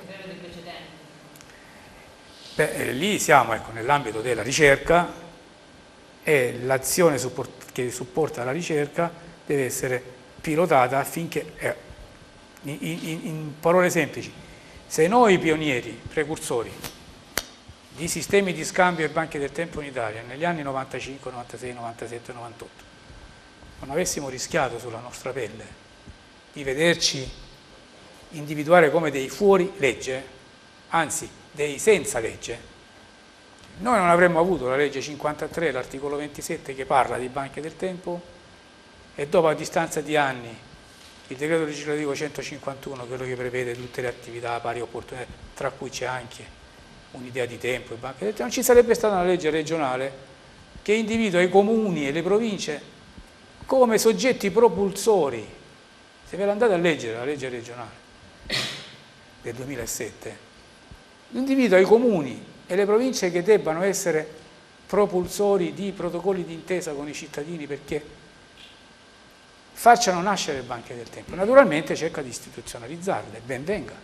Lì siamo nell'ambito della ricerca e l'azione che supporta la ricerca deve essere pilotata affinché... In parole semplici, se noi pionieri, precursori di sistemi di scambio e banche del tempo in Italia negli anni 95, 96, 97, 98 non avessimo rischiato sulla nostra pelle di vederci individuare come dei fuori legge, anzi dei senza legge, noi non avremmo avuto la legge 53, l'articolo 27 che parla di banche del tempo, e dopo, a distanza di anni, il decreto legislativo 151, quello che prevede tutte le attività a pari opportunità, tra cui c'è anche un'idea di tempo, non ci sarebbe stata una legge regionale che individua i comuni e le province come soggetti propulsori. Se ve l'andate a leggere la legge regionale del 2007, individua i comuni e le province che debbano essere propulsori di protocolli d'intesa con i cittadini perché facciano nascere le banche del tempo. Naturalmente cerca di istituzionalizzarle, ben venga.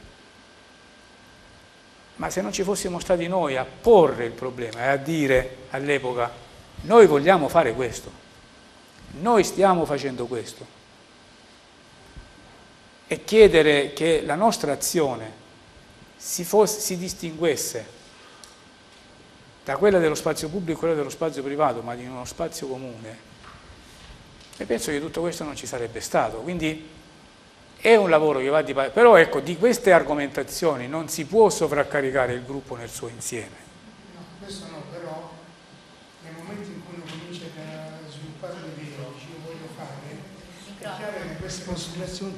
Ma se non ci fossimo stati noi a porre il problema e a dire all'epoca noi vogliamo fare questo, noi stiamo facendo questo, e chiedere che la nostra azione si distinguesse da quella dello spazio pubblico e quella dello spazio privato, ma di uno spazio comune, e penso che tutto questo non ci sarebbe stato. Quindi è un lavoro che va di pari, però ecco, di queste argomentazioni non si può sovraccaricare il gruppo nel suo insieme. No, questo no, però nel momento in cui uno comincia a sviluppare le idee, io voglio fare, è chiaro che queste considerazioni...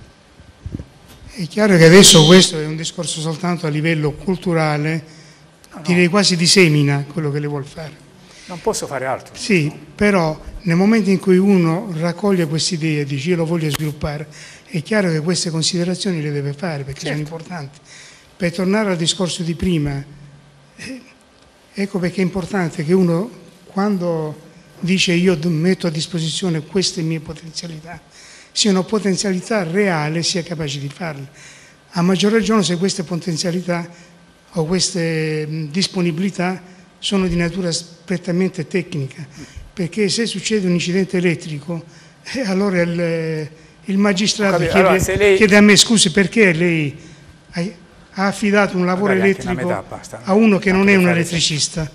È chiaro che adesso questo è un discorso soltanto a livello culturale, direi quasi di semina quello che le vuol fare. Non posso fare altro. Sì, però nel momento in cui uno raccoglie queste idee e dice io lo voglio sviluppare, è chiaro che queste considerazioni le deve fare perché sono importanti. Per tornare al discorso di prima, ecco perché è importante che uno, quando dice io metto a disposizione queste mie potenzialità, siano potenzialità reali e sia capace di farle. A maggior ragione se queste potenzialità o queste disponibilità sono di natura prettamente tecnica, perché se succede un incidente elettrico, allora il magistrato chiede a me scusi perché lei ha affidato un lavoro elettrico a uno che non è un elettricista,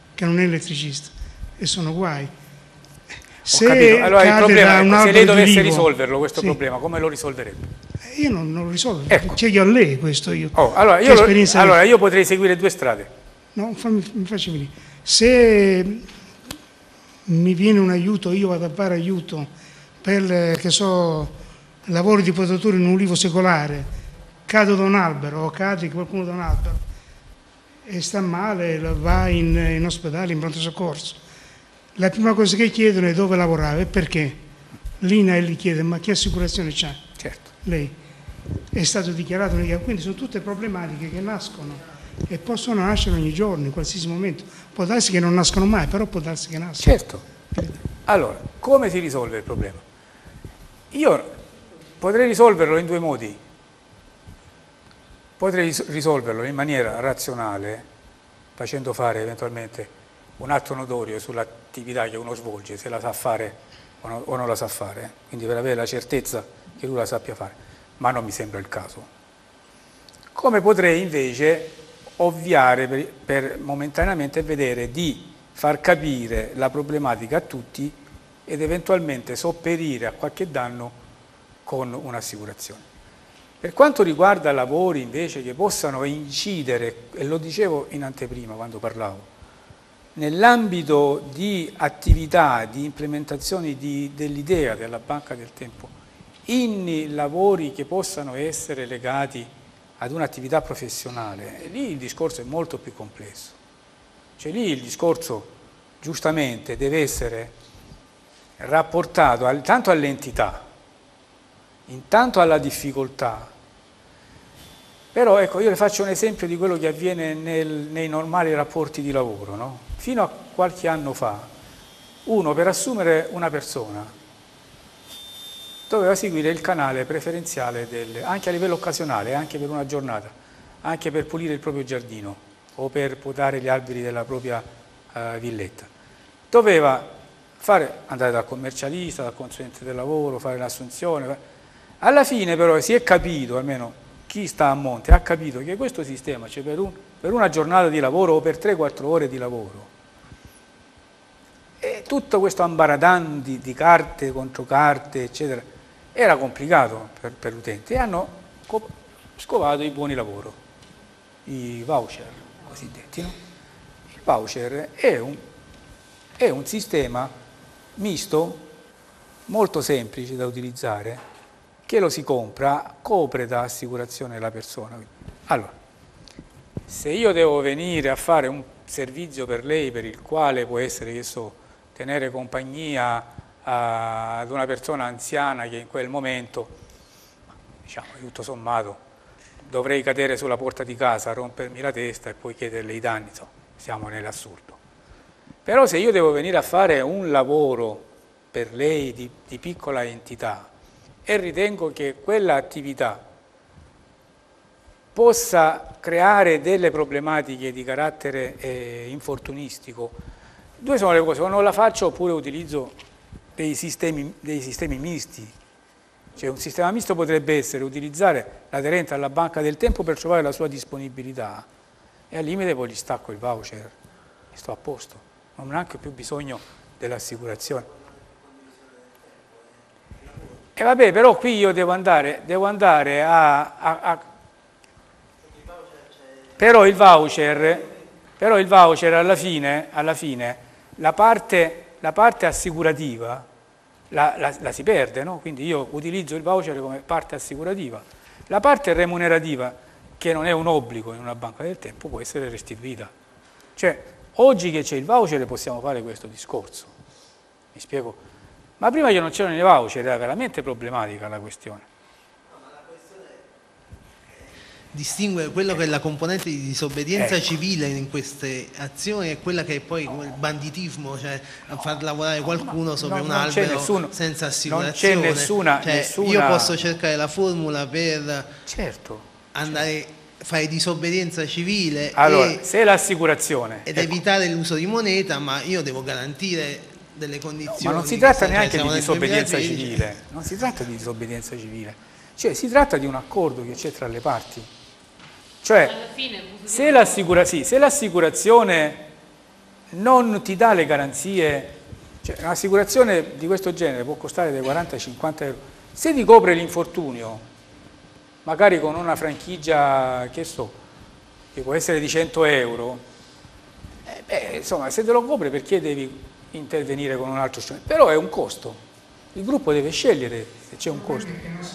e sono guai. Se allora il problema è se lei dovesse risolverlo questo problema, come lo risolverebbe? Io non lo risolvo, chiedo a lei questo io. Allora io potrei seguire due strade. No, mi faccia venire. Se mi viene un aiuto, io vado a fare aiuto per, che so, lavori di potatura in un ulivo secolare, cado da un albero o cade qualcuno da un albero e sta male, va in ospedale, in pronto soccorso. La prima cosa che chiedono è dove lavorava e perché. L'INAIL gli chiede ma che assicurazione c'ha? Certo. Lei è stato dichiarato, quindi sono tutte problematiche che nascono e possono nascere ogni giorno, in qualsiasi momento. Può darsi che non nascono mai, però può darsi che nascono. Certo. Allora, come si risolve il problema? Io potrei risolverlo in due modi. Potrei risolverlo in maniera razionale facendo fare eventualmente un atto notorio sull'attività che uno svolge, se la sa fare o non la sa fare, quindi per avere la certezza che lui la sappia fare, ma non mi sembra il caso. Come potrei invece ovviare per momentaneamente vedere di far capire la problematica a tutti ed eventualmente sopperire a qualche danno con un'assicurazione. Per quanto riguarda lavori invece che possano incidere, e lo dicevo in anteprima quando parlavo, nell'ambito di attività, di implementazioni dell'idea della banca del tempo, in lavori che possano essere legati ad un'attività professionale, lì il discorso è molto più complesso. Cioè lì il discorso giustamente deve essere rapportato tanto all'entità, intanto alla difficoltà. Però ecco, io le faccio un esempio di quello che avviene nei normali rapporti di lavoro, no? Fino a qualche anno fa, uno per assumere una persona doveva seguire il canale preferenziale anche a livello occasionale, anche per una giornata, anche per pulire il proprio giardino o per potare gli alberi della propria villetta. Doveva andare dal commercialista, dal consulente del lavoro, fare l'assunzione. Alla fine però si è capito, almeno chi sta a monte, ha capito che questo sistema, cioè per una giornata di lavoro o per 3-4 ore di lavoro, e tutto questo ambaradan di carte contro carte, eccetera, era complicato per l'utente e hanno scovato i buoni lavoro, i voucher cosiddetti. No? Il voucher è un sistema misto, molto semplice da utilizzare, che lo si compra, copre da assicurazione la persona. Allora, se io devo venire a fare un servizio per lei per il quale può essere, che so, tenere compagnia ad una persona anziana che in quel momento, diciamo, tutto sommato, dovrei cadere sulla porta di casa, rompermi la testa e poi chiederle i danni, insomma, siamo nell'assurdo. Però se io devo venire a fare un lavoro per lei di piccola entità e ritengo che quella attività possa creare delle problematiche di carattere infortunistico, due sono le cose: o non la faccio oppure utilizzo dei sistemi misti. Cioè un sistema misto potrebbe essere utilizzare l'aderente alla banca del tempo per trovare la sua disponibilità e al limite poi gli stacco il voucher e sto a posto, non ho neanche più bisogno dell'assicurazione. E vabbè, però qui io devo andare però il voucher alla fine la parte assicurativa la si perde, no? Quindi io utilizzo il voucher come parte assicurativa. La parte remunerativa, che non è un obbligo in una banca del tempo, può essere restituita. Cioè, oggi che c'è il voucher possiamo fare questo discorso. Mi spiego? Ma prima che non c'erano i voucher era veramente problematica la questione. Distinguere quello che è la componente di disobbedienza civile in queste azioni e quella che è poi il banditismo, cioè a far lavorare qualcuno sopra un albero senza assicurazione. Non c'è nessuna... Io posso cercare la formula per andare a fare disobbedienza civile se l'assicurazione ed evitare l'uso di moneta, ma io devo garantire delle condizioni. Ma non si tratta neanche di disobbedienza civile, non si tratta di disobbedienza civile, cioè si tratta di un accordo che c'è tra le parti. Cioè, se l'assicurazione non ti dà le garanzie, cioè un'assicurazione di questo genere può costare dai 40 ai 50 euro, se ti copre l'infortunio, magari con una franchigia, che so, che può essere di 100 euro, insomma, se te lo copre perché devi intervenire con un altro strumento? Però è un costo, il gruppo deve scegliere se c'è un costo.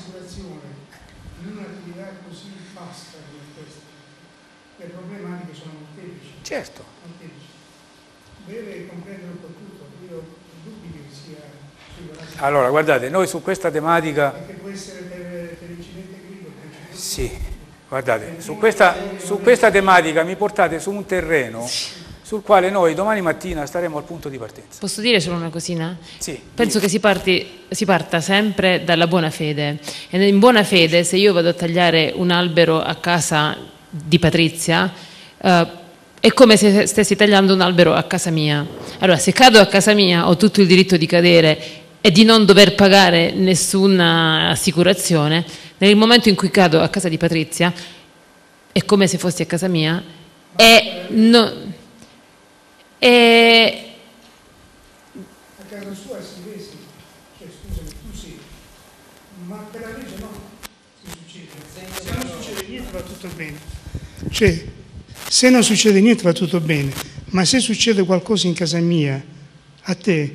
Le problematiche sono molteplici. Certo. Deve comprendere un po' tutto, io ho dubbi che sia... Allora, guardate, noi su questa tematica... Perché può essere per l'incidente agricolo. Sì, guardate, su questa tematica mi portate su un terreno sul quale noi domani mattina staremo al punto di partenza. Posso dire solo una cosina? Sì. Penso che si parta sempre dalla buona fede. E in buona fede, se io vado a tagliare un albero a casa di Patrizia, è come se stessi tagliando un albero a casa mia. Allora, se cado a casa mia ho tutto il diritto di cadere e di non dover pagare nessuna assicurazione. Nel momento in cui cado a casa di Patrizia è come se fossi a casa mia e no, e a casa sua è silenzio, cioè scusami, tu sì, ma per la legge no, se non succede niente va tutto bene, cioè se non succede niente va tutto bene, ma se succede qualcosa in casa mia, a te,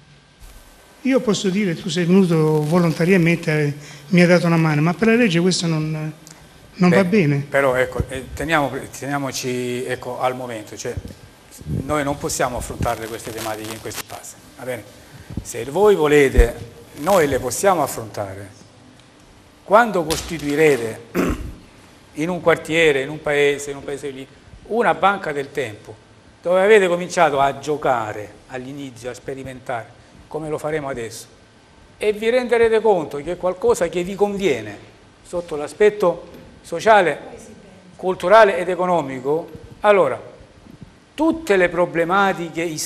io posso dire tu sei venuto volontariamente, mi hai dato una mano, ma per la legge questo non va bene. Però ecco, teniamoci ecco, al momento, cioè noi non possiamo affrontare queste tematiche in questa fase, va bene? Se voi volete, noi le possiamo affrontare. Quando costituirete in un quartiere, in un paese lì, una banca del tempo, dove avete cominciato a giocare all'inizio, a sperimentare, come lo faremo adesso, e vi renderete conto che è qualcosa che vi conviene sotto l'aspetto sociale, culturale ed economico, allora tutte le problematiche, i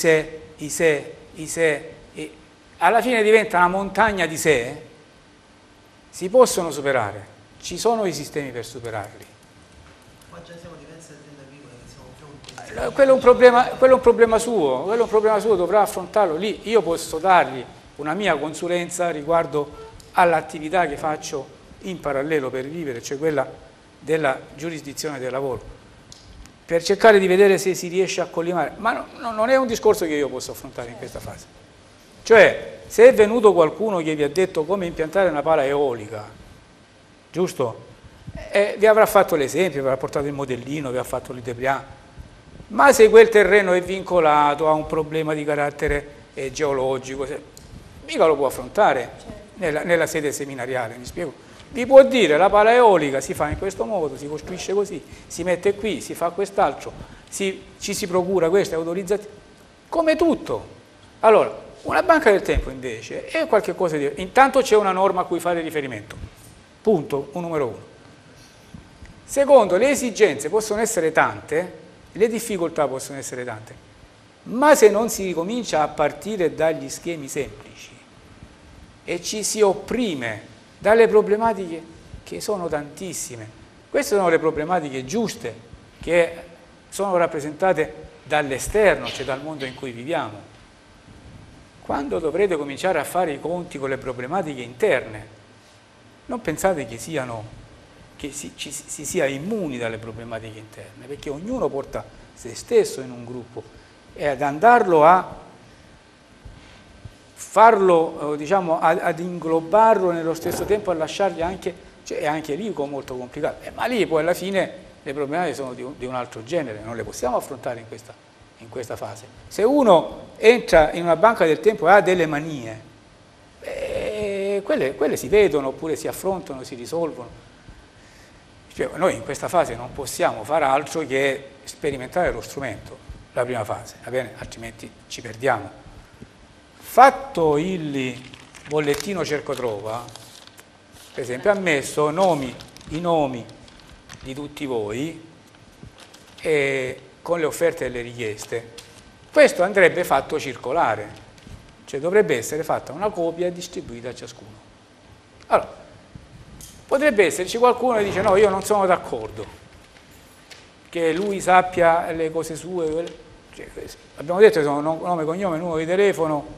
se, alla fine diventa una montagna di sé, si possono superare, ci sono i sistemi per superarli. Ma già siamo diverse aziende agricole che siamo pronti. Quello è un problema suo, dovrà affrontarlo lì. Io posso dargli una mia consulenza riguardo all'attività che faccio in parallelo per vivere, cioè quella della giurisdizione del lavoro, per cercare di vedere se si riesce a collimare, ma non è un discorso che io posso affrontare in questa fase. Cioè, se è venuto qualcuno che vi ha detto come impiantare una pala eolica, giusto? Vi avrà fatto l'esempio, vi avrà portato il modellino, vi ha fatto l'idea, ma se quel terreno è vincolato a un problema di carattere geologico, mica lo può affrontare nella sede seminariale, mi spiego? Vi può dire la pala eolica si fa in questo modo, si costruisce così, si mette qui, si fa quest'altro, ci si procura questa autorizzazione, come tutto. Allora, una banca del tempo invece è qualcosa di... Intanto c'è una norma a cui fare riferimento, punto, un numero uno. Secondo, le esigenze possono essere tante, le difficoltà possono essere tante, ma se non si ricomincia a partire dagli schemi semplici e ci si opprime dalle problematiche che sono tantissime. Queste sono le problematiche giuste che sono rappresentate dall'esterno, cioè dal mondo in cui viviamo. Quando dovrete cominciare a fare i conti con le problematiche interne, non pensate che si sia immuni dalle problematiche interne, perché ognuno porta se stesso in un gruppo e ad andarlo a farlo, diciamo, ad inglobarlo nello stesso tempo, a lasciargli anche, cioè è anche lì molto complicato, ma lì poi alla fine le problematiche sono di un altro genere, non le possiamo affrontare in questa fase. Se uno entra in una banca del tempo e ha delle manie, quelle si vedono oppure si affrontano, si risolvono. Cioè, noi in questa fase non possiamo fare altro che sperimentare lo strumento, la prima fase, va bene? Altrimenti ci perdiamo. Fatto il bollettino cercotrova, per esempio, ha messo i nomi di tutti voi con le offerte e le richieste. Questo andrebbe fatto circolare, cioè dovrebbe essere fatta una copia e distribuita a ciascuno. Allora, potrebbe esserci qualcuno che dice no, io non sono d'accordo, che lui sappia le cose sue, cioè, abbiamo detto che sono nome, cognome, numero di telefono,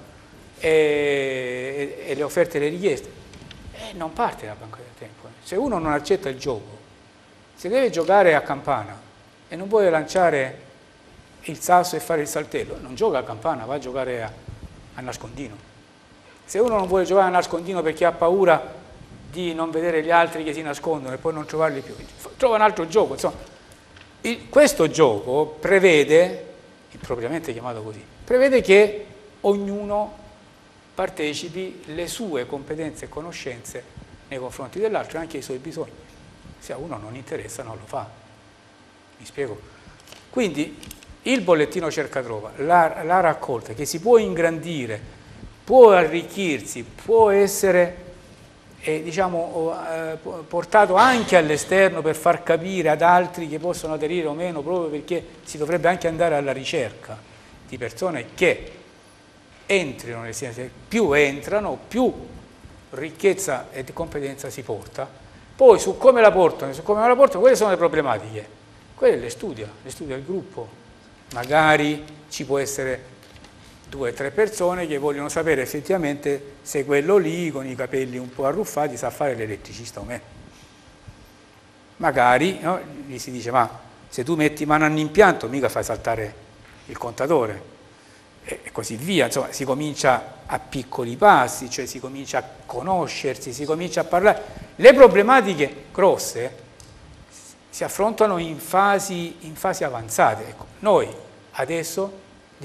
e le offerte e le richieste, non parte la banca del tempo. Se uno non accetta il gioco, se deve giocare a campana e non vuole lanciare il sasso e fare il saltello, non gioca a campana, va a giocare a nascondino. Se uno non vuole giocare a nascondino perché ha paura di non vedere gli altri che si nascondono e poi non trovarli più, trova un altro gioco. Insomma, questo gioco prevede, impropriamente chiamato così, prevede che ognuno partecipi le sue competenze e conoscenze nei confronti dell'altro e anche i suoi bisogni. Se a uno non interessa non lo fa. Mi spiego? Quindi il bollettino cercatrova, la raccolta che si può ingrandire, può arricchirsi, può essere diciamo, portato anche all'esterno per far capire ad altri che possono aderire o meno, proprio perché si dovrebbe anche andare alla ricerca di persone che entrino, nel senso che più entrano, più ricchezza e competenza si porta. Poi su come la portano, quelle sono le problematiche, quelle le studia il gruppo. Magari ci può essere 2 o 3 persone che vogliono sapere effettivamente se quello lì con i capelli un po' arruffati sa fare l'elettricista o meno. Magari no, gli si dice: ma se tu metti mano all'impianto mica fai saltare il contatore, e così via. Insomma, si comincia a piccoli passi, cioè si comincia a conoscersi, si comincia a parlare. Le problematiche grosse si affrontano in fasi avanzate. Ecco, noi adesso,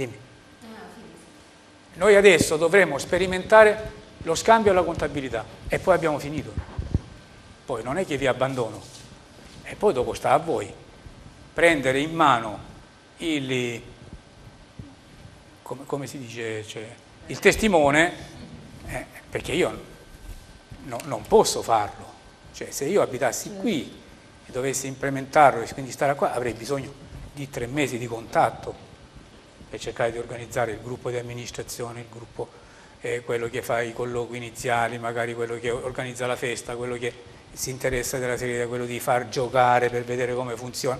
noi adesso dovremo sperimentare lo scambio alla contabilità e poi abbiamo finito. Poi non è che vi abbandono, e poi dopo sta a voi prendere in mano come si dice, cioè, il testimone, perché io non posso farlo. Cioè, se io abitassi qui e dovessi implementarlo e quindi stare qua, avrei bisogno di 3 mesi di contatto per cercare di organizzare il gruppo di amministrazione, il gruppo, quello che fa i colloqui iniziali, magari quello che organizza la festa, quello che si interessa della serie, quello di far giocare per vedere come funziona.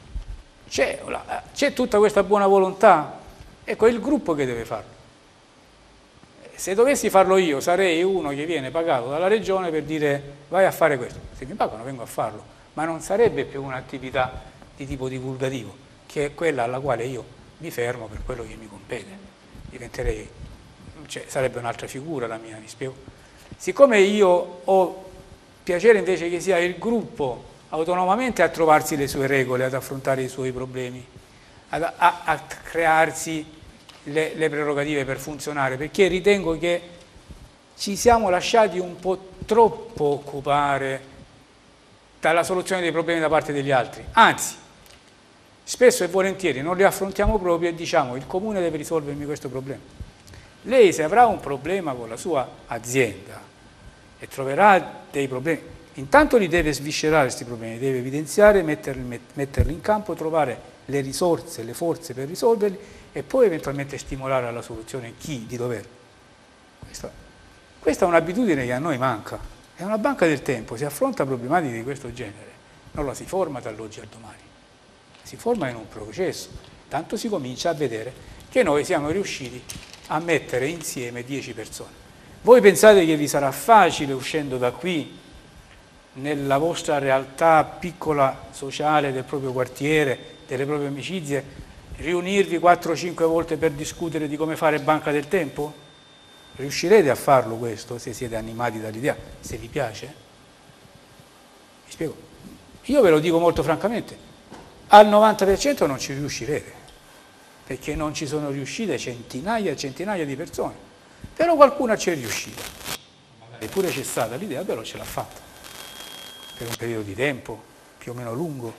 C'è tutta questa buona volontà, ecco, è il gruppo che deve farlo. Se dovessi farlo io, sarei uno che viene pagato dalla regione per dire: vai a fare questo. Se mi pagano vengo a farlo, ma non sarebbe più un'attività di tipo divulgativo, che è quella alla quale io mi fermo per quello che mi compete. Diventerei, cioè, sarebbe un'altra figura la mia, mi spiego. Siccome io ho piacere invece che sia il gruppo autonomamente a trovarsi le sue regole, ad affrontare i suoi problemi, a crearsi le prerogative per funzionare, perché ritengo che ci siamo lasciati un po' troppo occupare dalla soluzione dei problemi da parte degli altri. Anzi, spesso e volentieri non li affrontiamo proprio e diciamo: il comune deve risolvermi questo problema. Lei, se avrà un problema con la sua azienda e troverà dei problemi, intanto li deve sviscerare questi problemi, deve evidenziare, metterli in campo, trovare le risorse, le forze per risolverli e poi eventualmente stimolare alla soluzione chi di dovere. Questa è un'abitudine che a noi manca, è una banca del tempo. Si affronta problematiche di questo genere, non la si forma dall'oggi al domani, si forma in un processo, tanto si comincia a vedere che noi siamo riusciti a mettere insieme 10 persone. Voi pensate che vi sarà facile, uscendo da qui, nella vostra realtà piccola sociale del proprio quartiere, delle proprie amicizie, riunirvi 4-5 volte per discutere di come fare banca del tempo? Riuscirete a farlo questo se siete animati dall'idea, se vi piace? Vi spiego. Io ve lo dico molto francamente, al 90% non ci riuscirete, perché non ci sono riuscite centinaia e centinaia di persone, però qualcuna ci è riuscita. Eppure c'è stata l'idea, però ce l'ha fatta, per un periodo di tempo più o meno lungo.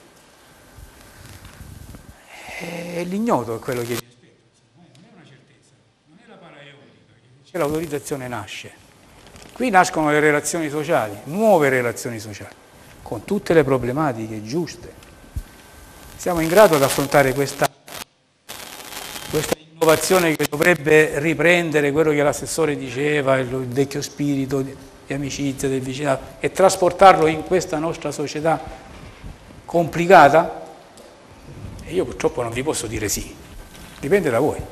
E l'ignoto è quello che vi aspetta, non è una certezza, non è la paraeolica, c'è l'autorizzazione nasce. Qui nascono le relazioni sociali, nuove relazioni sociali, con tutte le problematiche giuste. Siamo in grado di affrontare questa innovazione che dovrebbe riprendere quello che l'assessore diceva, il vecchio spirito di amicizia, del vicinato, e trasportarlo in questa nostra società complicata? E io purtroppo non vi posso dire sì, dipende da voi.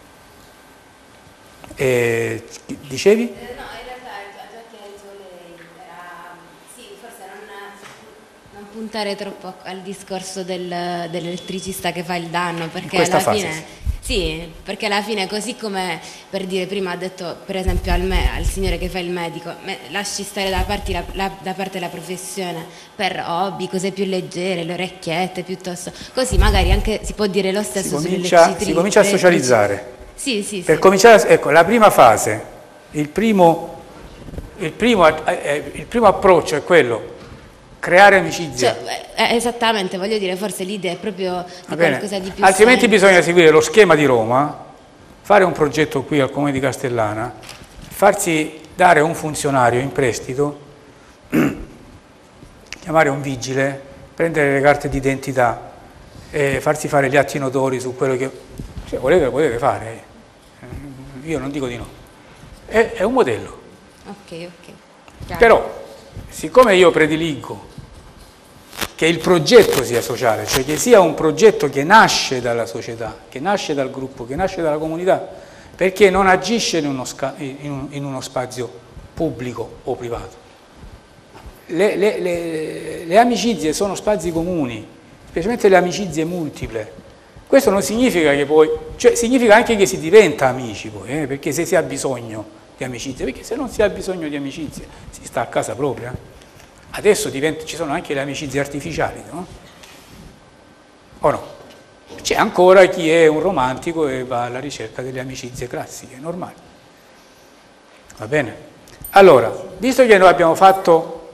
Dicevi? No, in realtà già che ha detto lei era, sì, forse non puntare troppo al discorso dell'elettricista che fa il danno, perché alla fine... Sì, perché alla fine, così come, per dire, prima ha detto per esempio al signore che fa il medico, lasci stare da parte la professione per hobby, cose più leggere, le orecchiette piuttosto, così magari anche si può dire lo stesso si comincia a socializzare. Sì. Per cominciare, ecco, la prima fase, il primo approccio è quello, creare amicizia. Cioè, esattamente, voglio dire, forse l'idea è proprio di qualcosa di più altrimenti semplice. bisogna seguire lo schema di Roma, fare un progetto qui al Comune di Castellana, farsi dare un funzionario in prestito chiamare un vigile, prendere le carte d'identità e farsi fare gli atti notori su quello che potete fare. Io non dico di no. È un modello. Ok. Però, siccome io prediligo che il progetto sia sociale, cioè che sia un progetto che nasce dalla società, che nasce dal gruppo, che nasce dalla comunità, perché non agisce in uno spazio pubblico o privato. Le amicizie sono spazi comuni, specialmente le amicizie multiple. Questo non significa che poi, cioè significa anche che si diventa amici poi, perché se si ha bisogno di amicizie, perché se non si ha bisogno di amicizie si sta a casa propria. Adesso ci sono anche le amicizie artificiali, no? O no? C'è ancora chi è un romantico e va alla ricerca delle amicizie classiche, normali. Va bene? Allora, visto che abbiamo fatto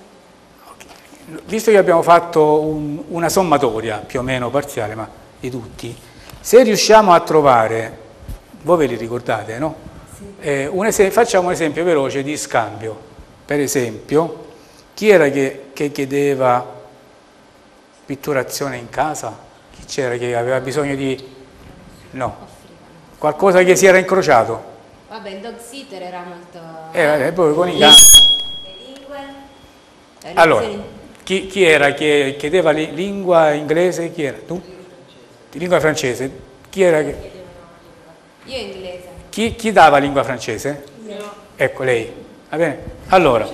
una sommatoria più o meno parziale, ma di tutti, se riusciamo a trovare, voi ve li ricordate, no? Facciamo un esempio veloce di scambio. Per esempio, chi era che chiedeva pitturazione in casa? Chi c'era che aveva bisogno di... No, qualcosa che si era incrociato. Vabbè, il dog sitter era molto... poi con i cani. Le lingue... Allora, chi era che chiedeva lingua inglese? Chi era? Tu? Lingua francese? Chi era che... Io inglese. Chi dava lingua francese? Io. Ecco, lei. Va bene? Allora,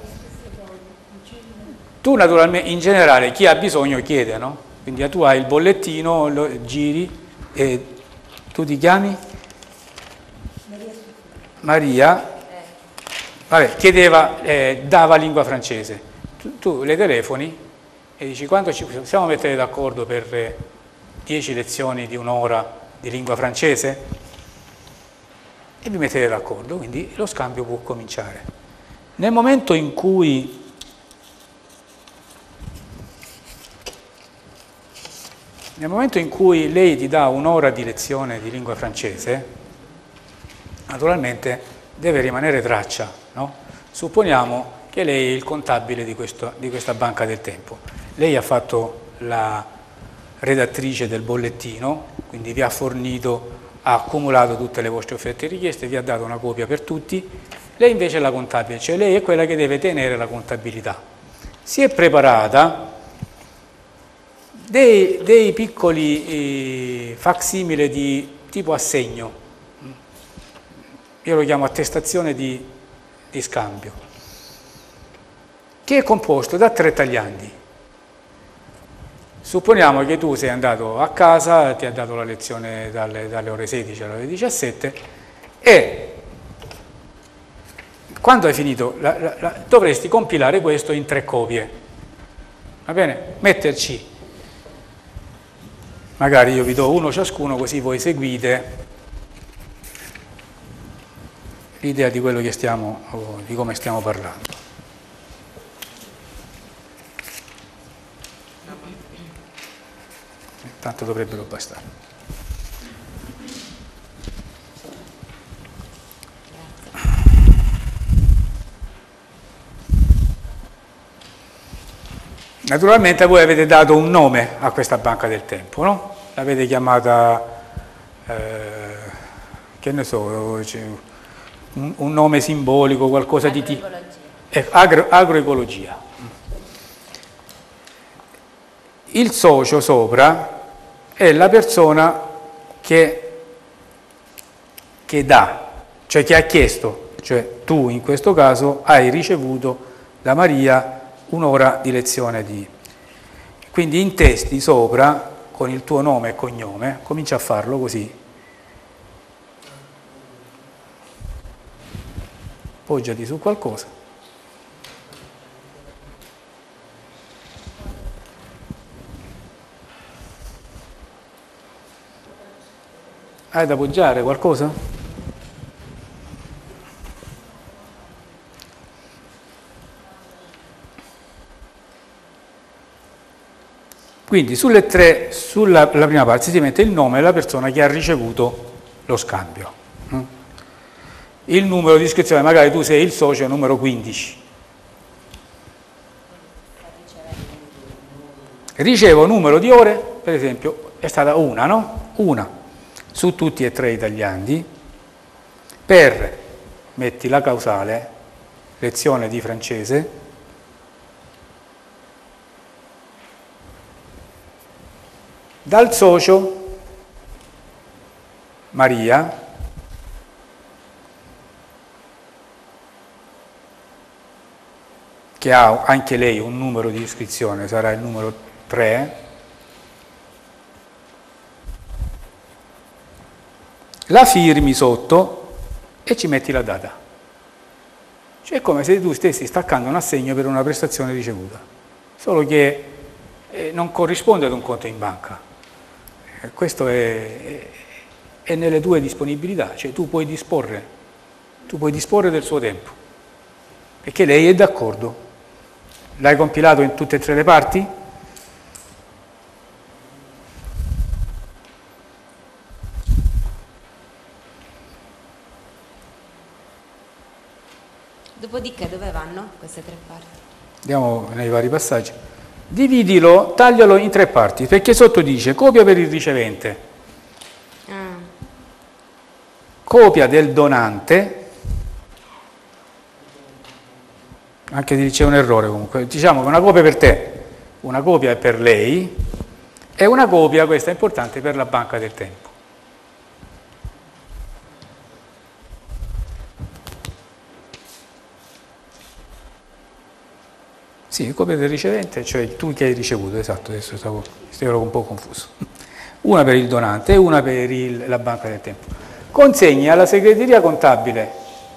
tu naturalmente, in generale, chi ha bisogno chiede, no? Quindi tu hai il bollettino, lo giri e tu ti chiami? Maria. Vabbè, chiedeva, dava lingua francese. Tu le telefoni e dici quando ci possiamo mettere d'accordo per 10 lezioni di un'ora di lingua francese? E vi mettete d'accordo, quindi lo scambio può cominciare. Nel momento in cui lei ti dà un'ora di lezione di lingua francese, naturalmente deve rimanere traccia, no? Supponiamo che lei è il contabile di questa banca del tempo. Lei ha fatto la redattrice del bollettino, quindi vi ha fornito, ha accumulato tutte le vostre offerte e richieste, vi ha dato una copia per tutti. Lei invece è la contabile, cioè lei è quella che deve tenere la contabilità. Si è preparata dei piccoli facsimile di tipo assegno, io lo chiamo attestazione di scambio, che è composto da 3 tagliandi. Supponiamo che tu sei andato a casa, ti ha dato la lezione dalle ore 16 alle ore 17 e quando hai finito dovresti compilare questo in 3 copie, va bene? Metterci, magari io vi do uno ciascuno così voi seguite l'idea di quello che di come stiamo parlando. Tanto dovrebbero bastare. Naturalmente voi avete dato un nome a questa banca del tempo, no? L'avete chiamata, che ne so, un nome simbolico, qualcosa di tipo... Agroecologia. Il socio sopra è la persona che dà, cioè che ha chiesto, cioè tu in questo caso hai ricevuto da Maria un'ora di lezione quindi intesti sopra con il tuo nome e cognome, comincia a farlo così, poggiati su qualcosa. Hai da poggiare qualcosa? Quindi sulla prima parte si mette il nome della persona che ha ricevuto lo scambio. Il numero di iscrizione, magari tu sei il socio numero 15. Ricevo numero di ore, per esempio, è stata una, no? Una su tutti e 3 italiani, per, metti la causale, lezione di francese, dal socio Maria, che ha anche lei un numero di iscrizione, sarà il numero 3, la firmi sotto e ci metti la data. Cioè è come se tu stessi staccando un assegno per una prestazione ricevuta, solo che non corrisponde ad un conto in banca. Questo è nelle tue disponibilità, cioè tu puoi disporre del suo tempo, perché lei è d'accordo. L'hai compilato in tutte e 3 le parti? Dopodiché dove vanno queste 3 parti? Andiamo nei vari passaggi. Dividilo, taglialo in 3 parti, perché sotto dice copia per il ricevente, copia del donante, anche se c'è un errore comunque, diciamo che una copia per te, una copia è per lei e una copia, questa è importante, per la banca del tempo. Sì, copia del ricevente, cioè tu che hai ricevuto, esatto, adesso ero un po' confuso. Una per il donante e una per la banca del tempo. Consegni alla segreteria contabile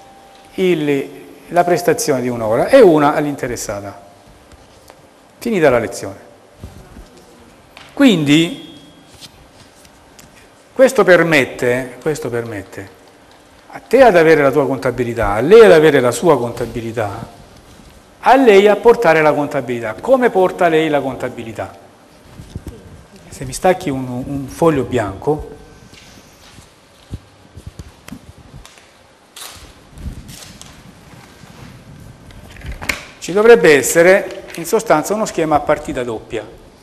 la prestazione di un'ora e una all'interessata. Finita la lezione. Quindi questo permette a te ad avere la tua contabilità, a lei ad avere la sua contabilità, a lei a portare la contabilità. Come porta lei la contabilità? Se mi stacchi un foglio bianco, ci dovrebbe essere in sostanza uno schema a partita doppia.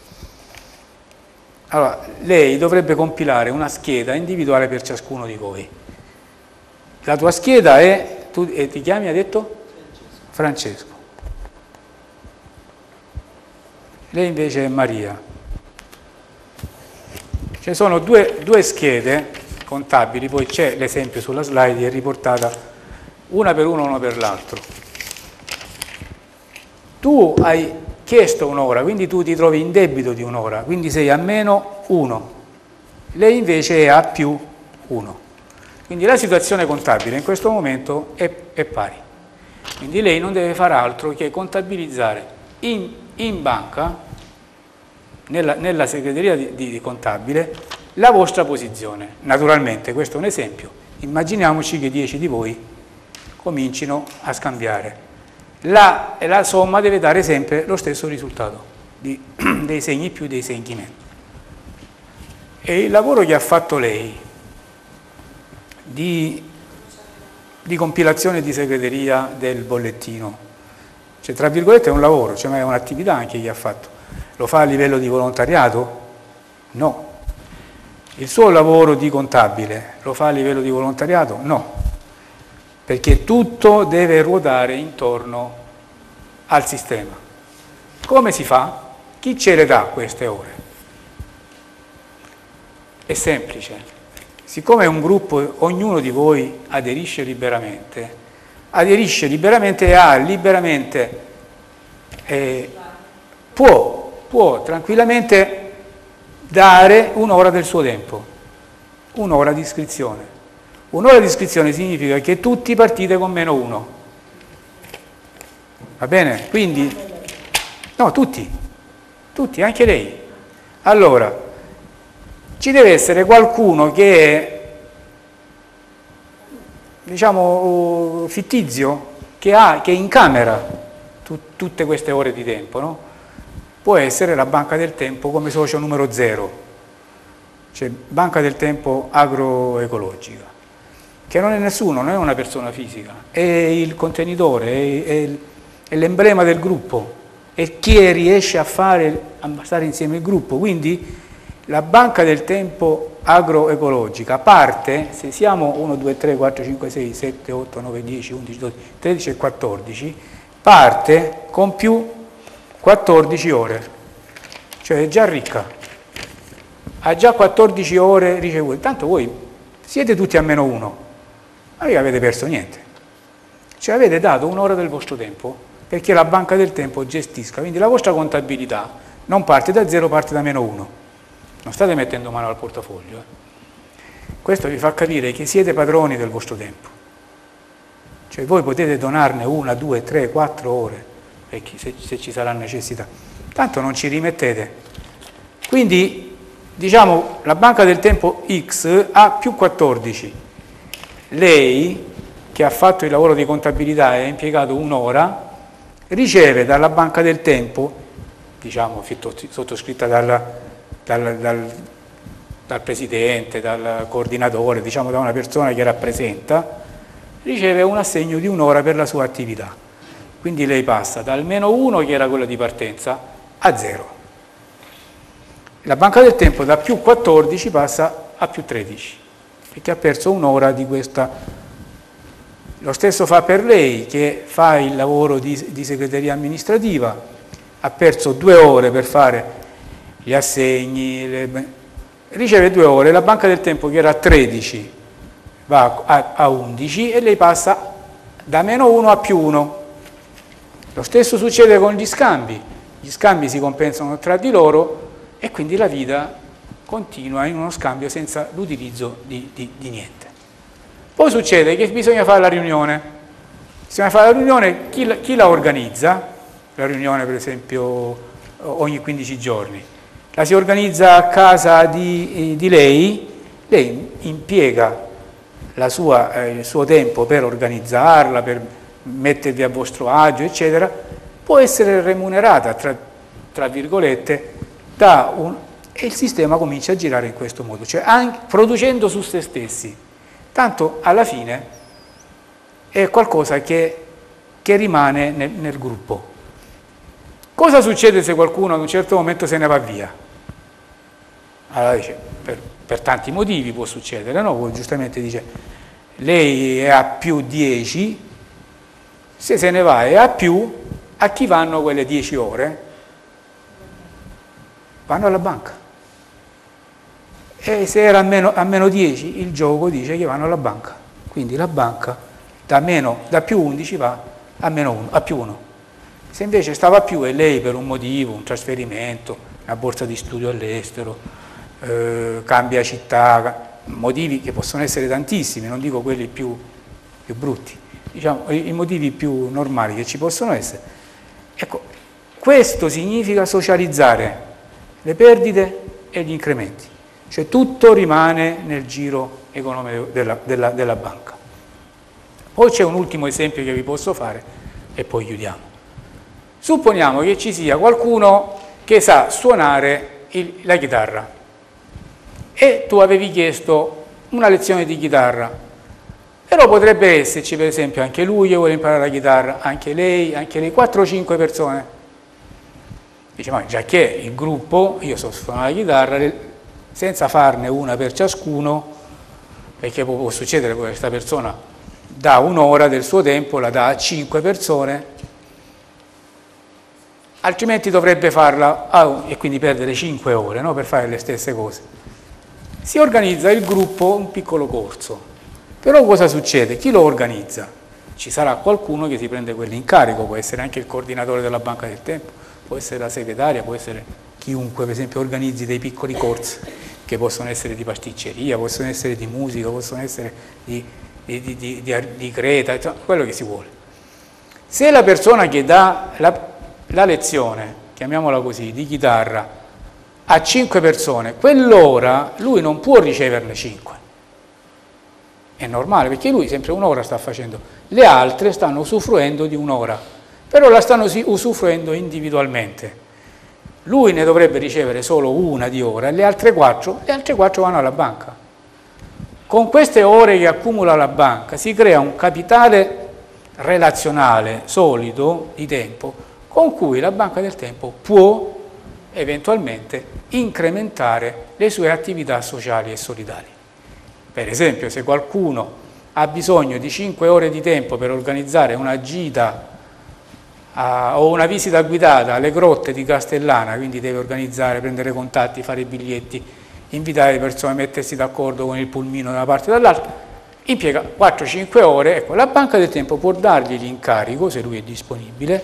Allora, lei dovrebbe compilare una scheda individuale per ciascuno di voi. La tua scheda è, tu ti chiami, hai detto? Francesco. Lei invece è Maria. Ci sono due schede contabili, poi c'è l'esempio sulla slide, è riportata una per uno, una per l'altro. Tu hai chiesto un'ora, quindi tu ti trovi in debito di un'ora, quindi sei a meno 1. Lei invece è a più 1. Quindi la situazione contabile in questo momento è pari. Quindi lei non deve fare altro che contabilizzare in banca, nella segreteria di contabile, la vostra posizione. Naturalmente, questo è un esempio. Immaginiamoci che 10 di voi comincino a scambiare. La somma deve dare sempre lo stesso risultato, dei segni più dei segni meno. E il lavoro che ha fatto lei di compilazione e di segreteria del bollettino, cioè tra virgolette è un lavoro, cioè ma è un'attività anche che ha fatto. Lo fa a livello di volontariato? No. Il suo lavoro di contabile lo fa a livello di volontariato? No. Perché tutto deve ruotare intorno al sistema. Come si fa? Chi ce le dà queste ore? È semplice. Siccome è un gruppo, ognuno di voi aderisce liberamente e ha liberamente, può tranquillamente dare un'ora del suo tempo, un'ora di iscrizione. Un'ora di iscrizione significa che tutti partite con meno 1. Va bene? Quindi, no, tutti, anche lei. Allora, ci deve essere qualcuno che è, diciamo, fittizio, che incamera tutte queste ore di tempo, no? Può essere la banca del tempo come socio numero 0, cioè banca del tempo agroecologica, che non è nessuno, non è una persona fisica, è il contenitore, è l'emblema del gruppo, e chi riesce a stare insieme il gruppo. Quindi la banca del tempo agroecologica parte, se siamo 1, 2, 3, 4, 5, 6, 7, 8, 9, 10, 11, 12, 13 e 14, parte con più 14 ore, cioè è già ricca, ha già 14 ore ricevute. Tanto voi siete tutti a -1, ma vi avete perso niente, cioè avete dato un'ora del vostro tempo perché la banca del tempo gestisca, quindi la vostra contabilità non parte da 0, parte da -1. Non state mettendo mano al portafoglio. Questo vi fa capire che siete padroni del vostro tempo. Cioè voi potete donarne 1, 2, 3, 4 ore, se ci sarà necessità. Tanto non ci rimettete. Quindi, diciamo, la banca del tempo X ha più 14. Lei, che ha fatto il lavoro di contabilità e ha impiegato un'ora, riceve dalla banca del tempo, diciamo, sottoscritta dal presidente, dal coordinatore, diciamo da una persona che rappresenta, riceve un assegno di un'ora per la sua attività. Quindi lei passa dal -1, che era quello di partenza, a 0. La banca del tempo da più 14 passa a più 13, perché ha perso un'ora di questa. Lo stesso fa per lei, che fa il lavoro di segreteria amministrativa, ha perso 2 ore per fare gli assegni, riceve 2 ore, la banca del tempo che era a 13 va a 11 e lei passa da -1 a +1. Lo stesso succede con gli scambi si compensano tra di loro e quindi la vita continua in uno scambio senza l'utilizzo di niente. Poi succede che bisogna fare la riunione, chi la organizza? La riunione per esempio ogni 15 giorni. La si organizza a casa di lei impiega il suo tempo per organizzarla, per mettervi a vostro agio, eccetera, può essere remunerata, tra virgolette, e il sistema comincia a girare in questo modo, cioè anche producendo su se stessi. Tanto alla fine è qualcosa che rimane nel gruppo. Cosa succede se qualcuno ad un certo momento se ne va via? Allora dice, per tanti motivi può succedere, no? Voi giustamente dice, lei è a più 10, se ne va e a più, a chi vanno quelle 10 ore? Vanno alla banca. E se era a meno 10, il gioco dice che vanno alla banca. Quindi la banca da più 11 va a -1, a +1. Se invece stava a più e lei per un motivo, un trasferimento, una borsa di studio all'estero, cambia città, motivi che possono essere tantissimi, non dico quelli più brutti, diciamo i motivi più normali che ci possono essere. Ecco, questo significa socializzare le perdite e gli incrementi, cioè tutto rimane nel giro economico della banca. Poi c'è un ultimo esempio che vi posso fare e poi chiudiamo. Supponiamo che ci sia qualcuno che sa suonare la chitarra e tu avevi chiesto una lezione di chitarra, però potrebbe esserci per esempio anche lui che vuole imparare la chitarra, anche lei, 4 o 5 persone. Dice, ma già che il gruppo, io so suonare la chitarra, senza farne una per ciascuno, perché può succedere che questa persona dà un'ora del suo tempo, la dà a 5 persone, altrimenti dovrebbe farla e quindi perdere 5 ore, no? Per fare le stesse cose. Si organizza il gruppo un piccolo corso, però cosa succede? Chi lo organizza? Ci sarà qualcuno che si prende quell'incarico, può essere anche il coordinatore della banca del tempo, può essere la segretaria, può essere chiunque, per esempio, organizzi dei piccoli corsi che possono essere di pasticceria, possono essere di musica, possono essere di creta, insomma, quello che si vuole. Se la persona che dà la lezione, chiamiamola così, di chitarra, a 5 persone, quell'ora lui non può riceverne 5. È normale, perché lui sempre un'ora sta facendo, le altre stanno usufruendo di un'ora, però la stanno usufruendo individualmente. Lui ne dovrebbe ricevere solo una di ora e le altre 4 vanno alla banca. Con queste ore che accumula la banca si crea un capitale relazionale solido di tempo con cui la Banca del Tempo può eventualmente incrementare le sue attività sociali e solidali. Per esempio, se qualcuno ha bisogno di 5 ore di tempo per organizzare una gita o una visita guidata alle grotte di Castellana, quindi deve organizzare, prendere contatti, fare i biglietti, invitare le persone a mettersi d'accordo con il pulmino da una parte o dall'altra, impiega 4-5 ore, ecco, la Banca del Tempo può dargli l'incarico, se lui è disponibile,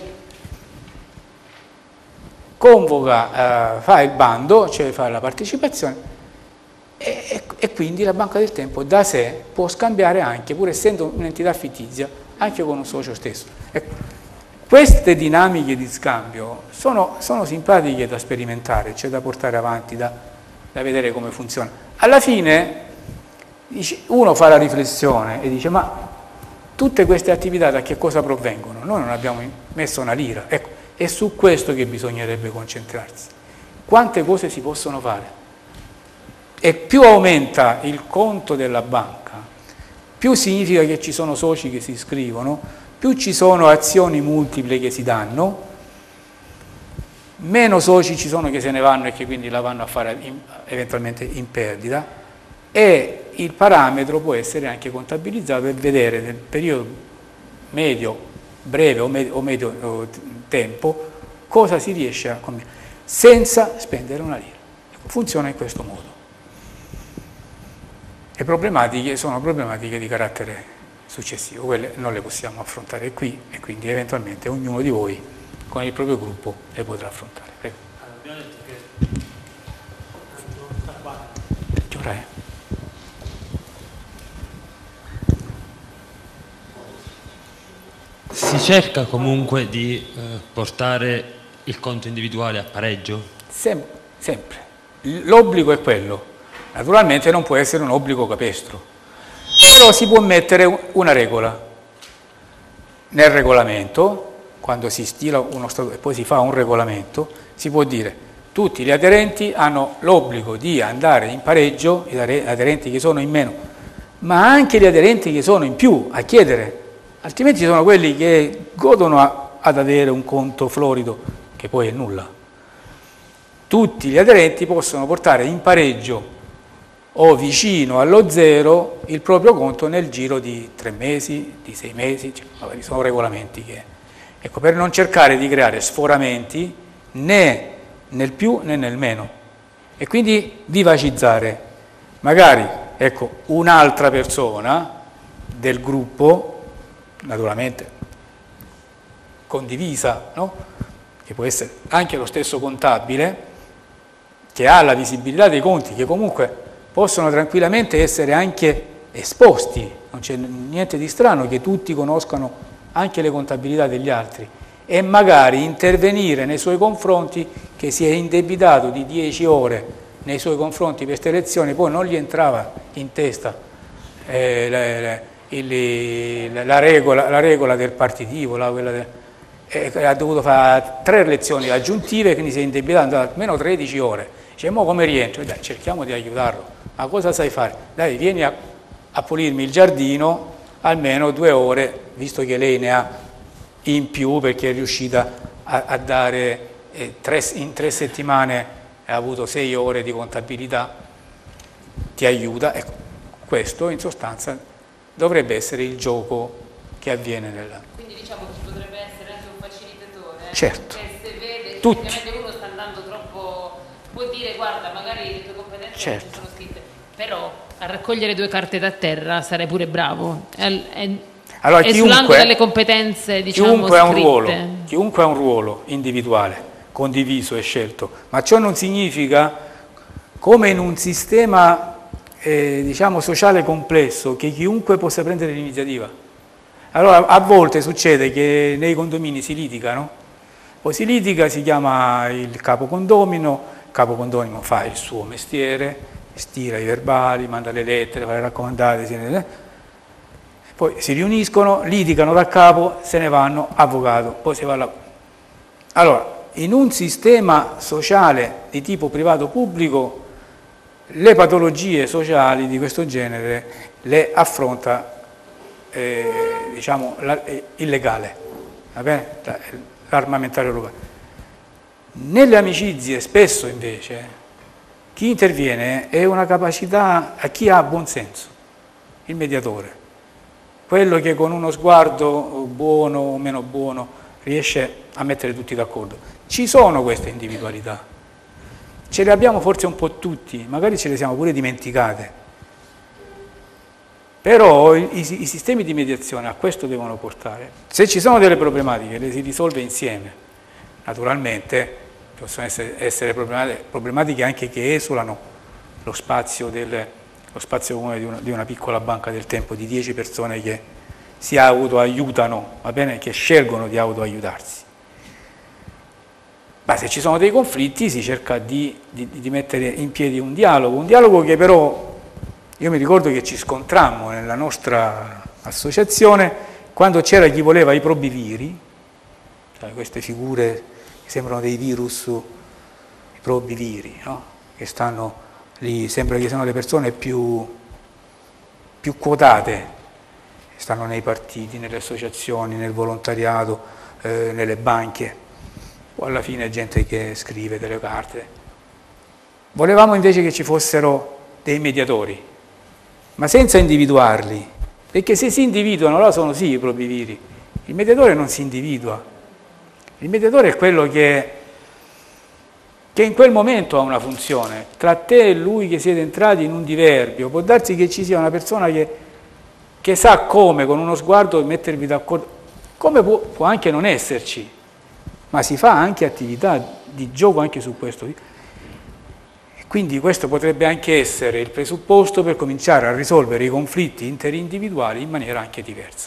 convoca, fa il bando, cioè fa la partecipazione, e quindi la Banca del Tempo da sé può scambiare anche, pur essendo un'entità fittizia, anche con un socio stesso. Ecco, queste dinamiche di scambio sono simpatiche da sperimentare, cioè da portare avanti, da vedere come funziona. Alla fine uno fa la riflessione e dice: ma tutte queste attività da che cosa provvengono? Noi non abbiamo messo una lira. Ecco, è su questo che bisognerebbe concentrarsi. Quante cose si possono fare? E più aumenta il conto della banca, più significa che ci sono soci che si iscrivono, più ci sono azioni multiple che si danno, meno soci ci sono che se ne vanno e che quindi la vanno a fare eventualmente in perdita, e il parametro può essere anche contabilizzato per vedere nel periodo medio, breve o medio tempo cosa si riesce a combinare senza spendere una lira. Funziona in questo modo. Le problematiche sono problematiche di carattere successivo, quelle non le possiamo affrontare qui e quindi eventualmente ognuno di voi con il proprio gruppo le potrà affrontare. Prego. Abbiamo detto che si cerca comunque di portare il conto individuale a pareggio? Sempre. L'obbligo è quello. Naturalmente non può essere un obbligo capestro, però si può mettere una regola. Nel regolamento, quando si stila uno statuto e poi si fa un regolamento, si può dire: tutti gli aderenti hanno l'obbligo di andare in pareggio, gli aderenti che sono in meno, ma anche gli aderenti che sono in più, a chiedere, altrimenti ci sono quelli che godono ad avere un conto florido, che poi è nulla. Tutti gli aderenti possono portare in pareggio o vicino allo zero il proprio conto nel giro di 3 mesi, di 6 mesi, cioè, magari sono regolamenti che... Ecco, per non cercare di creare sforamenti né nel più né nel meno, e quindi vivacizzare. Magari, ecco, un'altra persona del gruppo, naturalmente condivisa, no? Che può essere anche lo stesso contabile, che ha la visibilità dei conti, che comunque possono tranquillamente essere anche esposti, non c'è niente di strano che tutti conoscano anche le contabilità degli altri, e magari intervenire nei suoi confronti, che si è indebitato di 10 ore nei suoi confronti per queste elezioni, poi non gli entrava in testa la regola del partitivo, ha dovuto fare 3 lezioni aggiuntive, quindi si è indebitato almeno 13 ore. Dice: mo come rientro? Dai, cerchiamo di aiutarlo. Ma cosa sai fare? Dai, vieni a pulirmi il giardino almeno 2 ore, visto che lei ne ha in più perché è riuscita a dare in 3 settimane ha avuto 6 ore di contabilità, ti aiuta. Ecco, questo in sostanza dovrebbe essere il gioco che avviene nella... Quindi diciamo che ci potrebbe essere anche un facilitatore, certo, che se vede tutti, che uno sta andando troppo, può dire: guarda, magari le tue competenze certo, non sono scritte, però a raccogliere 2 carte da terra sarei pure bravo. Allora, esulando dalle competenze, diciamo, chiunque ha un ruolo individuale, condiviso e scelto, ma ciò non significa, come in un sistema diciamo sociale complesso, che chiunque possa prendere l'iniziativa. Allora, a volte succede che nei condomini si litigano, poi si litiga, si chiama il capo condomino fa il suo mestiere, stira i verbali, manda le lettere, fa le raccomandate, poi si riuniscono, litigano da capo, se ne vanno, avvocato, poi si va alla... Allora, in un sistema sociale di tipo privato-pubblico, le patologie sociali di questo genere le affronta diciamo, il legale, va bene? l'armamentario locale. Nelle amicizie spesso invece chi interviene è una capacità a chi ha buon senso, il mediatore, quello che con uno sguardo buono o meno buono riesce a mettere tutti d'accordo. Ci sono queste individualità, ce le abbiamo forse un po' tutti, magari ce le siamo pure dimenticate, però i sistemi di mediazione a questo devono portare. Se ci sono delle problematiche, le si risolve insieme. Naturalmente possono essere problematiche anche che esulano lo spazio comune di una piccola banca del tempo di 10 persone che si autoaiutano, va bene, che scelgono di autoaiutarsi. Ma se ci sono dei conflitti si cerca di mettere in piedi un dialogo che però, io mi ricordo che ci scontrammo nella nostra associazione quando c'era chi voleva i probiviri, cioè queste figure che sembrano dei virus, i probiviri, no? Che stanno lì, sembra che siano le persone più quotate, stanno nei partiti, nelle associazioni, nel volontariato, nelle banche, o alla fine gente che scrive delle carte. Volevamo invece che ci fossero dei mediatori, ma senza individuarli, perché se si individuano allora sono sì i probiviri. Il mediatore non si individua, il mediatore è quello che in quel momento ha una funzione. Tra te e lui che siete entrati in un diverbio, può darsi che ci sia una persona che sa come con uno sguardo mettervi d'accordo, come può anche non esserci, ma si fa anche attività di gioco anche su questo. Quindi questo potrebbe anche essere il presupposto per cominciare a risolvere i conflitti interindividuali in maniera anche diversa.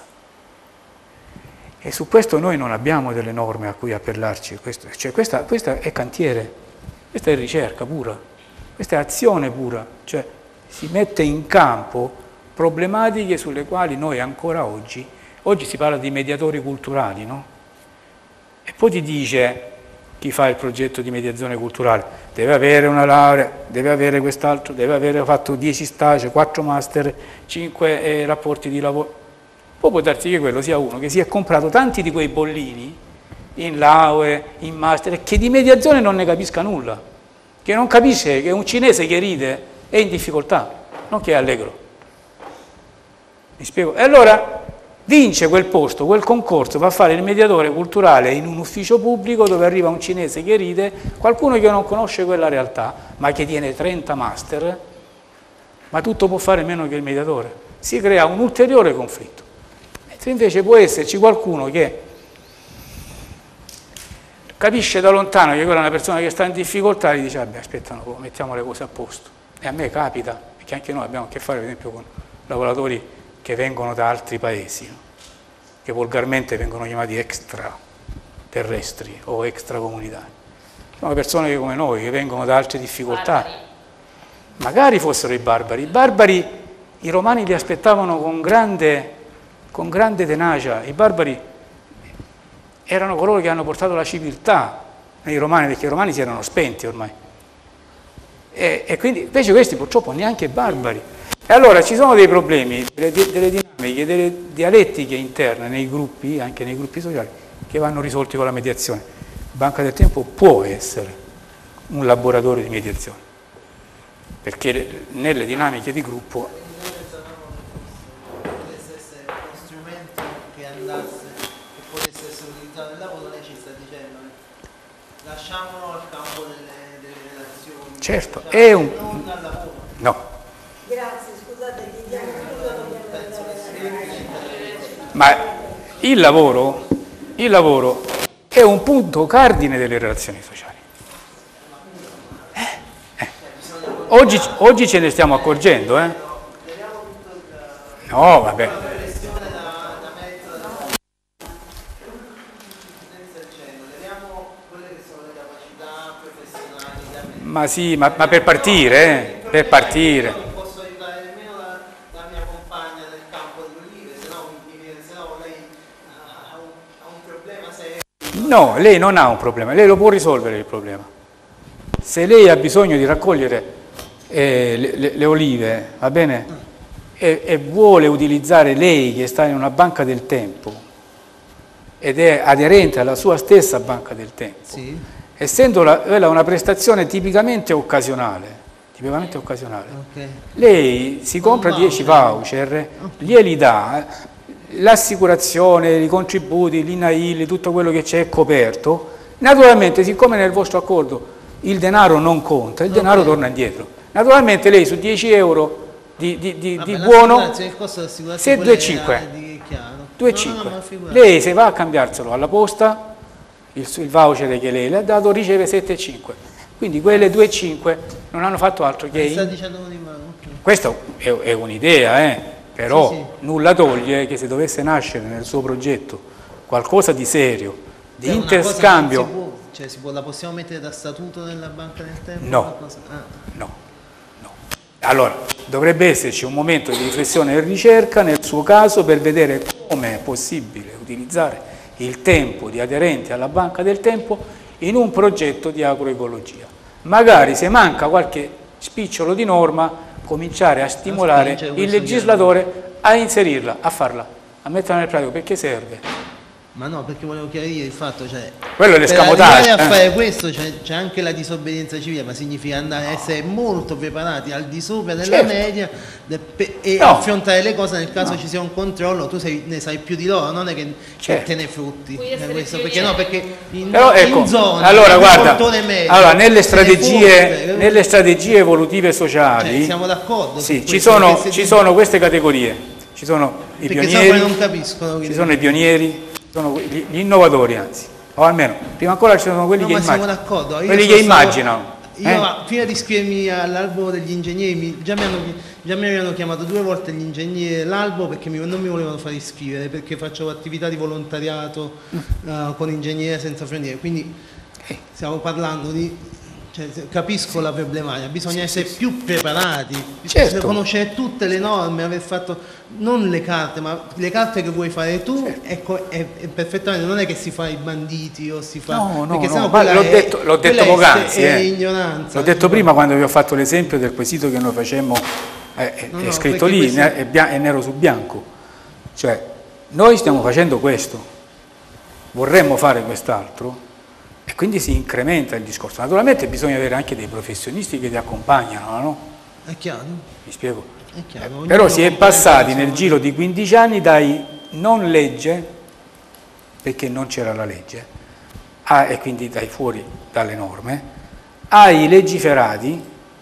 E su questo noi non abbiamo delle norme a cui appellarci, questa è cantiere, questa è ricerca pura, questa è azione pura, cioè si mette in campo problematiche sulle quali noi ancora oggi si parla di mediatori culturali, no? E poi ti dice chi fa il progetto di mediazione culturale deve avere una laurea, deve avere quest'altro, deve aver fatto 10 stage, 4 master, 5 rapporti di lavoro. Poi può darsi che quello sia uno che si è comprato tanti di quei bollini in lauree, in master, e che di mediazione non ne capisca nulla, che non capisce che un cinese che ride è in difficoltà, non che è allegro. Mi spiego? E allora vince quel posto, quel concorso, va a fare il mediatore culturale in un ufficio pubblico dove arriva un cinese che ride, qualcuno che non conosce quella realtà, ma che tiene 30 master, ma tutto può fare meno che il mediatore. Si crea un ulteriore conflitto. Mentre invece può esserci qualcuno che capisce da lontano che quella è una persona che sta in difficoltà e gli dice, vabbè, aspetta un po', mettiamo le cose a posto. E a me capita, perché anche noi abbiamo a che fare, per esempio, con lavoratori che vengono da altri paesi, che volgarmente vengono chiamati extraterrestri o extracomunitari. Sono persone che, come noi, che vengono da altre difficoltà. Barbari. Magari fossero i barbari. I barbari, i romani li aspettavano con grande tenacia. I barbari erano coloro che hanno portato la civiltà nei romani, perché i romani si erano spenti ormai. E quindi, invece questi purtroppo neanche barbari. E allora ci sono dei problemi, delle dinamiche, delle dialettiche interne nei gruppi, anche nei gruppi sociali, che vanno risolti con la mediazione. Banca del Tempo può essere un laboratorio di mediazione, perché nelle dinamiche di gruppo potesse essere uno strumento che andasse, che potesse essere utilizzato nel lavoro, lei ci sta dicendo lasciamolo al campo delle relazioni. Certo, è un... non al lavoro. No. Grazie, scusate, gli diamo Ma il lavoro è un punto cardine delle relazioni sociali. Oggi ce ne stiamo accorgendo, eh? No, vabbè. Ma sì, ma per partire, per partire. No, lei non ha un problema, lei lo può risolvere il problema. Se lei ha bisogno di raccogliere le olive, va bene? E vuole utilizzare lei che sta in una banca del tempo ed è aderente alla sua stessa banca del tempo, Sì. essendo quella una prestazione tipicamente occasionale, Ok. lei si compra 10 voucher, glieli dà, l'assicurazione, i contributi, l'INAIL, tutto quello che c'è è coperto. Naturalmente, siccome nel vostro accordo il denaro non conta, il denaro torna indietro. Naturalmente lei su 10 euro di buono, se 2,5, lei se va a cambiarselo alla posta, il voucher che lei le ha dato riceve 7,5. Quindi quelle 2,5 non hanno fatto altro che... Questa è un'idea, però nulla toglie che se dovesse nascere nel suo progetto qualcosa di serio, di interscambio... La possiamo mettere da statuto nella banca del tempo? No. Allora, dovrebbe esserci un momento di riflessione e ricerca nel suo caso per vedere come è possibile utilizzare il tempo di aderenti alla banca del tempo in un progetto di agroecologia. Magari se manca qualche spicciolo di norma, cominciare a stimolare il legislatore a inserirla, a farla, a metterla nel pratico, perché serve. Ma no, perché volevo chiarire il fatto, cioè, quello è l'escamotage. Per arrivare a fare questo c'è anche la disobbedienza civile, ma significa andare a essere molto preparati al di sopra della media e affrontare le cose nel caso ci sia un controllo. Tu ne sai più di loro, non è che te ne frutti questo, perché in zona allora guarda, nelle strategie evolutive sociali, siamo d'accordo, sì, ci sono queste categorie, ci sono i pionieri, non capiscono, ci sono i pionieri, sono gli innovatori, anzi, o almeno prima ancora ci sono quelli che immaginano. Io prima di iscrivermi all'albo degli ingegneri già mi avevano chiamato 2 volte gli ingegneri dell'albo perché non mi volevano far iscrivere, perché faccio attività di volontariato con Ingegneri Senza Frontiere, quindi stiamo parlando di... capisco la problematica, bisogna essere più preparati, conoscere tutte le norme, aver fatto non le carte, ma le carte che vuoi fare tu, ecco, è perfettamente, non è che si fa i banditi o si fa... l'ho detto poc'anzi, è ignoranza. L'ho detto prima quando vi ho fatto l'esempio del quesito che noi facemmo, è scritto lì, è nero su bianco, cioè noi stiamo facendo questo, vorremmo fare quest'altro, e quindi si incrementa il discorso. Naturalmente bisogna avere anche dei professionisti che ti accompagnano, no? È chiaro. Mi spiego? È chiaro. Però si è passati nel giro di 15 anni dai non legge, perché non c'era la legge, e quindi dai fuori dalle norme, ai legiferati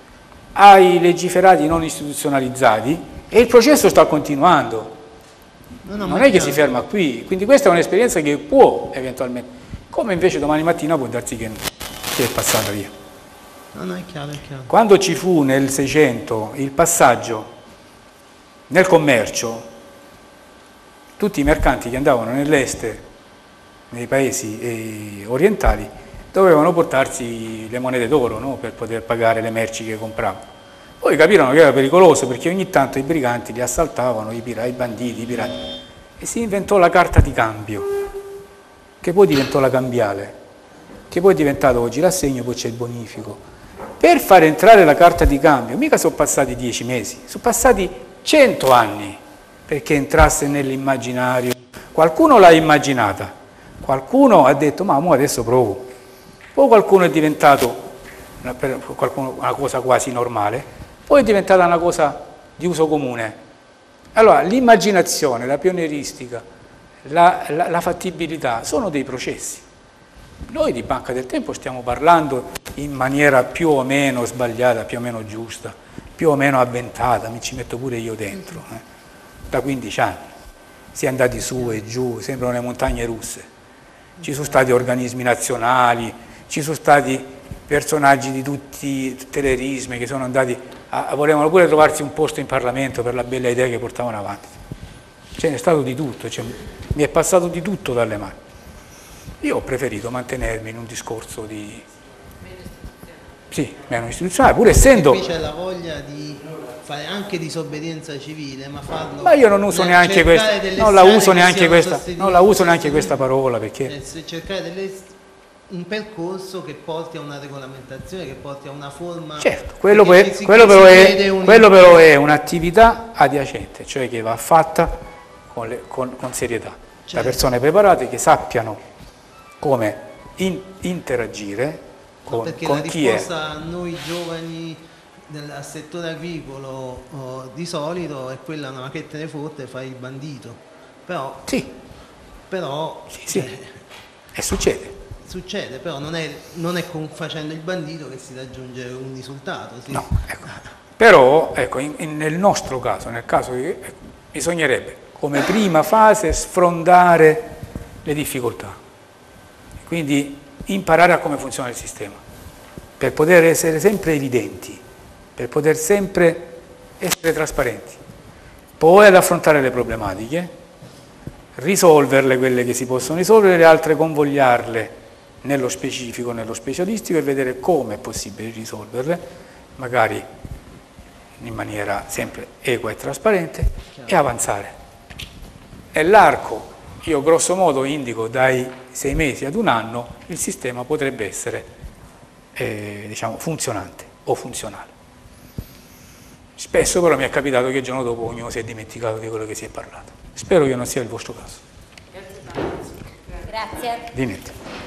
non istituzionalizzati, e il processo sta continuando. Non è che si ferma qui, quindi questa è un'esperienza che può eventualmente... come invece domani mattina può darsi che è passata via. No, è chiaro. Quando ci fu nel 600 il passaggio nel commercio, tutti i mercanti che andavano nell'est, nei paesi orientali, dovevano portarsi le monete d'oro, no? Per poter pagare le merci che compravano. Poi capirono che era pericoloso perché ogni tanto i briganti li assaltavano, i banditi, i pirati, e si inventò la carta di cambio, che poi diventò la cambiale, che poi è diventato oggi l'assegno, poi c'è il bonifico. Per far entrare la carta di cambio, mica sono passati 10 mesi, sono passati 100 anni perché entrasse nell'immaginario. Qualcuno l'ha immaginata, qualcuno ha detto ma adesso provo, poi qualcuno è diventato una cosa quasi normale, poi è diventata una cosa di uso comune. Allora l'immaginazione, la pionieristica, la fattibilità sono dei processi. Noi di Banca del Tempo stiamo parlando in maniera più o meno sbagliata, più o meno giusta, più o meno avventata, mi ci metto pure io dentro, da 15 anni. Si è andati su e giù, sembrano le montagne russe. Ci sono stati organismi nazionali, ci sono stati personaggi di tutte le risme che sono andati, volevano pure trovarsi un posto in Parlamento per la bella idea che portavano avanti. Ce n'è stato di tutto, mi è passato di tutto dalle mani. Io ho preferito mantenermi in un discorso di... meno istituzionale, pur essendo... Qui c'è la voglia di fare anche disobbedienza civile, ma farlo... Ma io non uso neanche questa, non la uso neanche questa parola, perché... cercare un percorso che porti a una regolamentazione, che porti a una forma... Certo, quello però è un'attività adiacente, cioè che va fatta con serietà. da persone preparate che sappiano come interagire con chi è. Perché la risposta a noi giovani del settore agricolo di solito è quella: no, che te ne fotte, fai il bandito. Però, sì. E succede. Succede, però non è facendo il bandito che si raggiunge un risultato. Sì. No, ecco. Però ecco, nel nostro caso, nel caso che bisognerebbe come prima fase sfrondare le difficoltà, quindi imparare a come funziona il sistema, per poter essere sempre evidenti, per poter sempre essere trasparenti, poi ad affrontare le problematiche, risolverle quelle che si possono risolvere, le altre convogliarle nello specifico, nello specialistico, e vedere come è possibile risolverle, magari in maniera sempre equa e trasparente, e avanzare. Nell'arco, io grosso modo indico dai 6 mesi ad un anno, il sistema potrebbe essere diciamo, funzionante o funzionale. Spesso però mi è capitato che il giorno dopo ognuno si è dimenticato di quello che si è parlato. Spero che non sia il vostro caso. Grazie. Di niente.